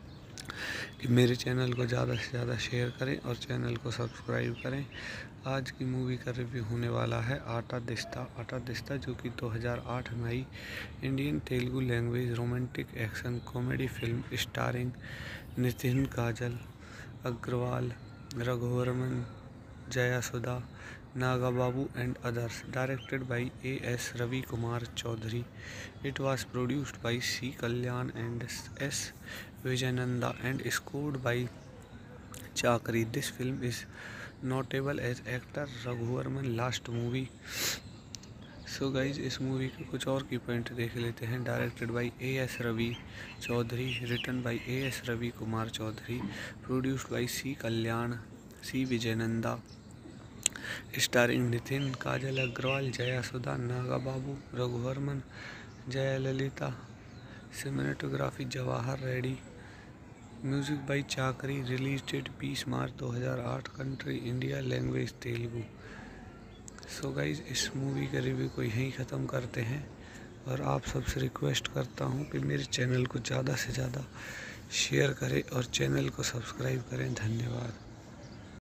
कि मेरे चैनल को ज़्यादा से ज़्यादा शेयर करें और चैनल को सब्सक्राइब करें। आज की मूवी का रिव्यू होने वाला है आटा दिस्ता। आटा दिस्ता जो कि दो हज़ार आठ में आई Indian Telugu language romantic action comedy film starring Nitin, Kajal Agarwal, Raghuvarman, Jaya Sudha, Naga Babu and others. Directed by A S Ravi Kumar Chaudhary. It was produced by C Kalyan and S Vijayananda and scored by Chakri. This film is notable as actor Raghuvarman last movie. So guys इस movie के कुछ और की point देख लेते हैं। Directed by A S Ravi Chaudhary, written by A S Ravi Kumar Chaudhary, produced by C Kalyan C Vijayananda, starring Nitin, Kajal Agarwal, Jaya Sudha, Naga Babu, Raghuvarman, Jaya Lalita, cinematography Jawahar Reddy, music by Chakri, release date बीस मार्च दो हज़ार आठ, country India, language Telugu. So guys इस मूवी का रिव्यू को यहीं ख़त्म करते हैं और आप सबसे रिक्वेस्ट करता हूँ कि मेरे चैनल को ज़्यादा से ज़्यादा शेयर करें और चैनल को सब्सक्राइब करें। धन्यवाद।